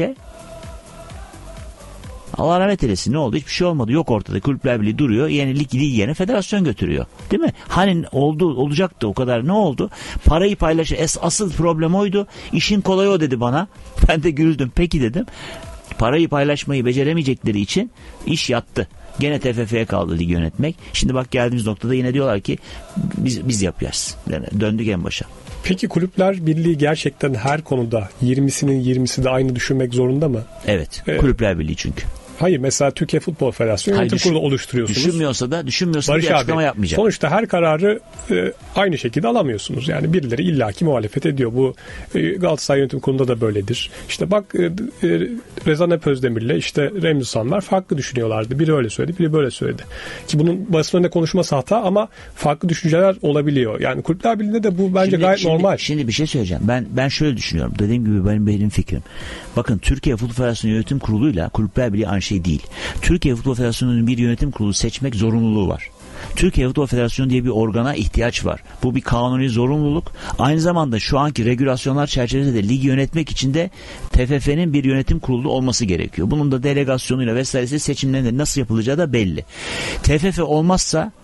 Allah rahmet eylesin, ne oldu? Hiçbir şey olmadı. Yok ortada. Kulüpler Birliği duruyor. Yeni lig yeni federasyon götürüyor. Değil mi? Hani olacaktı o kadar. Ne oldu? Parayı asıl problem oydu. İşin kolayı o dedi bana. Ben de güldüm. Peki dedim. Parayı paylaşmayı beceremeyecekleri için iş yattı. Gene TFF'ye kaldı ligi yönetmek. Şimdi bak geldiğimiz noktada yine diyorlar ki biz yapacağız. Yani döndük en başa. Peki Kulüpler Birliği gerçekten her konuda 20'sinin 20'si de aynı düşünmek zorunda mı? Evet. Kulüpler Birliği çünkü. Hayır, mesela Türkiye Futbol Federasyonu yönetim kurulu oluşturuyorsunuz. Düşünmüyorsa da Barış bir açıklama yapmayacak. Sonuçta her kararı aynı şekilde alamıyorsunuz. Yani birileri illaki muhalefet ediyor. Bu Galatasaray Yönetim Kurulu'nda da böyledir. İşte bak Rezan Epözdemir'le işte Remzi Sanlar farklı düşünüyorlardı. Biri öyle söyledi, biri böyle söyledi. Ki bunun basın önünde konuşması hata ama farklı düşünceler olabiliyor. Yani Kulüpler Birliği'nde de bu bence gayet normal. Şimdi bir şey söyleyeceğim. Ben şöyle düşünüyorum. Dediğim gibi benim fikrim. Bakın Türkiye Futbol Federasyonu Yönetim Kurulu'yla Kulüpler Birliği aynı şey değil. Türkiye Futbol Federasyonu'nun bir yönetim kurulu seçmek zorunluluğu var. Türkiye Futbol Federasyonu diye bir organa ihtiyaç var. Bu bir kanuni zorunluluk. Aynı zamanda şu anki regülasyonlar çerçevesinde de ligi yönetmek için de TFF'nin bir yönetim kurulu olması gerekiyor. Bunun da delegasyonuyla vesairesi seçimlerinde nasıl yapılacağı da belli. TFF olmazsa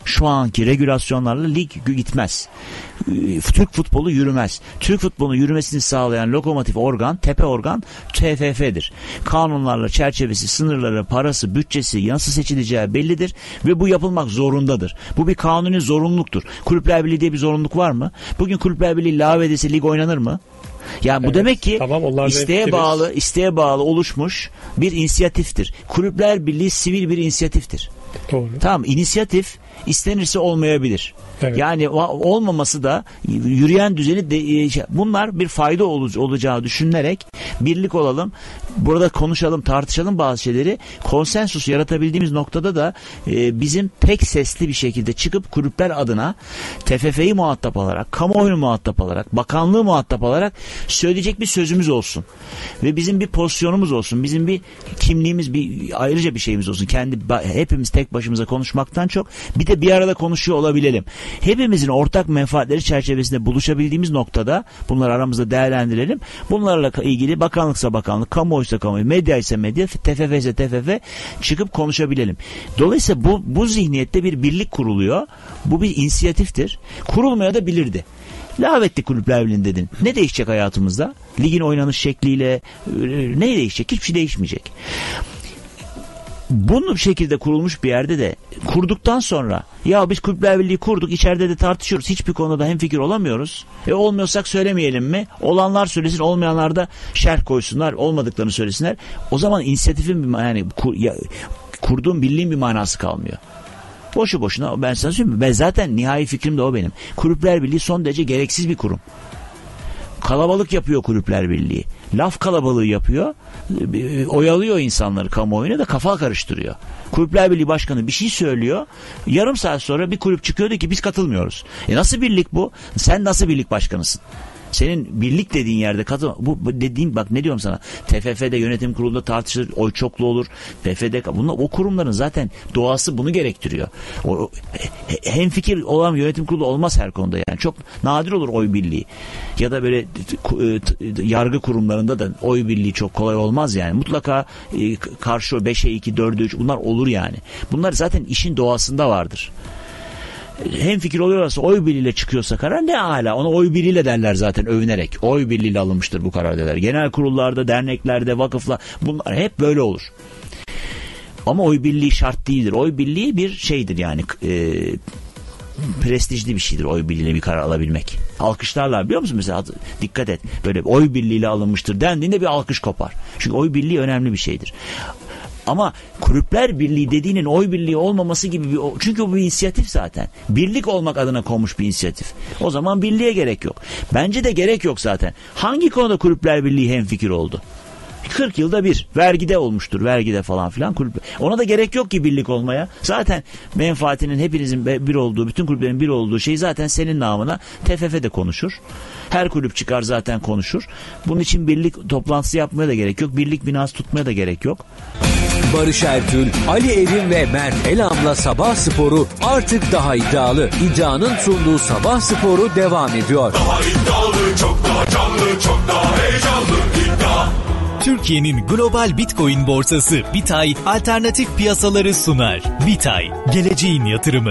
Şu anki regülasyonlarla lig gitmez. Türk futbolu yürümez. Türk futbolunun yürümesini sağlayan lokomotif organ, tepe organ TFF'dir. Kanunlarla çerçevesi, sınırları, parası, bütçesi nasıl seçileceği bellidir ve bu yapılmak zorundadır. Bu bir kanuni zorunluluktur. Kulüpler Birliği diye bir zorunluluk var mı? Bugün Kulüpler Birliği ilave edilse lig oynanır mı? Yani bu demek ki isteğe bağlı oluşmuş bir inisiyatiftir. Kulüpler Birliği sivil bir inisiyatiftir. Doğru. Tamam, inisiyatif istenirse olmayabilir. Evet. Yani olmaması da yürüyen düzeni bunlar bir fayda olacağı düşünülerek birlik olalım. Burada konuşalım, tartışalım bazı şeyleri. Konsensus yaratabildiğimiz noktada da bizim tek sesli bir şekilde çıkıp kulüpler adına TFF'yi muhatap alarak, kamuoyunu muhatap alarak, bakanlığı muhatap alarak söyleyecek bir sözümüz olsun. Ve bizim bir pozisyonumuz olsun. Bizim bir kimliğimiz, ayrıca bir şeyimiz olsun. Hepimiz tek başımıza konuşmaktan çok bir de bir arada konuşuyor olabilelim. Hepimizin ortak menfaatleri çerçevesinde buluşabildiğimiz noktada bunları aramızda değerlendirelim. Bunlarla ilgili bakanlıksa bakanlık, kamuoyuysa kamuoyu, medya ise medya, TFF ise TFF çıkıp konuşabilelim. Dolayısıyla bu zihniyette bir birlik kuruluyor. Bu bir inisiyatiftir. Kurulmaya da bilirdi. Lavetli Kulüpler Birliği dedin. Ne değişecek hayatımızda? Ligin oynanış şekliyle ne değişecek? Hiçbir şey değişmeyecek. Bu şekilde kurulmuş bir yerde de kurduktan sonra ya biz Kulüpler Birliği kurduk, içeride de tartışıyoruz, hiçbir konuda hemfikir olamıyoruz. Olmuyorsak söylemeyelim mi? Olanlar söylesin, olmayanlar da şerh koysunlar, olmadıklarını söylesinler. O zaman inisiyatifin kurduğum birliğin bir manası kalmıyor. Boşu boşuna ben sana söyleyeyim mi? Ben zaten nihai fikrim de o benim. Kulüpler Birliği son derece gereksiz bir kurum. Kalabalık yapıyor Kulüpler Birliği. Laf kalabalığı yapıyor. Oyalıyor insanları, kamuoyuna da kafa karıştırıyor. Kulüpler Birliği Başkanı bir şey söylüyor. Yarım saat sonra bir kulüp çıkıyordu ki biz katılmıyoruz. Nasıl birlik bu? Sen nasıl birlik başkanısın? Senin birlik dediğin yerde bu dediğim, bak ne diyorum sana, TFF'de yönetim kurulunda tartışılır, oy çoklu olur, PFD, bunlar, o kurumların zaten doğası bunu gerektiriyor. Hemfikir olan yönetim kurulu olmaz her konuda yani. Çok nadir olur oy birliği. Ya da böyle yargı kurumlarında da oy birliği çok kolay olmaz yani. Mutlaka karşı 5'e 2, 4'e 3 bunlar olur yani. Bunlar zaten işin doğasında vardır. Hemfikir oluyorsa, oy birliğiyle çıkıyorsa karar, ne hala ona oy birliğiyle derler zaten övünerek. Oy birliğiyle alınmıştır bu karar derler. Genel kurullarda, derneklerde, vakıflar, bunlar hep böyle olur. Ama oy birliği şart değildir. Oy birliği bir şeydir yani, prestijli bir şeydir oy birliğiyle bir karar alabilmek. Alkışlarlar, biliyor musun mesela, dikkat et, böyle oy birliğiyle alınmıştır dendiğinde bir alkış kopar. Çünkü oy birliği önemli bir şeydir. Ama Kulüpler Birliği dediğinin oy birliği olmaması gibi çünkü bu bir inisiyatif zaten. Birlik olmak adına konmuş bir inisiyatif. O zaman birliğe gerek yok. Bence de gerek yok zaten. Hangi konuda Kulüpler Birliği hemfikir oldu? 40 yılda bir. Vergide olmuştur. Vergide falan filan. Ona da gerek yok ki birlik olmaya. Zaten menfaatinin hepinizin bir olduğu, bütün kulüplerin bir olduğu şey zaten senin namına TFF'de konuşur. Her kulüp çıkar zaten konuşur. Bunun için birlik toplantısı yapmaya da gerek yok. Birlik binası tutmaya da gerek yok. Barış Ertül, Ali Evin ve Mert Elam'la Sabah Sporu artık daha iddialı. İddianın sunduğu Sabah Sporu devam ediyor. Daha iddialı, çok daha canlı, çok daha heyecanlı. İddia. Türkiye'nin global Bitcoin borsası Bitay alternatif piyasaları sunar. Bitay, geleceğin yatırımı.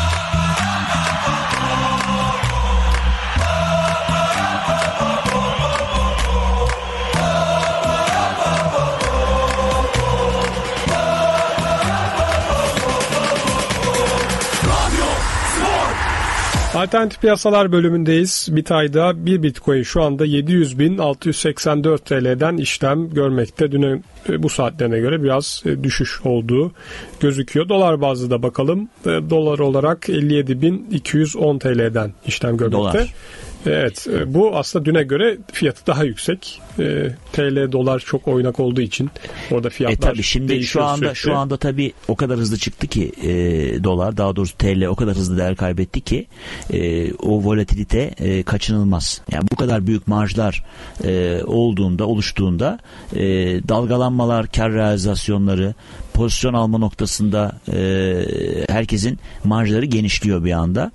Alternatif piyasalar bölümündeyiz. Bitay'da bir Bitcoin şu anda 700.684 TL'den işlem görmekte. Dün bu saatlerine göre biraz düşüş olduğu gözüküyor. Dolar bazlı da bakalım. Dolar olarak 57.210 TL'den işlem görmekte. Dolar. Evet, bu aslında düne göre fiyatı daha yüksek. TL dolar çok oynak olduğu için orada fiyatlar tabii şimdi şu anda tabii o kadar hızlı çıktı ki dolar, daha doğrusu TL o kadar hızlı değer kaybetti ki o volatilite kaçınılmaz. Yani bu kadar büyük marjlar oluştuğunda dalgalanmalar, kar realizasyonları, pozisyon alma noktasında herkesin marjları genişliyor bir anda.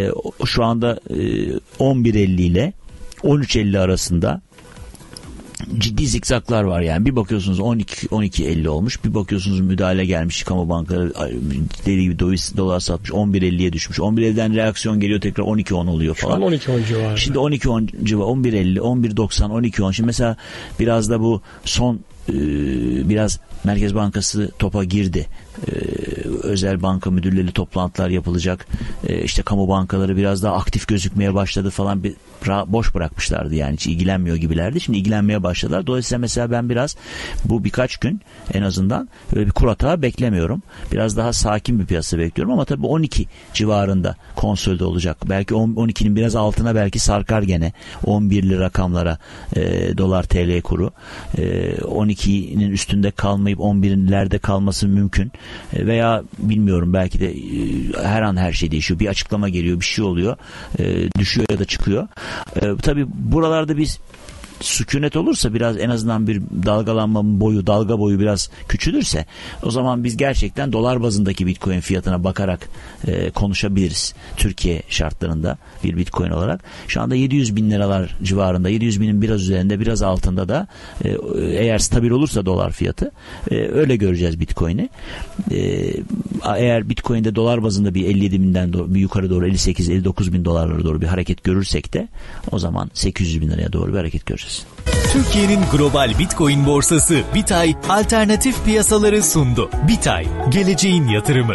Şu anda 11.50 ile 13.50 arasında ciddi zikzaklar var yani. Bir bakıyorsunuz 12.50 olmuş. Bir bakıyorsunuz müdahale gelmiş. Kamu bankaları deli gibi dolar satmış. 11.50'ye düşmüş. 11.50'den reaksiyon geliyor, tekrar 12.10 oluyor falan. Şu an 12.10 civarı. Şimdi 12.10 civarı, 11.50, 11.90, 12.10. Şimdi mesela biraz da bu son biraz Merkez Bankası topa girdi. Özel banka müdürleri toplantılar yapılacak. İşte kamu bankaları biraz daha aktif gözükmeye başladı falan, bir boş bırakmışlardı yani, hiç ilgilenmiyor gibilerdi. Şimdi ilgilenmeye başladılar. Dolayısıyla mesela ben biraz bu birkaç gün en azından böyle bir kur atağı beklemiyorum. Biraz daha sakin bir piyasa bekliyorum ama tabii 12 civarında konsolide olacak. Belki 12'nin biraz altına belki sarkar gene. 11'li rakamlara dolar TL kuru. 12'nin üstünde kalmayıp 11'lerde kalması mümkün. Veya bilmiyorum, belki de her an her şey değişiyor. Bir açıklama geliyor, bir şey oluyor. Düşüyor ya da çıkıyor. Tabii buralarda biz sükunet olursa, biraz en azından bir dalga boyu biraz küçülürse, o zaman biz gerçekten dolar bazındaki Bitcoin fiyatına bakarak konuşabiliriz. Türkiye şartlarında bir Bitcoin olarak. Şu anda 700 bin liralar civarında, 700 binin biraz üzerinde, biraz altında da eğer stabil olursa dolar fiyatı öyle göreceğiz Bitcoin'i. Eğer Bitcoin'de dolar bazında bir 57 binden bir yukarı doğru 58-59 bin dolarlara doğru bir hareket görürsek de o zaman 800 bin liraya doğru bir hareket göreceğiz. Türkiye'nin global Bitcoin borsası Bitay alternatif piyasaları sundu. Bitay, geleceğin yatırımı.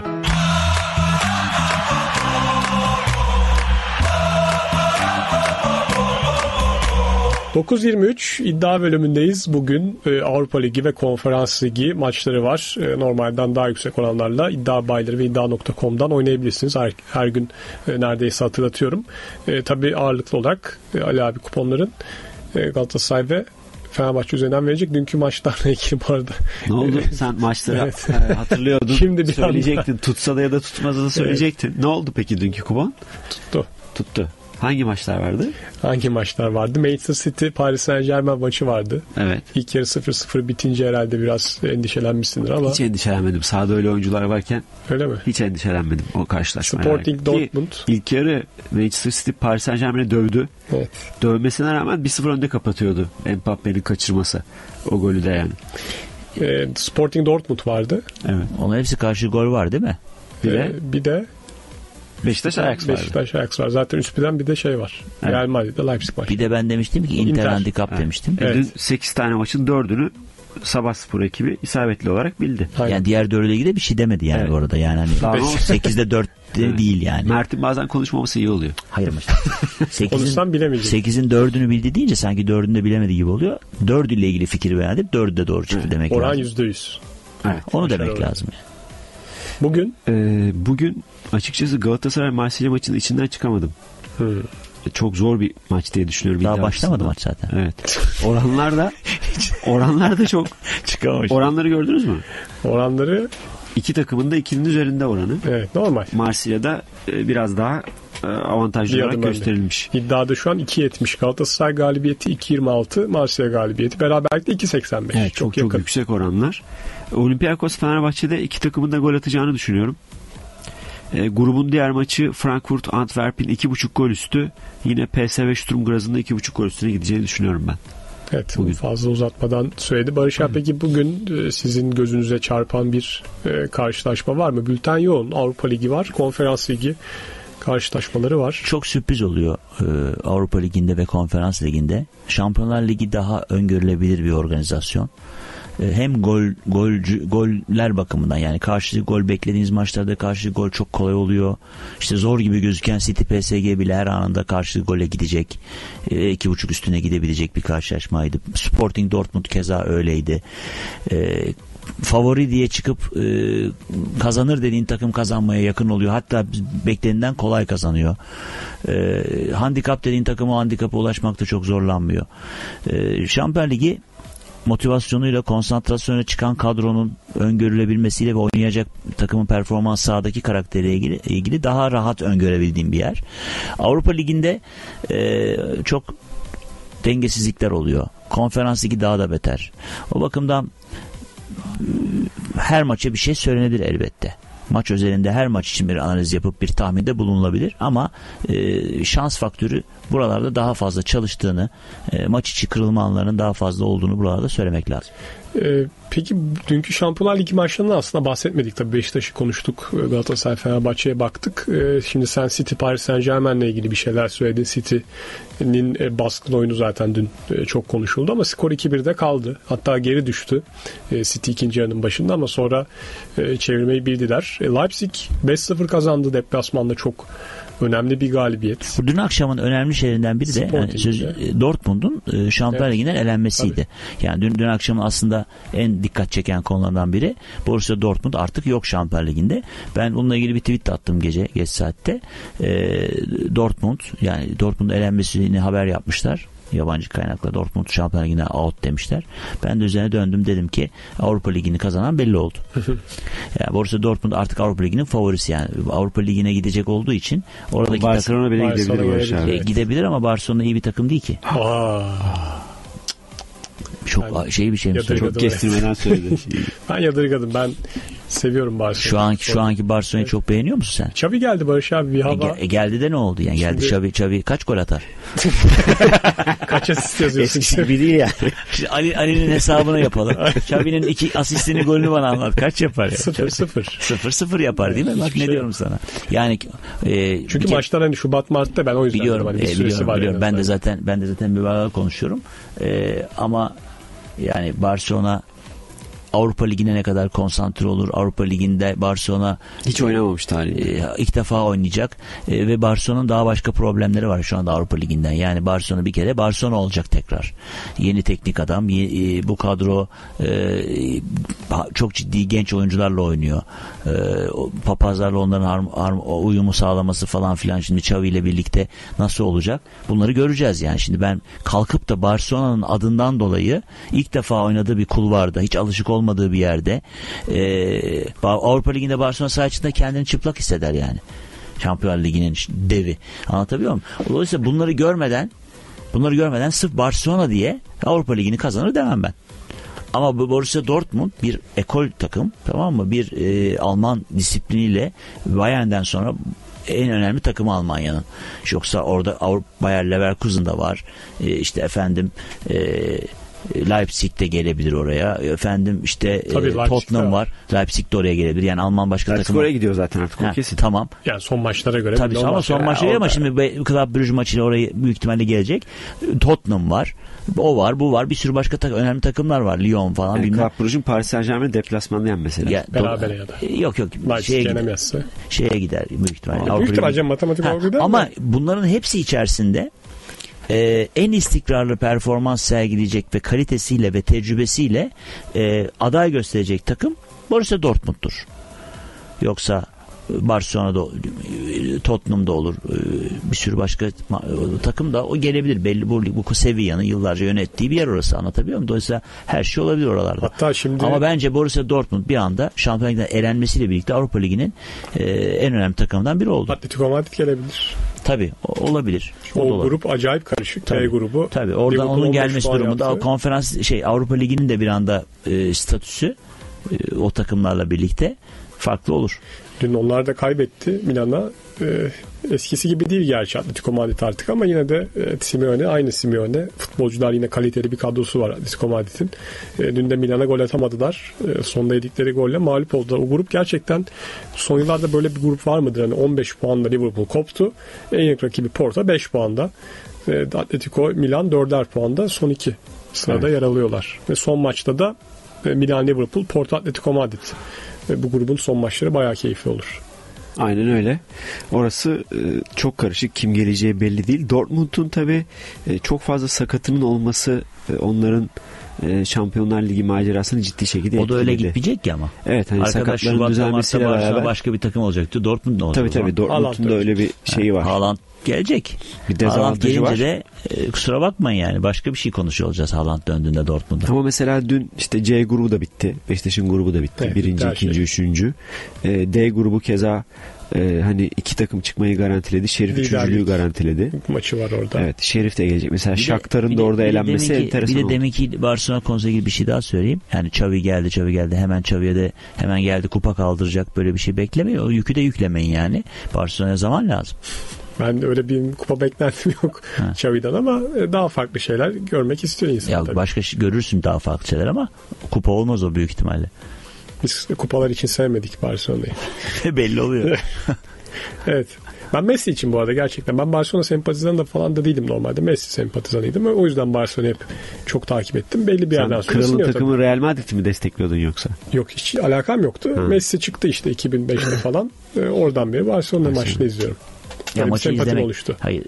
...9.23 iddia bölümündeyiz. Bugün Avrupa Ligi ve Konferans Ligi maçları var. Normalden daha yüksek oranlarla iddia bayileri ve iddia.com'dan oynayabilirsiniz. Her gün neredeyse hatırlatıyorum. Tabii ağırlıklı olarak Ali abi kuponların Galatasaray ve Fenerbahçe üzerinden verecek. Dünkü maçlarla ilgili bu arada. Ne oldu? Sen maçları Evet. Hatırlıyordun. Şimdi bir söyleyecektin. Tutsa da ya da tutmasa da söyleyecektin. Evet. Ne oldu peki dünkü kupon? Tuttu. Hangi maçlar vardı? Hangi maçlar vardı? Manchester City Paris Saint-Germain maçı vardı. Evet. İlk yarı 0-0 bitince herhalde biraz endişelenmişsindir ama. Hiç endişelenmedim. Sahada öyle oyuncular varken. Öyle mi? Hiç endişelenmedim o karşılaşmaya. Sporting Dortmund. İlk yarı Manchester City Paris Saint-Germain'i dövdü. Evet. Dövmesine rağmen 1-0 önde kapatıyordu. Mbappe'nin kaçırması. O golü de yani. Sporting Dortmund vardı. Evet. Onun hepsi karşı gol var değil mi? Bir de Beşiktaş Ajax var. Beşiktaş Ajax var. Zaten üstüden bir de şey var. Evet. Real Madrid'de Leipzig var. Bir de ben demiştim ki Inter handikap demiştim. Evet. Dün 8 tane maçın 4'ünü Sabahspor ekibi isabetli olarak bildi. Aynen. Yani diğer 4'e ilgili de bir şey demedi yani bu arada. Yani hani 8'de 4 değil yani. Mert'in bazen konuşmaması iyi oluyor. Hayır mı? 8'in 4'ünü bildi deyince sanki 4'ünü de bilemedi gibi oluyor. 4 ile ilgili fikir beğendi. 4'ü de doğru çıktı demek Oran lazım. %100. Evet. Onu demek lazım yani. Bugün açıkçası Galatasaray Marsilya maçının içinden çıkamadım. Çok zor bir maç diye düşünüyorum. Daha başlamadı maç zaten. Evet. Oranlar da çok çıkamamış. Oranları gördünüz mü? Oranları iki takımın da 2'nin üzerinde oranı. Evet, normal. Marsilya'da biraz daha avantajlı olarak gösterilmiş. İddiada şu an 2.70. Galatasaray galibiyeti 2.26. Marsilya galibiyeti. Beraberlikte 2.85. Evet, çok yüksek oranlar. Olympiakos Fenerbahçe'de iki takımın da gol atacağını düşünüyorum. Grubun diğer maçı Frankfurt Antwerp'in 2.5 gol üstü. Yine PSV Sturm Graz'ın da 2.5 gol üstüne gideceğini düşünüyorum ben. Evet, bugün fazla uzatmadan söyledi. Barış abi, peki bugün sizin gözünüze çarpan bir karşılaşma var mı? Bülten yoğun. Avrupa Ligi var, Konferans Ligi karşılaşmaları var. Çok sürpriz oluyor Avrupa Ligi'nde ve Konferans Ligi'nde. Şampiyonlar Ligi daha öngörülebilir bir organizasyon. Hem goller bakımından, yani karşılıklı gol beklediğiniz maçlarda karşılıklı gol çok kolay oluyor. İşte zor gibi gözüken City PSG bile her anında karşılıklı gole gidecek. 2.5 üstüne gidebilecek bir karşılaşmaydı. Sporting Dortmund keza öyleydi. Favori diye çıkıp kazanır dediğin takım kazanmaya yakın oluyor. Hatta beklediğinden kolay kazanıyor. Handikap dediğin takım o handikapa ulaşmakta çok zorlanmıyor. Şampiyonlar Ligi motivasyonuyla, konsantrasyonuyla çıkan kadronun öngörülebilmesiyle ve oynayacak takımın performans sahadaki karakteriyle ilgili daha rahat öngörebildiğim bir yer. Avrupa Ligi'nde çok dengesizlikler oluyor. Konferans Ligi daha da beter. O bakımdan her maça bir şey söylenebilir elbette. Maç özelinde her maç için bir analiz yapıp bir tahminde bulunulabilir ama şans faktörü buralarda daha fazla çalıştığını, maç içi kırılma anlarının daha fazla olduğunu buralarda söylemek lazım. Peki dünkü Şampiyonlar Ligi maçlarından aslında bahsetmedik. Tabii Beşiktaş'ı konuştuk. Galatasaray, Fenerbahçe'ye baktık. Şimdi sen City Paris Saint-Germain'le ilgili bir şeyler söyledin. City'nin baskın oyunu zaten dün çok konuşuldu ama skor 2-1'de kaldı. Hatta geri düştü City ikinci yarının başında ama sonra çevirmeyi bildiler. Leipzig 5-0 kazandı deplasmanda, çok önemli bir galibiyet. Dün akşamın önemli şeylerinden biri de Dortmund'un Şampiyonlar Ligi'nden elenmesiydi. Tabii. Yani dün akşamın aslında en dikkat çeken konulardan biri, Borussia Dortmund artık yok Şampiyonlar Ligi'nde. Ben bununla ilgili bir tweet de attım geç saatte. Dortmund'un elenmesini haber yapmışlar. Yabancı kaynakla Dortmund Şampiyonlar Ligi'ne out demişler. Ben de üzerine döndüm, dedim ki Avrupa Ligi'ni kazanan belli oldu. Yani Borussia Dortmund artık Avrupa Ligi'nin favorisi, yani Avrupa Ligi'ne gidecek olduğu için oradaki Barcelona bile gidebilir. Gidebilir ama Barcelona iyi bir takım değil ki. Çok bir şey mi söyledi? Çok kestirmeden söyledi. Ben yadırgadım. Ben seviyorum Barcelona'yı. Şu anki Barcelona'yı çok beğeniyor musun sen? Xavi geldi Barış abi, bir hava. Geldi de ne oldu yani? Geldi Xavi kaç gol atar? Kaç asist yazıyorsun? Eskisi gibi değil ya. Ali'nin hesabını yapalım. Xavi'nin 2 asistini, golünü bana anlat. Kaç yapar ya? 0-0. 0-0 yapar değil mi? Bak ne diyorum sana. Yani çünkü maçlar hani Şubat Mart'ta, ben o yüzden biliyorum. Var. Ben de zaten mübalağa konuşuyorum. Ama yani Barcelona Avrupa Ligi'ne ne kadar konsantre olur? Avrupa Ligi'nde Barcelona hiç oynamamış tarihinde. İlk defa oynayacak ve Barcelona'nın daha başka problemleri var şu anda Avrupa Ligi'nden. Yani Barcelona bir kere Barcelona olacak tekrar. Yeni teknik adam, bu kadro çok ciddi genç oyuncularla oynuyor. Papazlarla onların uyumu sağlaması falan filan, şimdi Xavi ile birlikte nasıl olacak? Bunları göreceğiz yani. Şimdi ben kalkıp da Barcelona'nın adından dolayı ilk defa oynadığı bir kulvarda, hiç alışık olmadığı bir yerde Avrupa Ligi'nde Barcelona saha içinde kendini çıplak hisseder yani. Şampiyonlar Ligi'nin devi. Anlatabiliyor muyum? Dolayısıyla bunları görmeden sırf Barcelona diye Avrupa Ligi'ni kazanır demem ben. Ama bu Borussia Dortmund bir ekol takım, tamam mı? Bir Alman disipliniyle Bayern'den sonra en önemli takımı Almanya'nın. Yoksa orada Bayer Leverkusen'da var. Leipzig de gelebilir oraya. Tottenham var. Leipzig de oraya gelebilir. Yani Alman başka takım. Leipzig oraya gidiyor zaten artık. O kesin. Tamam. Yani son maçlara göre. Tabii ama son maçlara, ama şimdi Club Brugge maçıyla oraya büyük ihtimalle gelecek. Tottenham var. O var, bu var. Bir sürü başka önemli takımlar var. Lyon falan. Yani Club Brugge'un Paris Saint-Germain deplasmanında yenmesi. Beraber ya da. Yok. Şeye gider büyük ihtimalle. Büyük ihtimalle matematik olarak ama bunların hepsi içerisinde en istikrarlı performans sergileyecek ve kalitesiyle ve tecrübesiyle aday gösterecek takım Borussia Dortmund'dur. Yoksa Barcelona'da, Tottenham'da olur, bir sürü başka takım da o gelebilir. Belli bu Sevilla'nın yıllarca yönettiği bir yer orası, anlatabiliyor muyum? Dolayısıyla her şey olabilir oralarda. Hatta şimdi... Ama bence Borussia Dortmund bir anda Şampiyonlar Ligi'nden elenmesiyle birlikte Avrupa Ligi'nin en önemli takımından biri oldu. Atletico Madrid gelebilir. Tabii olabilir. O grup acayip karışık. T grubu. Tabii oradan onun gelmesi durumunda konferans Avrupa Ligi'nin de bir anda statüsü o takımlarla birlikte farklı olur. Dün onlar da kaybetti Milan'a. Eskisi gibi değil gerçi Atletico Madrid artık, ama yine de aynı Simeone. Futbolcular yine kaliteli bir kadrosu var Atletico Madrid'in. Dün de Milan'a gol atamadılar. Sonda yedikleri golle mağlup oldular. O grup gerçekten son yıllarda böyle bir grup var mıdır? Yani 15 puanla Liverpool koptu. En yakın rakibi Porto 5 puanda. Atletico, Milan 4'er puanda. Son 2 sırada yer alıyorlar. Ve son maçta da Milan, Liverpool, Porto, Atletico Madrid. Bu grubun son maçları bayağı keyifli olur. Aynen öyle. Orası çok karışık. Kim geleceği belli değil. Dortmund'un tabii çok fazla sakatının olması onların Şampiyonlar Ligi macerasını ciddi şekilde etkiledi. O da öyle gitmeyecek ki ama. Evet, hani sakatların düzelmesiyle beraber başka bir takım olacaktı. Dortmund ne olacak? Tabii Dortmund'un da öyle bir şeyi var. Haaland gelecek. Bir Haaland dezavantajı gelince var. de kusura bakmayın yani başka bir şey konuşuyor olacağız Haaland döndüğünde Dortmund'a. Ama mesela dün işte C grubu da bitti. Beşiktaş'ın grubu da bitti. Evet, Birinci, her ikinci, şey. üçüncü. D grubu keza hani iki takım çıkmayı garantiledi. Şerif Liderlik. üçüncülüğü garantiledi. Maçı var orada. Evet, Şerif de gelecek. Mesela Shakhtar'ın Bir da orada elenmesi deminki- enteresan Bir de oldu. deminki Barcelona konusuyla ilgili bir şey daha söyleyeyim. Yani Xavi geldi. Hemen Xavi'ye de hemen geldi kupa kaldıracak böyle bir şey beklemeyin. O yükü de yüklemeyin yani. Barcelona'ya zaman lazım. Ben de öyle bir kupa beklentim yok Xavi'den ama daha farklı şeyler görmek istiyor insan Ya tabii. başka görürsün daha farklı şeyler ama kupa olmaz o büyük ihtimalle. Biz kupalar için sevmedik Barcelona'yı. Belli oluyor. Evet. Ben Messi için bu arada gerçekten. Ben Barcelona sempatizanı da falan da değilim normalde. Messi sempatizanıydım. O yüzden Barcelona'yı hep çok takip ettim. Belli bir yerden Sen sonra kralın ısınıyor takımı tabii. Real Madrid'i mi destekliyordun yoksa? Yok, hiç alakam yoktu. Messi çıktı işte 2005'te falan. Oradan beri Barcelona maçını izliyorum. Ya Öyle bir maçı sempatim izlemek, oluştu. hayır,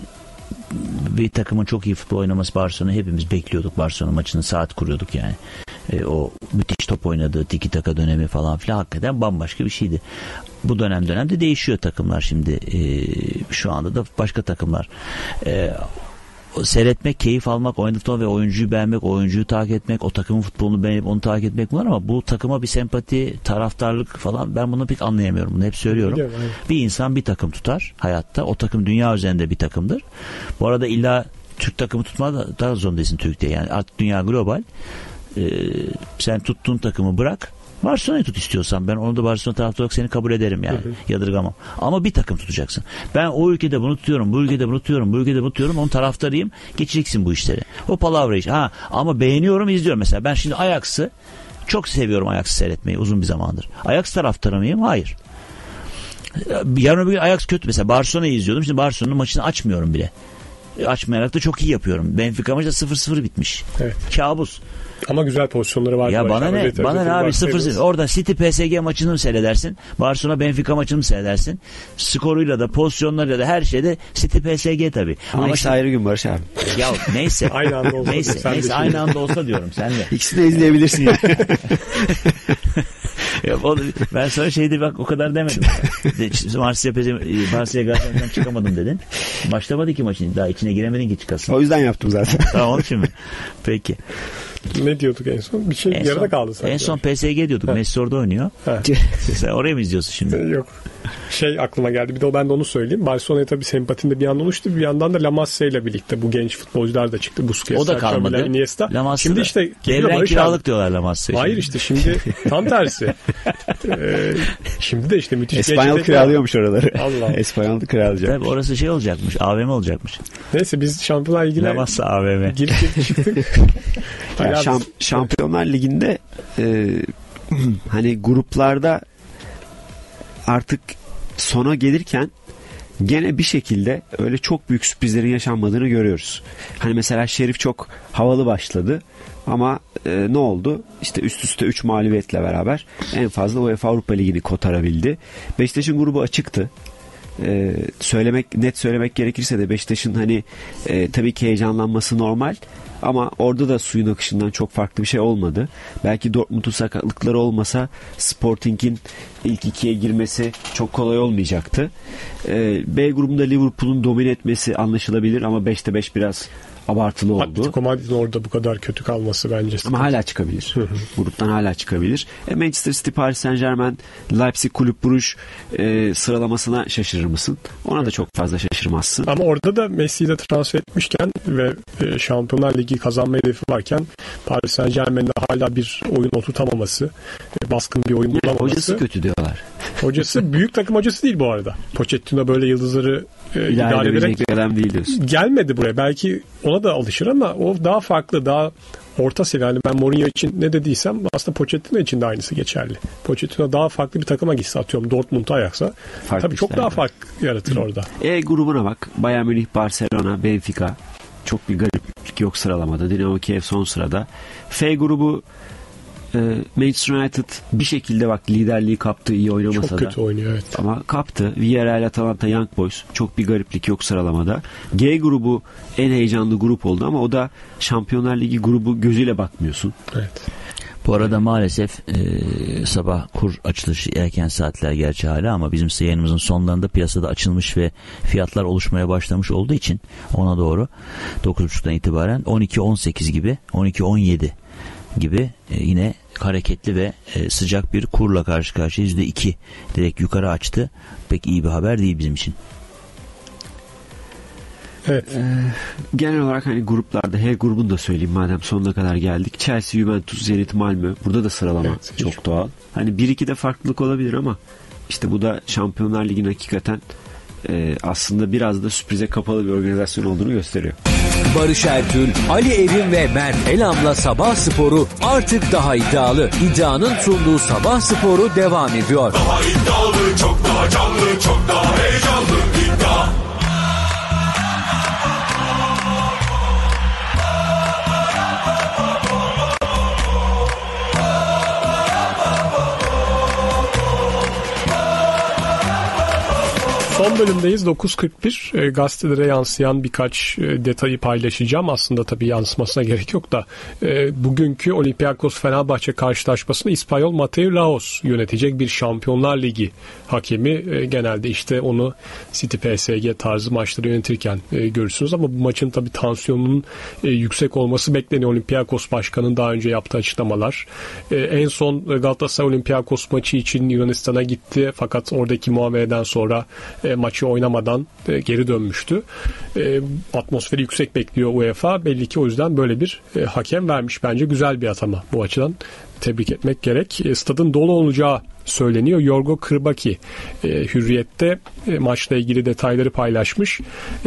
bir takımın çok iyi futbol oynaması Barcelona hepimiz bekliyorduk. Barcelona maçını saat kuruyorduk yani. O müthiş top oynadığı tiki taka dönemi falan filan hakikaten bambaşka bir şeydi. Bu dönemde değişiyor takımlar şimdi. Şu anda da başka takımlar. Seyretmek, keyif almak, oynatılan ve oyuncuyu beğenmek, oyuncuyu takip etmek, o takımın futbolunu beğenip onu takip etmek bunlar ama bu takıma bir sempati, taraftarlık falan ben bunu pek anlayamıyorum. Bunu hep söylüyorum. Biliyorum, aynen. Bir insan bir takım tutar hayatta. O takım dünya üzerinde bir takımdır. Bu arada illa Türk takımı tutmada da zorundaysın Türk diye. Yani artık dünya global. Sen tuttuğun takımı bırak. Barcelona'yı tut istiyorsan. Ben onu da Barcelona taraftarı olarak seni kabul ederim yani. Yadırgamam. Ama bir takım tutacaksın. Ben o ülkede bunu tutuyorum, bu ülkede bunu tutuyorum, bu ülkede bunu tutuyorum. Onun taraftarıyım. Geçeceksin bu işleri. O palavra iş. Ama beğeniyorum, izliyorum. Mesela ben şimdi Ajax'ı çok seviyorum, Ajax'ı seyretmeyi uzun bir zamandır. Ajax taraftarı mıyım? Hayır. Yarın öbür gün Ajax kötü. Mesela Barcelona'yı izliyordum. Şimdi Barcelona'nın maçını açmıyorum bile. Açmayarak da çok iyi yapıyorum. Benfica maçı da 0-0 bitmiş. Evet. Kabus. Ama güzel pozisyonları var. Ya bana ne? Bana ne abi 0-0. Orada City PSG maçını mı seyredersin? Barcelona Benfica maçını mı seyredersin? Skoruyla da pozisyonlarıyla da her şeyde City PSG tabii. Ama işte ayrı gün Barış abi. Ya neyse. Aynı anda olsa neyse, sen de neyse şimdi. aynı anda olsa diyorum sen de. İkisini de izleyebilirsin yani. Ya, ben sana şeyde bak o kadar demedim. Marsilya Galatasaray'dan çıkamadım dedin. Başlamadı ki maçın. Daha içine giremedin ki çıkasın. O yüzden yaptım zaten. Tamam onun için mi? Peki. Ne diyorduk en son? Bir şey yarıda kaldı sanki. En son PSG diyorduk. Messi orada oynuyor. Sen oraya mı izliyorsun şimdi? Yok. Aklıma geldi. Bir de ben de onu söyleyeyim. Barcelona'ya tabii sempatim de bir yandan oluştu. Bir yandan da La Masia ile birlikte bu genç futbolcular da çıktı. Busquets, O da kalmadı. Iniesta. La Masia şimdi işte devren kiralık diyorlar La Masia'ya. Hayır işte şimdi tam tersi. Şimdi de işte müthiş İspanyol kiralıyormuş oraları. Allah. İspanyol kiralayacak. Tabii orası şey olacakmış. AVM olacakmış. Neyse biz Şampiyonlar Ligi'ne La Masia AVM. girip çıktık. Ya Şampiyonlar Ligi'nde hani gruplarda artık sona gelirken gene bir şekilde öyle çok büyük sürprizlerin yaşanmadığını görüyoruz. Hani mesela Şerif çok havalı başladı ama ne oldu? İşte üst üste 3 mağlubiyetle beraber en fazla UEFA Avrupa Ligi'ni kotarabildi. Beşiktaş'ın grubu açıktı. Net söylemek gerekirse de Beşiktaş'ın hani tabii ki heyecanlanması normal ama orada da suyun akışından çok farklı bir şey olmadı. Belki Dortmund'un sakatlıkları olmasa Sporting'in ilk ikiye girmesi çok kolay olmayacaktı. B grubunda Liverpool'un domine etmesi anlaşılabilir ama 5'te 5 biraz abartılı oldu. Atletico Madrid'in orada bu kadar kötü kalması bence. Ama hala çıkabilir. Gruptan hala çıkabilir. Manchester City, Paris Saint-Germain, Leipzig, Kulüp Bruges sıralamasına şaşırır mısın? Ona da çok fazla şaşırmazsın. Ama orada da Messi'yi de transfer etmişken ve Şampiyonlar Ligi kazanma hedefi varken Paris Saint-Germain'de hala bir oyun oturtamaması, baskın bir oyun bulamaması. Hocası kötü diyorlar. Hocası büyük takım hocası değil bu arada. Pochettino böyle yıldızları idare ederek bir adam değil diyorsun. Gelmedi buraya. Belki ona da alışır ama o daha farklı, daha orta seviye. Yani ben Mourinho için ne dediysem aslında Pochettino için de aynısı geçerli. Pochettino daha farklı bir takıma gitse, atıyorum Dortmund'a Ajax'a. Tabii çok daha fark yaratır orada. Grubuna bak. Bayern Münih, Barcelona, Benfica. Çok bir gariplik yok sıralamada. Dinamo Kiev son sırada. F grubu Manchester United bir şekilde bak liderliği kaptı, iyi oynamasa da. Çok kötü oynuyor evet. Ama kaptı. Villarreal, Atalanta, Young Boys. Çok bir gariplik yok sıralamada. G grubu en heyecanlı grup oldu ama o da Şampiyonlar Ligi grubu gözüyle bakmıyorsun. Evet. Bu arada maalesef sabah kur açılışı erken saatler gerçi hala, ama bizim yayınımızın sonlarında piyasada açılmış ve fiyatlar oluşmaya başlamış olduğu için ona doğru 9.30'dan itibaren 12.18 gibi, 12.17 gibi yine hareketli ve sıcak bir kurla karşı karşıya, %2 direkt yukarı açtı. Pek iyi bir haber değil bizim için. Evet. Genel olarak hani gruplarda, H grubunu da söyleyeyim madem sonuna kadar geldik. Chelsea, Juventus, Zenit, Malmö. Burada da sıralama çok doğal. Hani 1-2'de farklılık olabilir ama işte bu da Şampiyonlar Ligi'nin hakikaten aslında biraz da sürprize kapalı bir organizasyon olduğunu gösteriyor. Barış Ertül, Ali Evin ve Mert Elam'la Sabah Sporu artık daha iddialı. İddianın sunduğu Sabah Sporu devam ediyor. Daha iddialı, çok daha canlı, çok daha heyecanlı. İddia. Son bölümdeyiz. 9.41. Gazetelere yansıyan birkaç detayı paylaşacağım. Aslında tabii yansımasına gerek yok da bugünkü Olympiakos-Fenerbahçe karşılaşmasını İspanyol Mateo Laos yönetecek bir Şampiyonlar Ligi hakemi. Genelde işte onu City PSG tarzı maçları yönetirken görürsünüz ama bu maçın tabii tansiyonunun yüksek olması bekleniyor. Olympiakos Başkanı'nın daha önce yaptığı açıklamalar. En son Galatasaray Olympiakos maçı için Yunanistan'a gitti fakat oradaki muameleden sonra maçı oynamadan geri dönmüştü. Atmosferi yüksek bekliyor UEFA. Belli ki o yüzden böyle bir hakem vermiş. Bence güzel bir atama bu açıdan. Tebrik etmek gerek. Stadın dolu olacağı söyleniyor. Yorgo Kırbaki Hürriyet'te maçla ilgili detayları paylaşmış.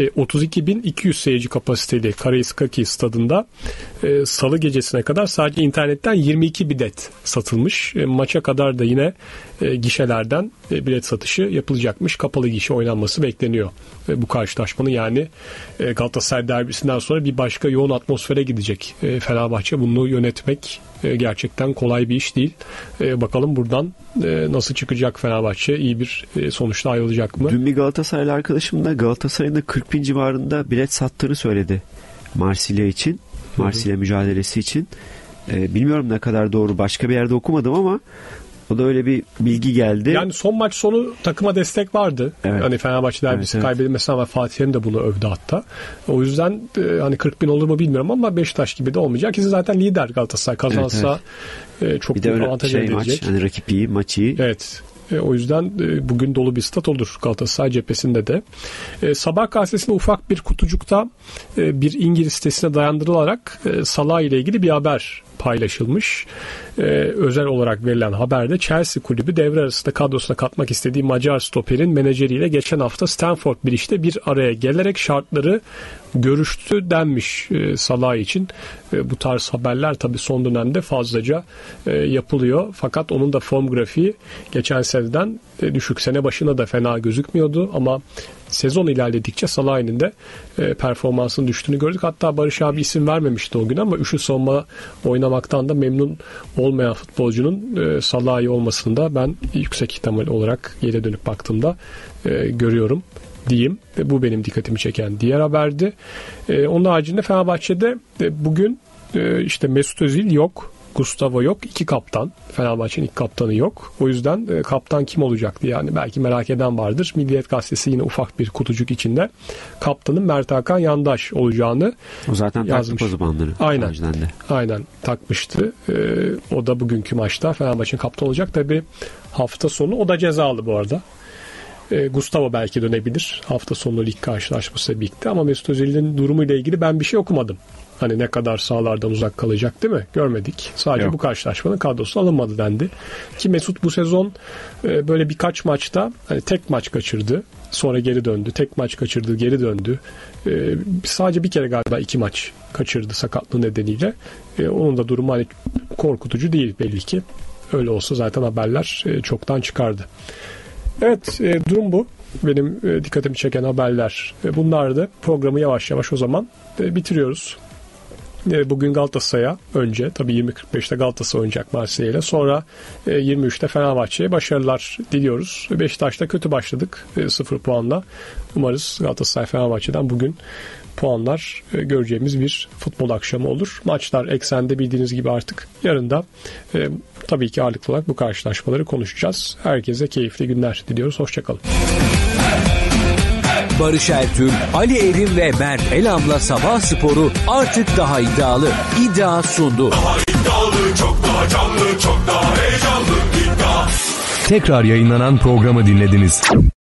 32.200 seyirci kapasiteli Karaiskaki stadında salı gecesine kadar sadece internetten 22 bilet satılmış. Maça kadar da yine gişelerden bilet satışı yapılacakmış. Kapalı gişe oynanması bekleniyor. Bu karşılaşmanın yani Galatasaray derbisinden sonra bir başka yoğun atmosfere gidecek Fenerbahçe. Bunu yönetmek gerçekten kolay bir iş değil. Bakalım buradan nasıl çıkacak Fenerbahçe? İyi bir sonuçta ayrılacak mı? Dün bir Galatasaraylı arkadaşım da Galatasaray'ın da 40 bin civarında bilet sattığını söyledi. Marsilya için. Marsilya mücadelesi için. Bilmiyorum ne kadar doğru. Başka bir yerde okumadım ama o da öyle bir bilgi geldi. Yani son maç sonu takıma destek vardı. Evet. Hani Fenerbahçe derbisi evet. kaybedilmesi ama Fatih Terim de bunu övdü hatta. O yüzden hani 40 bin olur mu bilmiyorum ama Beşiktaş gibi de olmayacak. Kesin zaten lider Galatasaray kazansa çok bir de büyük avantaj elde edecek. Hani rakip iyi, maç iyi. Evet. O yüzden bugün dolu bir stat olur Galatasaray cephesinde de. Sabah gazetesinde ufak bir kutucukta bir İngiliz sitesine dayandırılarak Salah ile ilgili bir haber paylaşılmış. Özel olarak verilen haberde Chelsea kulübü devre arasında kadrosuna katmak istediği Macar stoperin menajeriyle geçen hafta Stamford Bridge'de bir araya gelerek şartları görüştü denmiş Salah için. Bu tarz haberler tabii son dönemde fazlaca yapılıyor. Fakat onun da form grafiği geçen seneden düşük. Sene başına da fena gözükmüyordu ama sezon ilerledikçe Salah'ın de performansının düştüğünü gördük. Hatta Barış abi isim vermemişti o gün ama üçlü savunma oynamaktan da memnun olmayan futbolcunun Salah'ı olmasını da ben yüksek ihtimal olarak geri dönüp baktığımda görüyorum diyeyim. Bu benim dikkatimi çeken diğer haberdi. Onun haricinde Fenerbahçe'de bugün işte Mesut Özil yok. Gustavo yok. 2 kaptan. Fenerbahçe'nin ilk kaptanı yok. O yüzden kaptan kim olacaktı yani belki merak eden vardır. Milliyet Gazetesi yine ufak bir kutucuk içinde kaptanın Mert Hakan Yandaş olacağını o zaten yazmış. Taktı bandını. Aynen takmıştı. O da bugünkü maçta Fenerbahçe'nin kaptan olacak. Tabii hafta sonu o da cezalı bu arada. Gustavo belki dönebilir. Hafta sonu lig karşılaşması birlikte ama Mesut Özil'in durumuyla ilgili ben bir şey okumadım. Hani ne kadar sahalardan uzak kalacak değil mi? Görmedik. Sadece Yok. bu karşılaşmanın kadrosu alınmadı dendi. Ki Mesut bu sezon böyle birkaç maçta hani tek maç kaçırdı. Sonra geri döndü. Tek maç kaçırdı. Geri döndü. Sadece bir kere galiba 2 maç kaçırdı sakatlığı nedeniyle. Onun da durumu hani korkutucu değil belli ki. Öyle olsa zaten haberler çoktan çıkardı. Evet, durum bu. Benim dikkatimi çeken haberler bunlardı. Programı yavaş yavaş o zaman bitiriyoruz. Bugün Galatasaray'a önce tabii 20.45'te Galatasaray oynayacak Marsilya'yla. Sonra 23'te Fenerbahçe'ye başarılar diliyoruz. Beşiktaş'ta kötü başladık 0 puanla. Umarız Galatasaray Fenerbahçe'den bugün puanlar göreceğimiz bir futbol akşamı olur. Maçlar eksende bildiğiniz gibi artık. Yarın da tabii ki ağırlıklı olarak bu karşılaşmaları konuşacağız. Herkese keyifli günler diliyoruz. Hoşçakalın. Barış Ertül, Ali Evim ve Mert Elam'la Sabah Sporu artık daha iddialı. İddia sundu. Daha iddialı, çok daha canlı, çok daha heyecanlı. İddia. Tekrar yayınlanan programı dinlediniz.